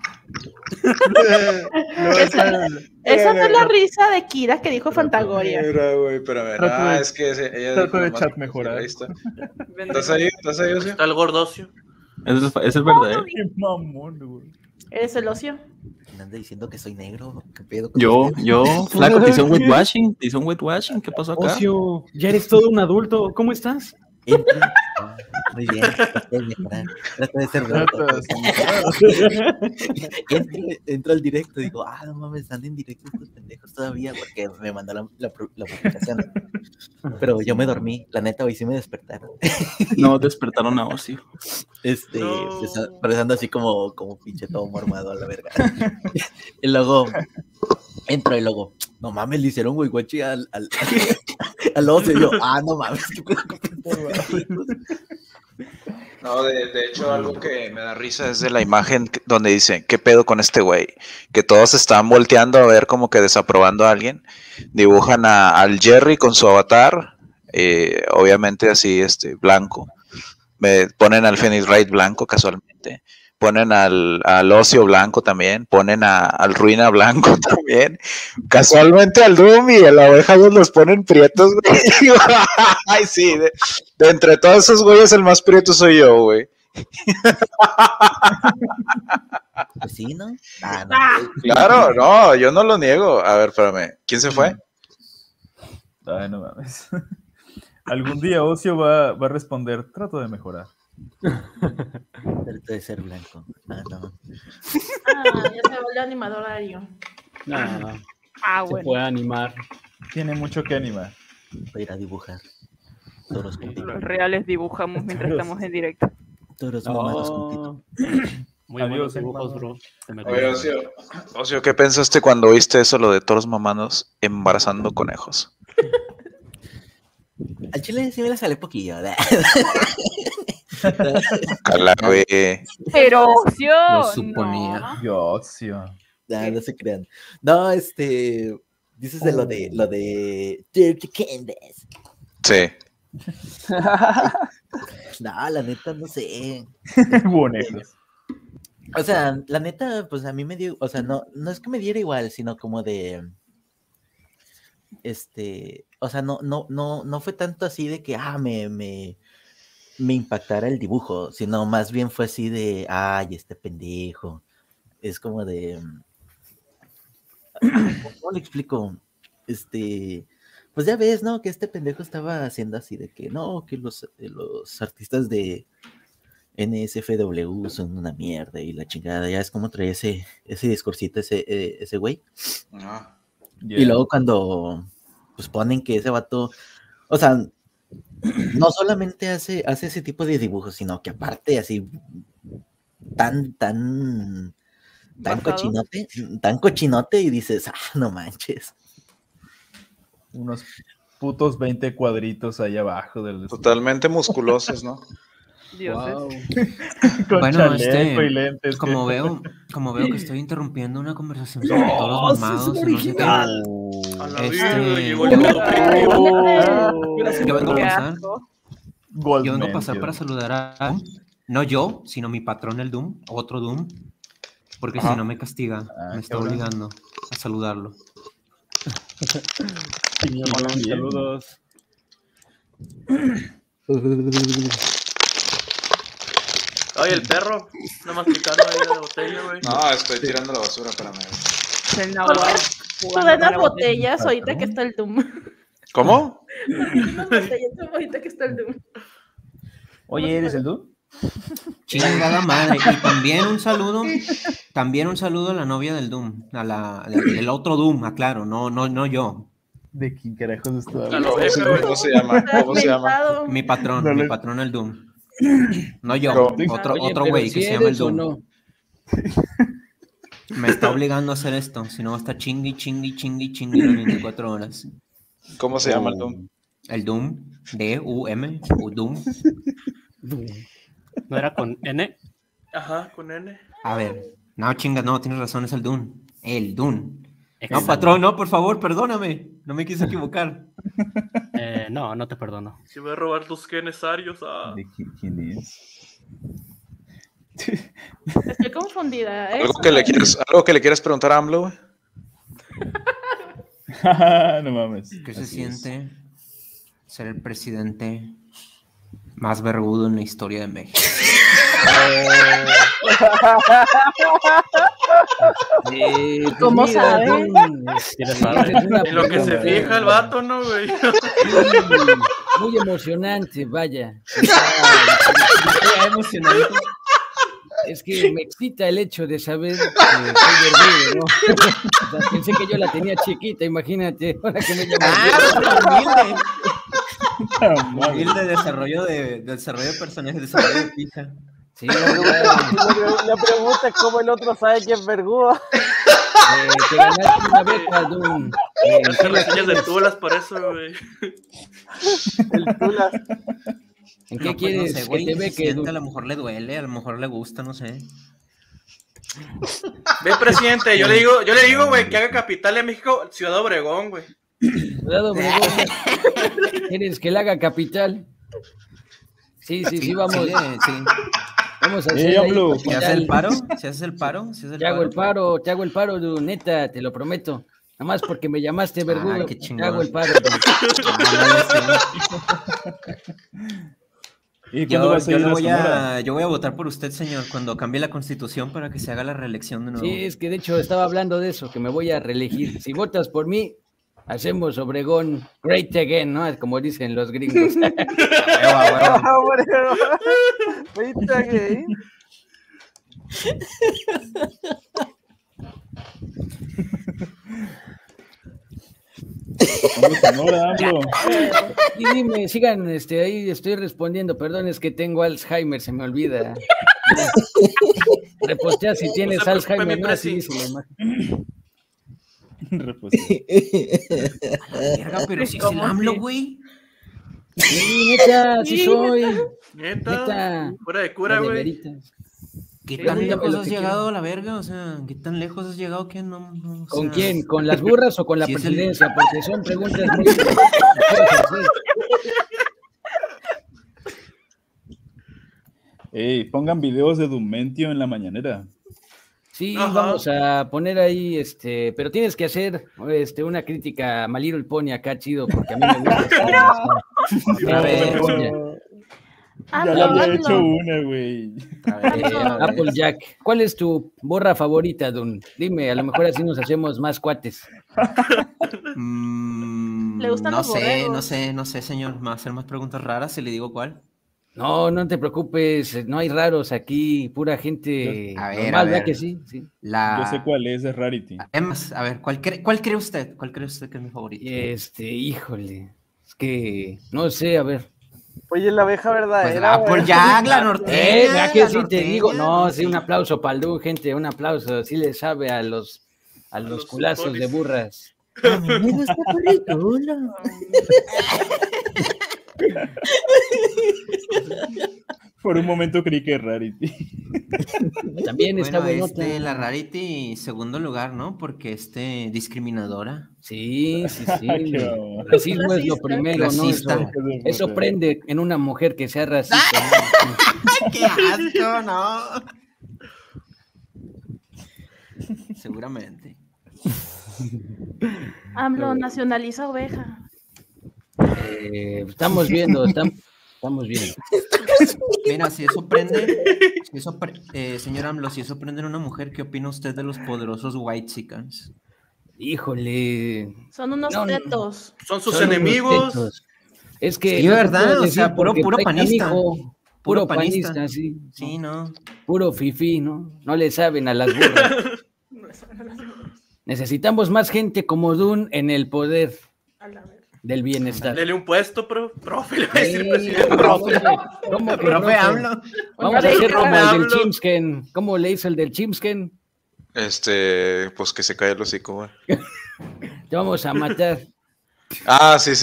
Esa no es la risa de Kira que dijo Fantagoria. Mira, güey, pero es que ella trato dijo de nomás chat que mejorar. ahí está. ¿Estás ahí, Ocio? Está el gordocio. Ese es verdadero. Qué mamón, güey. ¿Eres el Ocio? ¿Me anda diciendo que soy negro? ¿Qué pedo? Yo, flaco, te hice un whitewashing. ¿Qué pasó acá? Ocio, ya eres todo un adulto. ¿Cómo estás? Muy bien, trata de ser entro al directo y digo, no mames, están en directo estos pendejos todavía porque me mandaron la publicación. Pero yo me dormí, la neta, hoy sí me despertaron. No, despertaron a Ocio. Pensando así como pinche todo mormado a la verga. Y luego entro y luego, no mames, le hicieron güeyguachi al Ocio. Y yo, no mames, qué No, de hecho, algo que me da risa es de la imagen donde dice, ¿qué pedo con este güey? Que todos están volteando a ver como que desaprobando a alguien. Dibujan al Jerry con su avatar, obviamente así, blanco. Me ponen al Phoenix Wright blanco casualmente. Ponen al Ocio blanco también. Ponen al Ruina blanco también. Casualmente al Doom y a la oveja los ponen prietos, güey. Ay, sí, de entre todos esos güeyes el más prieto soy yo, güey. Pues sí, ¿no? Claro, no, yo no lo niego. A ver, espérame. ¿Quién se fue? Ay, no mames. Algún día Ocio va a responder, trato de mejorar. Trato de ser blanco. No. Ya se volvió animadorario. Se puede animar. Tiene mucho que animar. Voy a ir a dibujar. Toros Los reales dibujamos mientras estamos en directo. Toros mamados con Muy Adiós, buenos dibujos, bro. Oye, Ocio, ¿qué pensaste cuando oíste eso, lo de toros mamados embarazando conejos? Al chile sí me la sale poquillo. Cala, güey. Pero Ocio. Lo suponía. No. Yo, Ocio. No se crean. No, dices de lo de Dirty Candace. Sí. No, la neta, no sé. Bonejos. O sea, la neta, pues a mí me dio, o sea, no es que me diera igual, sino como de, o sea, no fue tanto así de que, me impactara el dibujo, sino más bien fue así de, ay, este pendejo, es como de... ¿Cómo le explico? Pues ya ves, ¿no? Que este pendejo estaba haciendo así de que no, que los artistas de NSFW son una mierda y la chingada, ya es como trae ese discursito ese güey. Y luego cuando pues ponen que ese vato, o sea, no solamente hace ese tipo de dibujos, sino que aparte así tan cochinote y dices, no manches. Unos putos 20 cuadritos ahí abajo del... Totalmente musculosos, ¿no? Wow. Bueno, como veo que estoy interrumpiendo una conversación sobre todos los mamados, no sé qué. Yo vengo a pasar para saludar a no yo, sino mi patrón el Doom, otro Doom, porque si no me castiga, me está obligando a saludarlo. Saludos. Ay, el perro, nada más picando ahí de la botella, güey. No, estoy tirando la basura, espérame. Tú de las botellas ahorita que está el Doom. ¿Cómo? Las botellas ahorita que está el Doom. Oye, ¿eres el Doom? Chingada madre. Y también un saludo a la novia del Doom, el otro Doom, aclaro, no yo. ¿De quién carajos está? ¿Cómo se llama? Mi patrón el Doom. No yo, otro güey que se llama el Doom. No. Me está obligando a hacer esto, si no va a estar chingui las 24 horas. ¿Cómo se llama el Doom? El Doom, D-U-M, o Doom. ¿No era con N? Ajá, con N. A ver, no, tienes razón, es el Doom. El Doom. No, patrón, no, por favor, perdóname. No me quise equivocar. No te perdono. Si voy a robar tus genes arios. ¿De quién es? Estoy confundida. ¿Algo que le quieras preguntar a AMLO? No mames. ¿Qué se siente ser el presidente más vergudo en la historia de México? ¿Cómo sabes? En lo que se fija el vato, ¿no, güey? Muy emocionante, vaya. Emocionante. Es que me excita el hecho de saber que soy verdugo, ¿no? O sea, pensé que yo la tenía chiquita, imagínate. Ahora que me llaman. Humilde desarrollo de personajes, desarrollo de pija. Sí, la pregunta es cómo el otro sabe que es vergudo. Te ganaste una beca, Doom. Hacer reseñas de Tulas por eso, güey. El Tulas. ¿En qué quieres no sé, güey, que te beque, Doom? A lo mejor le duele, a lo mejor le gusta, no sé. Ve, presidente, yo le digo, güey, que haga capital de México, Ciudad Obregón, güey. Ciudad Obregón. ¿Quieres que le haga capital? Sí, vamos. Sí. Vamos a hacer ¿Se hace el paro? Te hago el paro, Doom, neta, te lo prometo. Nada más porque me llamaste vergudo, te hago el paro. Yo voy a votar por usted, señor, cuando cambie la constitución para que se haga la reelección de nuevo. Sí, es que de hecho estaba hablando de eso, que me voy a reelegir. Si votas por mí, hacemos Obregón great again, ¿no? Como dicen los gringos. Great again. Y dime, sigan, ahí estoy respondiendo, perdón, es que tengo Alzheimer, se me olvida. Repostea si tienes Alzheimer, no así dice la imagen. Pero si es el AMLO, güey. Sí, neta, sí soy. Neta, fuera de cura, güey. ¿Qué tan lejos has llegado a la verga? O sea, ¿qué tan lejos has llegado que no? ¿Con quién? ¿Con las burras o con la presidencia? Porque son preguntas muy... Ey, pongan videos de Dumentio en la mañanera. Sí, vamos a poner ahí, pero tienes que hacer una crítica a My Little Pony acá, chido, porque a mí me gusta. Ya le había hecho una, güey. Applejack, ¿cuál es tu borra favorita, Dun? Dime, a lo mejor así nos hacemos más cuates. Le gustan los borregos. No sé, señor. Me va a hacer más preguntas raras si le digo cuál. No, no te preocupes, no hay raros aquí, pura gente normal, ¿verdad que sí? Sí. Yo sé cuál es Rarity. Además, a ver, ¿cuál cree usted? ¿Cuál cree usted que es mi favorito? Híjole, es que, no sé, a ver. Oye, la abeja verdadera. Pues Applejack, la norteña. ¿Verdad que sí te digo? No, sí, un aplauso para el Dun, gente, un aplauso, sí le sabe a los culazos de burras. Por un momento creí que Rarity. También está bueno. La Rarity, segundo lugar, ¿no? Porque discriminadora. Sí. Racismo es lo primero, racista. ¿no? Eso prende en una mujer que sea racista. ¡Qué asco, no! Seguramente. AMLO nacionaliza oveja. Estamos viendo. Mira, si eso prende, señor AMLO, si eso prende en una mujer, ¿qué opina usted de los poderosos white chickens? Híjole. Son unos tetos. Son sus enemigos. Es que. Sí, ¿verdad? O sea, puro panista. Puro panista, sí. Sí, ¿no? Puro fifí, ¿no? No le saben a las burras. Necesitamos más gente como Dun en el poder del bienestar. Dele un puesto, profe, le voy a decir presidente. ¿Cómo que profe habla? Vamos a hacer como el del Chimsken. ¿Cómo le hizo el del Chimsken? Pues que se cae el hocico, güey. Te vamos a matar. Ah, sí.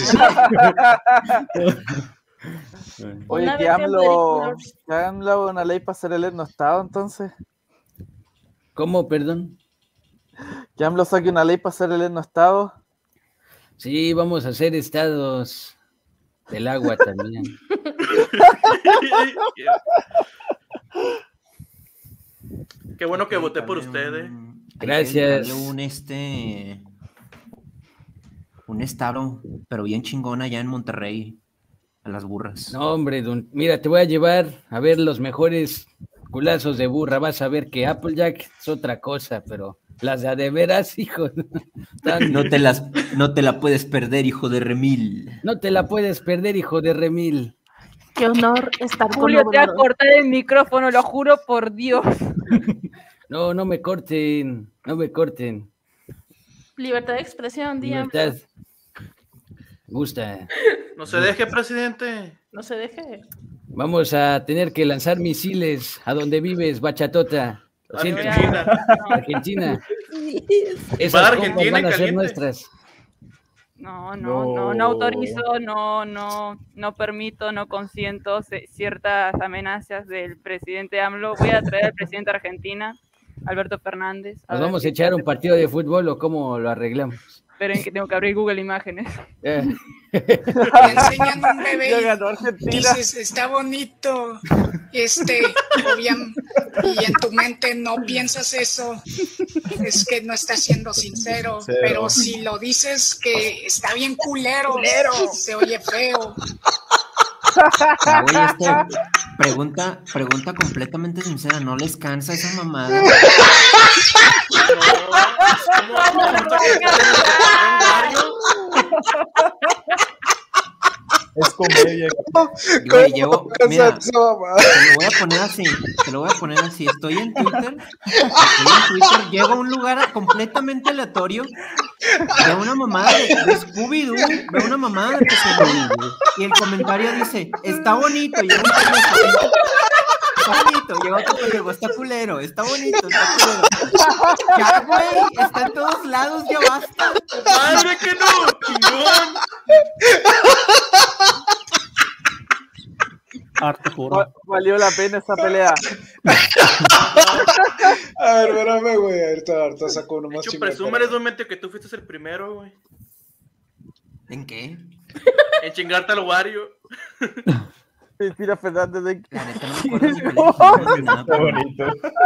Oye, que AMLO una ley para hacer el etnoestado, entonces. ¿Cómo, perdón? Que AMLO saque una ley para hacer el etnoestado. Sí, vamos a hacer estados del agua también. Qué bueno que voté por ustedes. Gracias. Un estado, pero bien chingón allá en Monterrey, a las burras. No, hombre, mira, te voy a llevar a ver los mejores culazos de burra. Vas a ver que Applejack es otra cosa, pero las de veras, hijo. No te la puedes perder, hijo de remil. No te la puedes perder, hijo de remil. Qué honor estar con Julio, te va a cortar el micrófono, lo juro por Dios. No me corten, no me corten. Libertad de expresión, Díaz. Libertad. Gusta. No se deje, presidente. No se deje. Vamos a tener que lanzar misiles a donde vives, Bachatota. Argentina. Esas bombas van a ser nuestras. No autorizo, no permito, no consiento ciertas amenazas del presidente AMLO. Voy a traer al presidente de Argentina, Alberto Fernández. ¿Nos vamos a echar un partido de fútbol o cómo lo arreglamos? Esperen que tengo que abrir Google Imágenes. Te enseñan un bebé y dices, está bonito, y en tu mente no piensas eso, es que no estás siendo sincero, pero si lo dices que está bien culero, se oye feo. Oye, pregunta completamente sincera, ¿no les cansa esa mamada? Es comedia. Mira, te lo voy a poner así. Estoy en Twitter, llego a un lugar completamente aleatorio, veo una mamada de Scooby-Doo, veo una mamada de Pokémon, y el comentario dice, está bonito, llega un pendejo, está bonito, llega otro pendejo, está culero, está bonito, está culero. Ya, güey, está en todos lados, ya basta. ¡Madre que no! ¡Chingón! Arte puro. Valió la pena esa pelea. A ver, espérame, güey. Ahorita saco uno más chingón. Presúmeres un momento que tú fuiste el primero, güey. ¿En qué? En chingarte al Wario. Mira, Fernández de... La neta no me acuerdo ni Está bonito.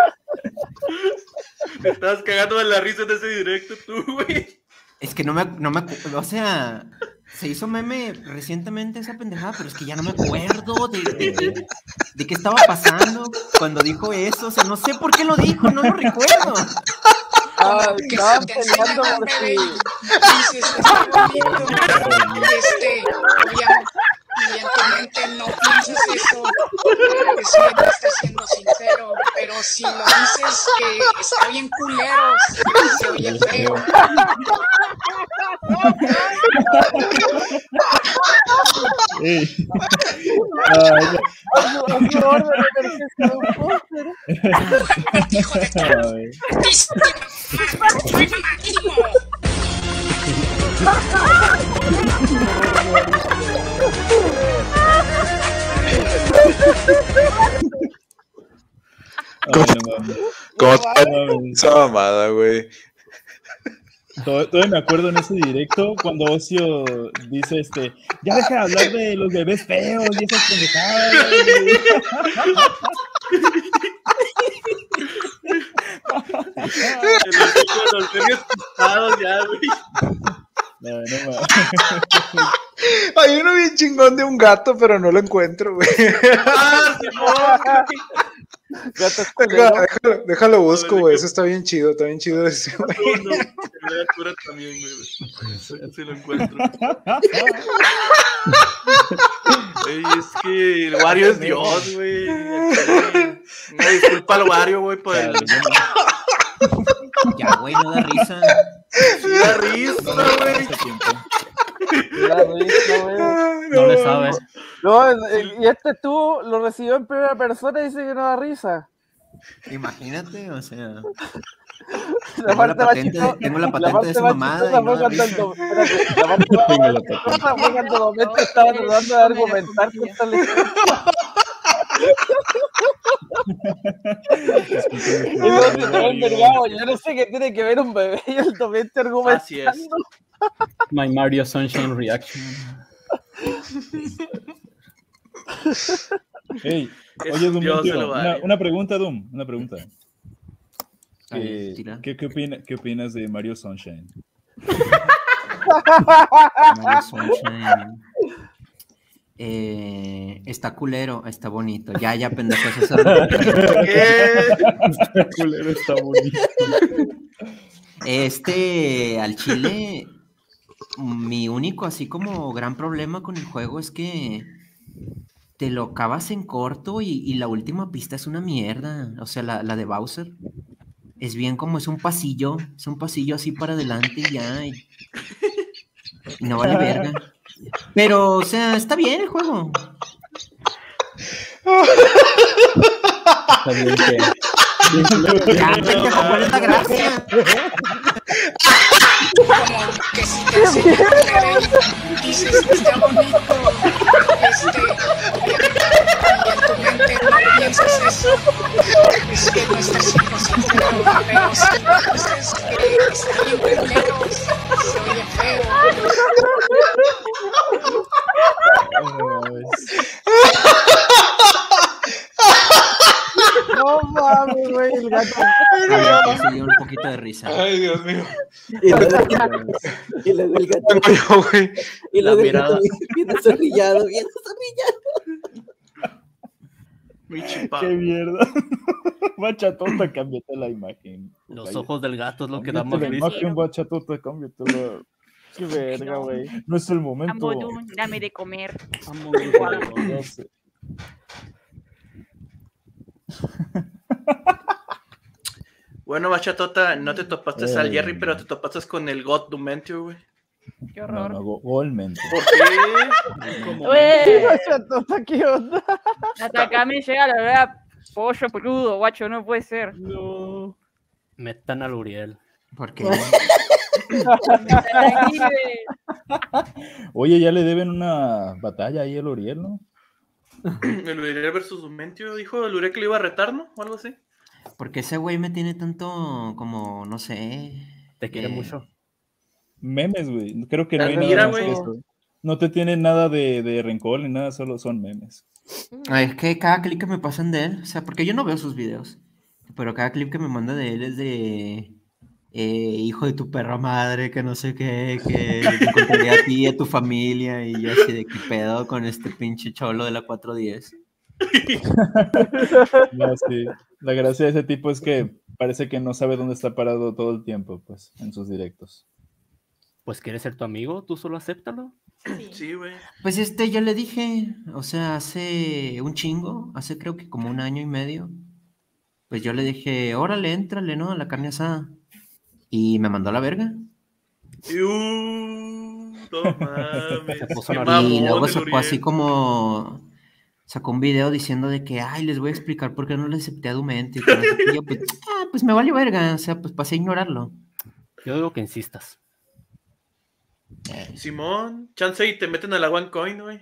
Te estabas cagando de la risa de ese directo tú, güey. Es que no me o sea, Se hizo meme recientemente esa pendejada, pero es que ya no me acuerdo de qué estaba pasando cuando dijo eso. O sea, no sé por qué lo dijo, no lo recuerdo. Estaban peleando por ti. Dices, está bonito. Evidentemente no piensas eso, porque siempre estás siendo sincero, pero si lo dices que está bien culero, se oye feo. Hijo de ¿Cómo esa mamada, güey? Todavía me acuerdo en ese directo cuando Ocio dice ya deja de hablar de los bebés feos y esas pendejadas. No, hay uno bien chingón de un gato, pero no lo encuentro, güey. Déjalo busco, güey. Eso está bien chido ese, güey. También, güey. Si lo encuentro. Es que el Wario es Dios, güey. Una disculpa al Wario, güey, por el. Ya, güey, no da risa. Sí da risa, güey. No le sabe. No, y tú lo recibió en primera persona y dice que no da risa. Imagínate, o sea. Tengo la patente de esa mamada. La parte más chistosa fue cuando Domete estaba tratando de argumentar que esta lección. Y luego se quedó envergado. Yo no sé qué tiene que ver un bebé y el Domete argumentando. Así es. My Mario Sunshine reaction. Hey, oye, Doom, una pregunta, Doom. Una pregunta. ¿Qué opinas de Mario Sunshine? Mario Sunshine. Está culero, está bonito. Ya, pendejos. Está culero, está bonito. Al chile, mi único así como gran problema con el juego es que te lo acabas en corto y la última pista es una mierda. O sea, la de Bowser. Es bien como es un pasillo así para adelante y ya. Y no vale verga. Pero, o sea, está bien el juego. Está bien que... Ya, ¿cuál es la gracia? Como que si te enseñan dices que está bonito, y en tu mente no piensas eso, es que no estás siendo sincero, pero si dices que está bien culero, se oye feo. No mames, güey, el gato. Se dio un poquito de risa. Ay, Dios mío. Y luego el gato. Y luego el gato bien azorrillado. Qué mierda. Bachatota, cámbiate la imagen. Los ojos del gato es lo que da más la risa. imagen, Bachatota, cámbiatela. Qué verga, güey. No es el momento. Dame de comer. No sé. Bueno, Bachatota, no te topaste al Jerry, pero te topaste con el God Dumentio, güey. Qué horror. No, Golmente. ¿Por qué? ¿Qué Bachatota? ¿Qué onda? Hasta acá me llega la verdad, pollo peludo, guacho, no puede ser. No. Metan al Uriel. ¿Por qué? Oye, ya le deben una batalla ahí al Uriel, ¿no? El Uriel versus Dumentio, dijo el Uriel que le iba a retar, ¿no? O algo así. Porque ese güey me tiene tanto como, no sé. Te quiere mucho. Memes, güey. Creo que no hay Mira, nada más que eso. No te tienen nada de rencor ni nada, solo son memes. Es que cada clip que me pasan de él, o sea, porque yo no veo sus videos, pero cada clip que me manda de él es de hijo de tu perra madre, que no sé qué, que te encontraré a ti y a tu familia, y yo así de qué pedo con este pinche cholo de la 410. No, sí. La gracia de ese tipo es que parece que no sabe dónde está parado todo el tiempo, pues, en sus directos. Pues quieres ser tu amigo, tú solo acéptalo. Sí, güey. Pues yo le dije, o sea, hace un chingo, hace creo que como 1 año y medio, pues yo le dije, órale, éntrale, ¿no? A la carne asada. Y me mandó a la verga. No mames. Y luego sacó así como... Sacó un video diciendo de que, ay, les voy a explicar por qué no le acepté a Dumenti. Y yo, pues me vale verga, o sea, pues pasé a ignorarlo. Yo digo que insistas. Simón, chance y te meten a la OneCoin, güey.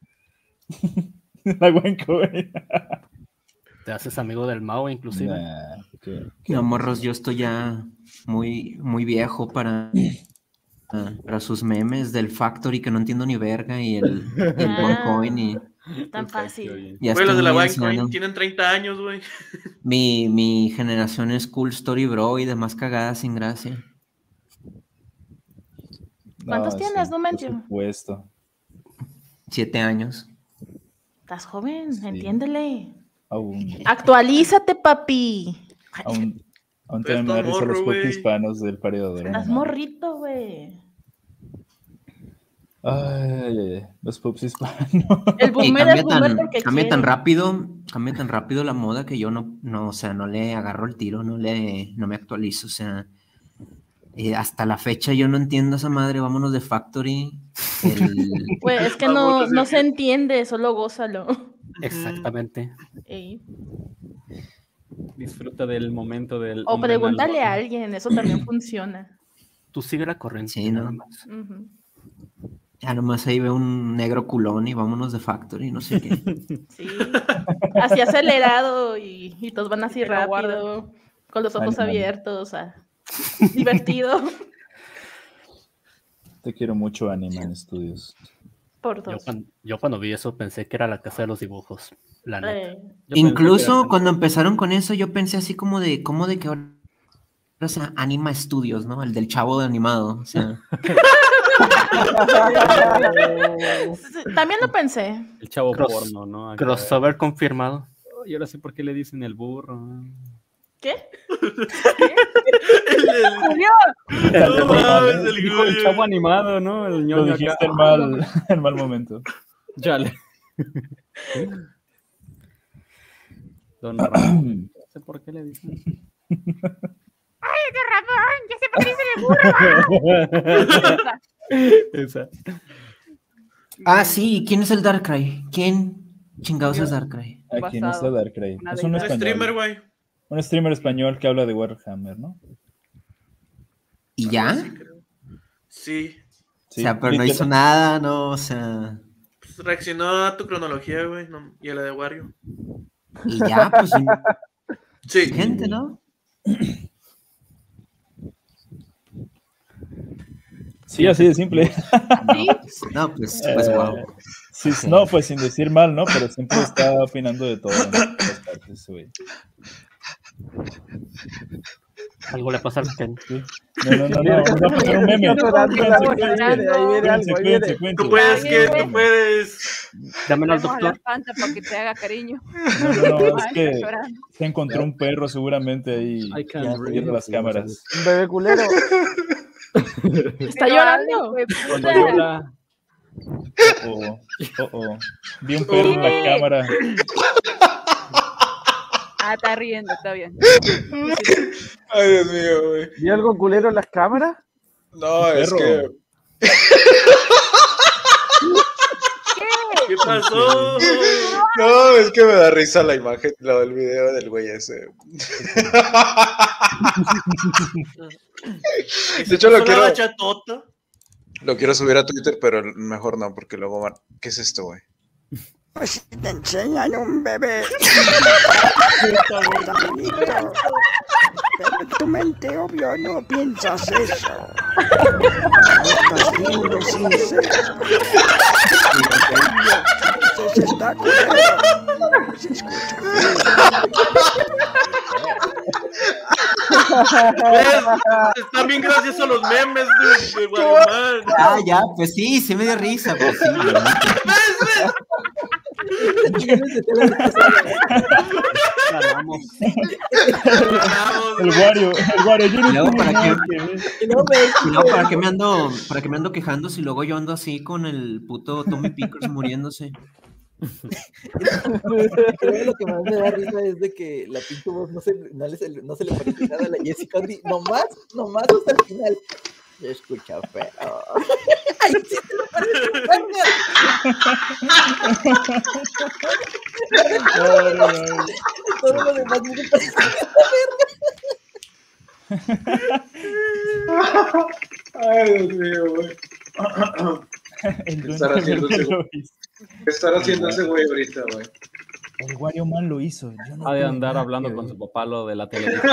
La OneCoin. Te haces amigo del Mao, inclusive. No, morros, yo estoy ya muy, muy viejo para sus memes del Factory que no entiendo ni verga y el OneCoin y... Tan fácil. Güey, los de la OneCoin tienen 30 años, güey. Mi generación es Cool Story Bro y demás cagadas sin gracia. ¿Cuántos tienes, Dumenti? Por supuesto. 7 años. Estás joven, entiéndele. Aún Actualízate, papi. también me da risa los pop hispanos del paredador. Estás morrito, güey. Ay, los pops hispanos. El boomer es boomer porque cambia tan rápido la moda que yo no, o sea, no le agarro el tiro, no me actualizo, o sea, hasta la fecha yo no entiendo esa madre, vámonos de Factory. Pues es que no se entiende, solo gózalo. Exactamente. Ey. Disfruta del momento del... O pregúntale a alguien, eso también funciona. Tú sigue la corriente, sí, nada más. Ya nomás ahí veo un negro culón y vámonos de Factory, no sé qué. Sí, así acelerado y todos van así rápido, con los ojos abiertos, divertido. Te quiero mucho, Animan Studios. Por dos. Yo cuando vi eso pensé que era la casa de los dibujos, la neta. Incluso cuando empezaron con eso yo pensé así como de que ahora, o sea, Anima Studios, ¿no? El del chavo de animado, o sea... También lo pensé. El chavo porno, ¿no? Crossover confirmado. Y ahora sé por qué le dicen el burro. ¿Qué? El chavo animado, ¿no? El ñoño. Lo dijiste en mal momento. Chale. Don Ramón. No sé por qué le dicen. ¡Ay, Don Ramón! ¡Ya sé por qué dicen el burro! Esa. Sí, ¿quién es el Darkrai? ¿Quién chingados es Darkrai? Aquí no está Darkrai. Es un streamer, güey. Un streamer español que habla de Warhammer, ¿no? ¿Y ya? Sí. O sea, pero no hizo nada, ¿no? O sea... Pues reaccionó a tu cronología, güey, y a la de Wario. Y ya, pues... Sí. Gente, ¿no? Sí, así de simple. No, pues wow. Sí, no, pues sin decir mal, ¿no? Pero siempre está opinando de todo, ¿no? Todas partes, güey. Algo le pasa al Ken. No. Vamos a poner un meme. Tú puedes, que tú puedes. Dámelo al doctor. Para que te haga cariño. No, es que se encontró un perro seguramente ahí viendo las cámaras. Un bebé culero. Está llorando. Cuando llora. Vi un perro en la cámara. Está riendo, está bien. Ay, Dios mío, güey. ¿Vi algo culero en las cámaras? No, es que... ¿Qué pasó? No, es que me da risa la imagen, lo del video del güey ese. De hecho, lo quiero subir a Twitter, pero mejor no, porque luego van... ¿Qué es esto, güey? Pues si te enseñan un bebé. Pero en tu mente, obvio, no piensas eso. Estás libre sin sexo. Se está culero. Se escucha. Están bien graciosos los memes de Guarimán. Ah, ya, pues sí, me dio risa, pues sí. El Wario, yo no Y luego, tengo ¿para nada qué? que ver. Y luego, ¿para qué me ando quejando si luego yo ando así con el puto Tommy Pickers muriéndose? Creo lo que más me da risa es de que la pinche voz no se le parece nada a la Jessica Andy, nomás hasta el final. Se escucha feo. Ay, sí se le parece No. Todo lo demás me parece Ay, Dios mío, güey. ¿Qué estará haciendo ese güey ahorita, güey? El Wario Man lo hizo. Yo no Ha de tengo andar nada hablando que con ver. su papá lo de la televisión.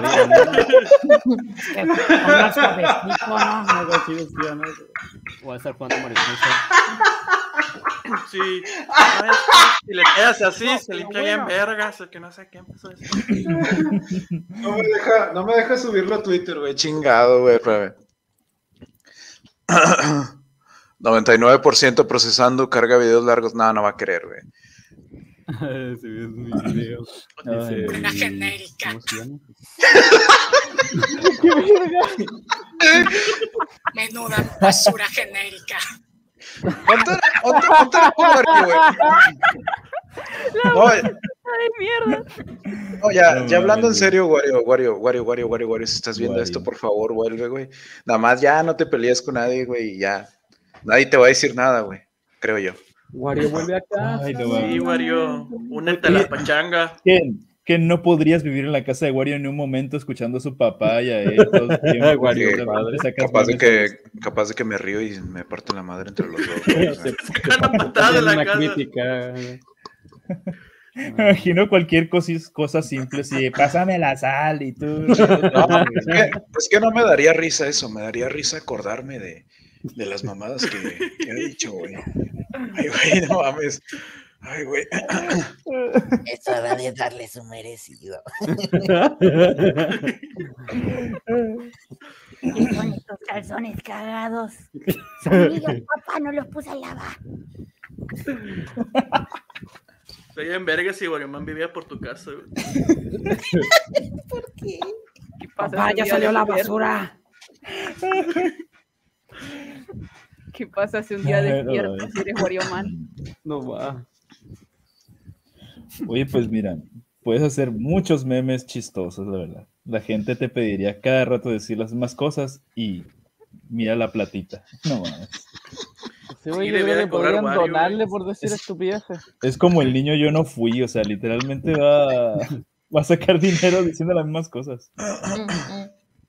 O a estar jugando Mario Sí. Si le quedas así, se limpia bien vergas, o que no sé qué empezó a decir. No me deja subirlo a Twitter, güey. Chingado, güey. 99% procesando, carga videos largos. No va a querer, güey. Sí, es mi video. Una genérica. ¿Cómo se llama? Menuda basura genérica. Ponte el cover, güey. No, ¡Ay, mierda! no, ya hablando en serio, Wario, si estás viendo esto, por favor, vuelve, güey. Nada más ya no te pelees con nadie, güey, y ya. Nadie te va a decir nada, güey, creo yo. Wario vuelve acá. Ay, no Sí, mames. Wario, únete a la pachanga. Que no podrías vivir en la casa de Wario en un momento escuchando a su papá y a él todo el tiempo. Wario, Padre, sacas Capaz de que me río y me parto la madre entre los dos. güey, o sea. Una patada de la Una casa. crítica. Me imagino cualquier cosa simple, así, pásame la sal y tú. No, es que no me daría risa eso, me daría risa acordarme de las mamadas que he dicho, güey. Ay, güey, no mames. Ay, güey. Es hora de darle su merecido. ¿Qué son estos calzones cagados? Son míos, papá, no los puse a lavar. Estoy en vergas y Wario Man vivía por tu casa, güey. ¿Por qué? ¿Qué pasa Papá, si ya un día salió la despiertas? basura. ¿Qué pasa si un día Ay, no, despiertas y eres Wario Man? No va. Oye, pues mira, puedes hacer muchos memes chistosos, la verdad. La gente te pediría cada rato decir las mismas cosas y mira la platita. No mames. Sí, güey, Sí, yo debía creo de que cobrar podrían Wario, donarle güey. por decir estupideces. Es como el niño yo no fui, o sea, literalmente va a sacar dinero diciendo las mismas cosas. Ay,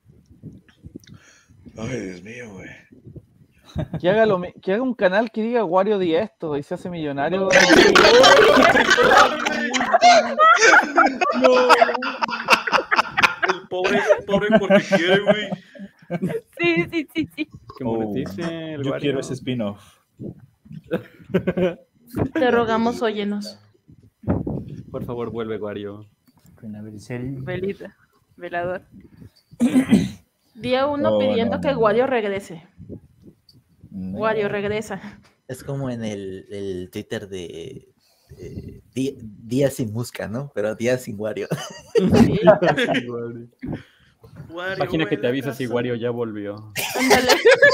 Dios mío, güey. Que haga un canal que diga Wario di esto y se hace millonario. El pobre porque quiere, güey. Sí. Que monetice el Yo Wario. quiero ese spin-off. Te rogamos, óyenos. Por favor, vuelve, Wario. Velita, velador. Día uno No, pidiendo no, que no. Wario regrese. No. Wario regresa. Es como en el Twitter de Día sin Musca, ¿no? Pero Día sin Wario. Wario, Página que te güey, avisa la si casa. Wario ya volvió. Ándale.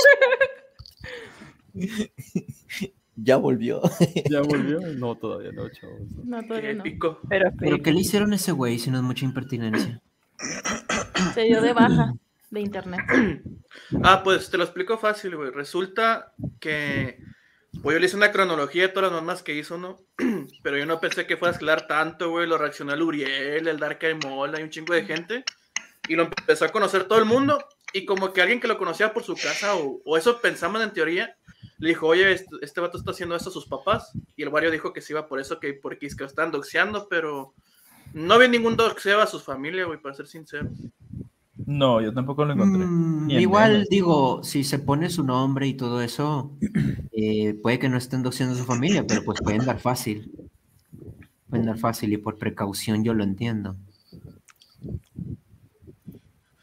Ya volvió. ¿Ya volvió? No, todavía no, chavos. No, todavía no. Épico. Pero ¿Pero qué le hicieron a ese güey si no es mucha impertinencia? Se dio de baja de internet. Ah, pues te lo explico fácil, güey. Resulta que pues yo le hice una cronología de todas las mamás que hizo, ¿no? Pero yo no pensé que fuera a escalar tanto, güey. Lo reaccionó el Uriel, el Dark Mola y un chingo de gente. Y lo empezó a conocer todo el mundo. Y como que alguien que lo conocía por su casa, o eso pensaban en teoría, le dijo, oye, este vato está haciendo esto a sus papás. Y el Wario dijo que se iba por eso, porque es que lo estaban doxeando, pero no vi ningún doxeo a su familia, güey, para ser sincero. No, yo tampoco lo encontré. Ni en Igual, memes. digo, si se pone su nombre y todo eso, puede que no estén doxeando a su familia, pero pues pueden dar fácil. Pueden dar fácil y por precaución yo lo entiendo.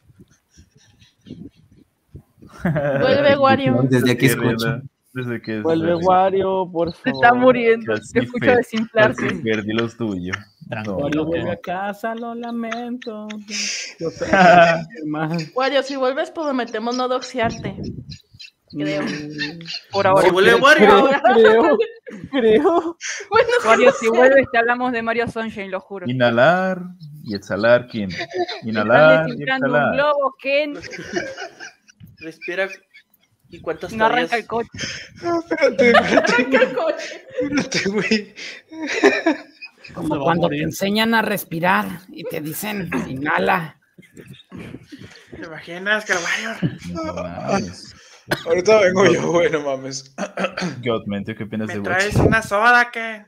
Vuelve Wario. Desde aquí escucho. Desde que Vuelve Wario, por favor. Se está muriendo. Casi Se escucha desinflarse. Perdí los tuyos. Wario vuelve a casa, lo lamento. Yo sé, Wario, si vuelves, prometemos no doxearte. Creo. Por ahora. Si vuelve Wario. Creo. Bueno, Wario, si vuelves, te hablamos de Mario Sunshine, lo juro. Inhalar y exhalar, ¿quién? Están Inhalar y desinflando un exhalar. globo, Ken. Respira. ¿Y cuántas No arranca tareas? el coche. No, espérate. arranca el coche. Espérate, güey. Como cuando te enseñan a respirar y te dicen, inhala. ¿Te imaginas, Carvalho? No mames. Ahorita vengo yo, güey, no mames. Godmente, ¿qué opinas de ¿Me traes Bochi? una soda que?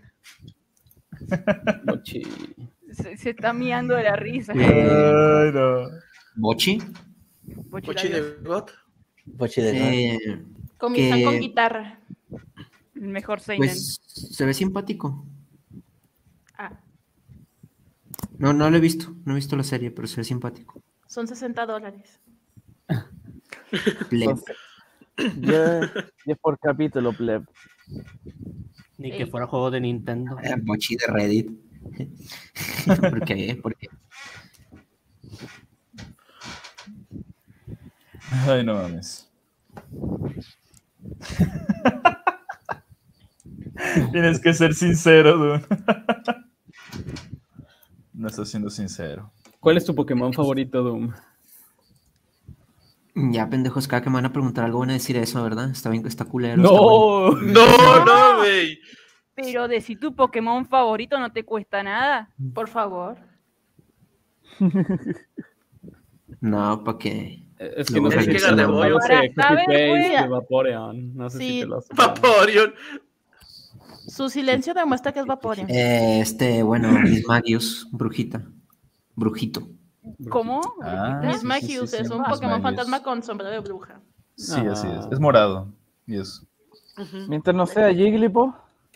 Bochi. Se está miando de la risa. Ay, no. ¿Bochi? Bochi de God. Bochi de Comienzan que- con guitarra. El mejor seinen. Pues se ve simpático. Ah, No lo he visto. No he visto la serie, pero se ve simpático. son $60. Pleb. 10 por capítulo, pleb. Ni que fuera juego de Nintendo. Bochi de Reddit. ¿Por qué? ¿Por qué? Ay, no mames. Tienes que ser sincero, dude. No estás siendo sincero. ¿Cuál es tu Pokémon favorito, Doom? Ya, pendejos, cada que me van a preguntar algo van a decir eso, ¿verdad? Está bien, está culero. No, no, güey. Pero decir tu Pokémon favorito no te cuesta nada. Por favor. No, ¿para qué? Es que no sé Es si que te lo Gardevoir. no sé, Para saber, copy-paste güey. de Vaporeon. No sé Sí. si te lo hace. Vaporeon. Su silencio demuestra que es Vaporeon. Bueno, Mismagius, brujita. Brujito. ¿Cómo? Ah, Miss sí, Magius sí, sí, es un Miss Pokémon Magius. fantasma con sombrero de bruja. Sí, así es. Es morado. Y eso. Mientras no sea Jigglypuff.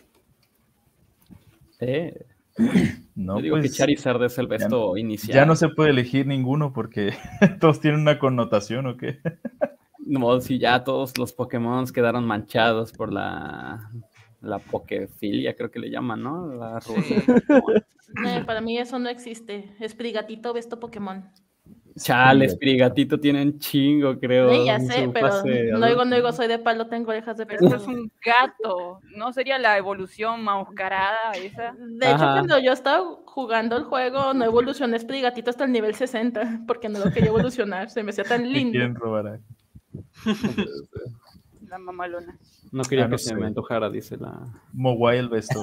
No, Yo digo que Charizard es el besto inicial. Ya no se puede elegir ninguno porque todos tienen una connotación, ¿o qué? No, si ya todos los Pokémon quedaron manchados por la pokefilia, creo que le llaman, ¿no? La Para mí eso no existe. Esprigatito, besto Pokémon. Chale, Spirigatito tiene un chingo, creo. Sí, ya en sé, su pero fase no adulta. digo, soy de palo, tengo orejas de Pero esto pescado. es un gato. ¿No sería la evolución mascarada esa? De hecho, cuando yo estaba jugando el juego, no evolucioné Sprigatito hasta el nivel 60, porque no lo quería evolucionar, se me hacía tan ¿Qué lindo. quieren robar ahí? La mamalona. No quería Ah, que no se sé. me antojara, dice la... Mobile Besto.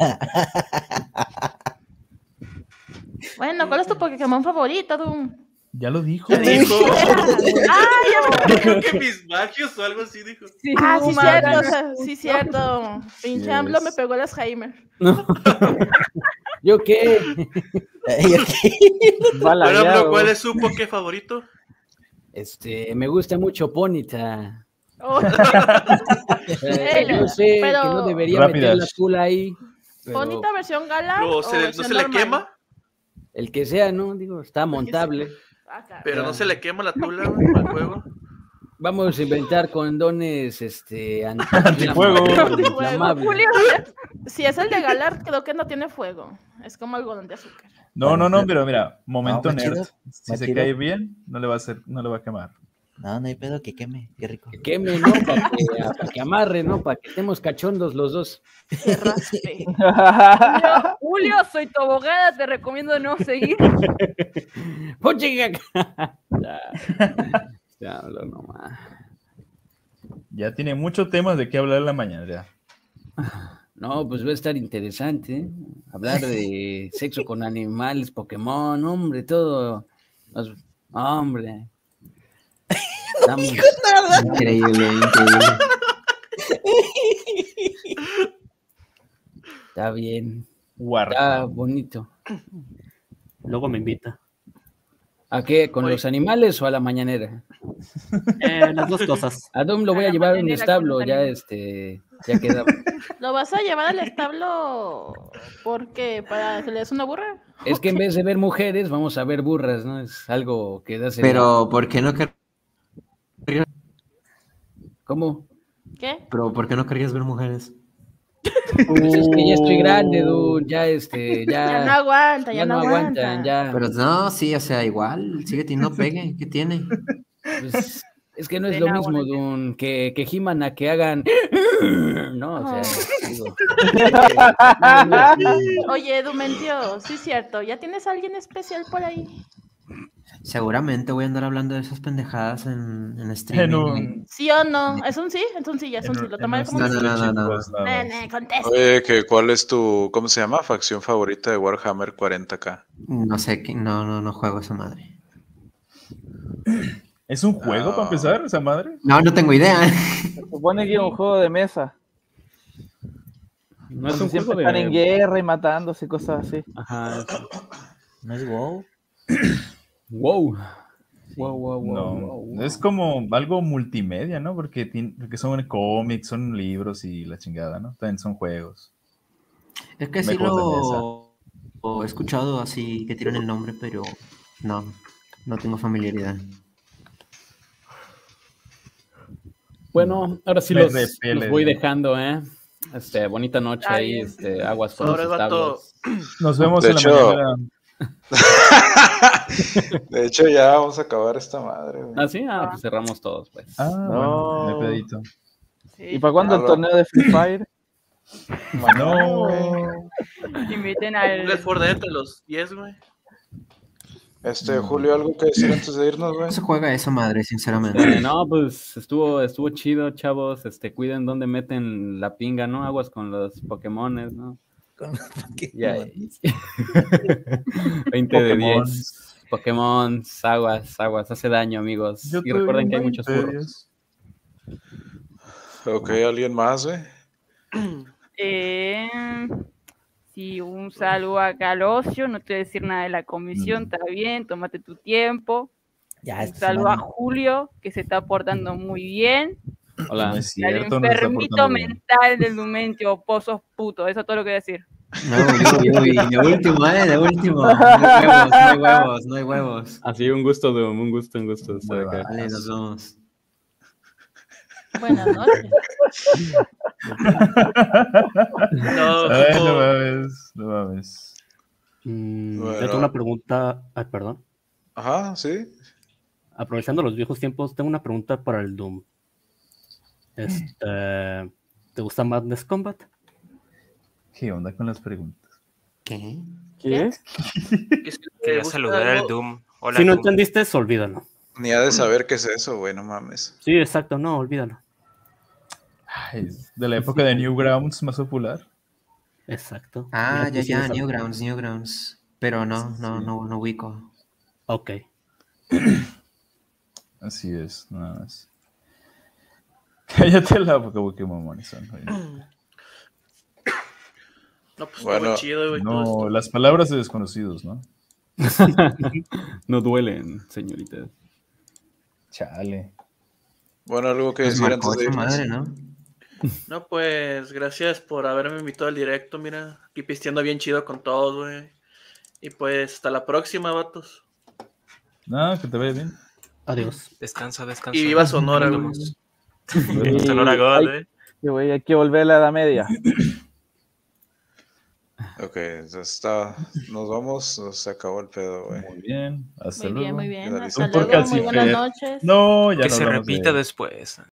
Bueno, ¿cuál es tu Pokémon favorito, Doom? Ya lo dijo. ¿Qué dijo? ¡Ah, ya! Creo que mis magios o algo así dijo. Sí, Ah, sí, no cierto, mames. o sea, sí, cierto. Pinche Yes. AMLO me pegó el Alzheimer. ¿Yo qué? Bueno, bro, ¿cuál es su Poké favorito? Me gusta mucho Ponyta. Oh. Yo sé Pero- que no debería Rápidas. meter la tula ahí. pero ¿Bonita versión Galar No, o ¿no versión se le normal? quema? El que sea, ¿no? Digo, está montable. Ah, claro. Pero no se le quema la tula, güey, al juego. Vamos a inventar condones, Antifuego. inflamables. Julio, si es el de Galar, creo que no tiene fuego. Es como algodón de azúcar. No, pero mira, momento No, más nerd. chido, Si más se chido. cae bien, no le va a quemar. No, no hay pedo que queme, qué rico. Que queme, ¿no? Para que amarre, ¿no? Para que estemos cachondos los dos. Que raspe. Julio, soy tu abogada, te recomiendo no seguir. ¡Ponche Ya hablo nomás. Ya tiene muchos temas de qué hablar en la mañana. Ya. No, pues va a estar interesante, ¿eh? Hablar de sexo con animales, Pokémon, hombre, todo. Hombre. Estamos- Increíble, increíble. Está bien. Guarda. Está bonito. Luego me invita. ¿A qué? ¿Con Oye. los animales o a la mañanera? Las dos cosas. A Dom lo voy A a la llevar a un mañanera establo, con los ya animales. ya queda. ¿Lo vas a llevar al establo? ¿Por qué? ¿Para que le des una burra? Es que en vez de ver mujeres, vamos a ver burras, ¿no? Es algo que da Pero, ¿por qué no querría? ¿Cómo? ¿Qué? Pero ¿por qué no querías ver mujeres? Pues es que ya estoy grande, dude. Ya, Ya no aguanta, ya no aguantan, ya. Pero no, sí, o sea, igual, sigue teniendo pegue, ¿qué tiene? Pues, es que no es De lo nada, mismo, Dun, que He-Man que hagan. No, o sea, digo. Oye, Dumentio, sí es cierto, ¿ya tienes a alguien especial por ahí? Seguramente voy a andar hablando de esas pendejadas en streaming. ¿Sí o no? ¿Es un sí? Ya es un sí. Lo tomaré como un sí. No. Nene, contesta. Oye, ¿cuál es tu, cómo se llama? Facción favorita de Warhammer 40K. No sé, no juego esa madre. ¿Es un juego para empezar, esa madre? No tengo idea. Se supone que es un juego de mesa. No es Donde un siempre juego de... están en guerra y matándose y cosas así. Ajá. ¿No es WoW? Wow. No, es como algo multimedia, ¿no? Porque son cómics, son libros y la chingada, ¿no? También son juegos. Es que sí lo he escuchado así que tienen el nombre, pero no tengo familiaridad. Bueno, ahora sí los voy dejando, ¿eh? Bonita noche ahí, aguas con los establos. Nos vemos en la mañana. De hecho, ya vamos a acabar esta madre. Güey. ¿Ah, sí? Pues cerramos todos, pues. Bueno, me pedito. Sí. ¿Y para cuándo el torneo de Free Fire? No. Inviten al... Left 4 Dead de los 10, güey. Julio, ¿algo que decir antes de irnos, güey? No se juega esa madre, sinceramente. No, pues estuvo chido, chavos. Cuiden dónde meten la pinga, ¿no? Aguas con los Pokémones, ¿no? Ya. 20 de 10. Pokémon, aguas, hace daño, amigos. Y recuerden que hay muchos furros. Ok, ¿alguien más, güey? Sí, un saludo a Calosio, no te voy a decir nada de la comisión, está bien, tómate tu tiempo. Un saludo a Julio, que se está portando muy bien. Hola. No es cierto, al enfermito mental del Dumentio, pozos putos, eso es todo lo que voy a decir. No, de último. No hay huevos. Así, un gusto, Doom, un gusto. Vale, nos vemos. Buenas noches. No mames. Yo tengo una pregunta. Perdón. Ajá, sí. Aprovechando los viejos tiempos, tengo una pregunta para el Doom. ¿Te gusta Madness Combat? ¿Qué onda con las preguntas? ¿Qué? Quería saludar al Doom. Hola, Si no Doom. entendiste, olvídalo. Ni ha de saber qué es eso, güey, no mames. Sí, exacto, no, olvídalo. Ay, de la época de Newgrounds más popular. Exacto. Ah, ya, Newgrounds. Pero no ubico. Ok. Así es, nada más. Cállate la boca, güey, qué mamones son, güey. No, pues Bueno, chido, güey. No, las palabras de desconocidos, ¿no? No duelen, señorita. Chale. Bueno, algo que decir antes de irnos. Madre, ¿no? No, pues, gracias por haberme invitado al directo, mira. Aquí pisteando bien chido con todos, güey. Y pues, hasta la próxima, vatos. No, que te vaya bien. Adiós. Descansa. Y viva Sonora, güey. Sonora God, güey. Hay que volver a la Edad Media. Ok, nos vamos, se acabó el pedo, güey. Muy bien, hasta luego. Muy bien. Finalizó. Hasta luego, muy buenas noches. No, ya que nos se vamos repita de- después.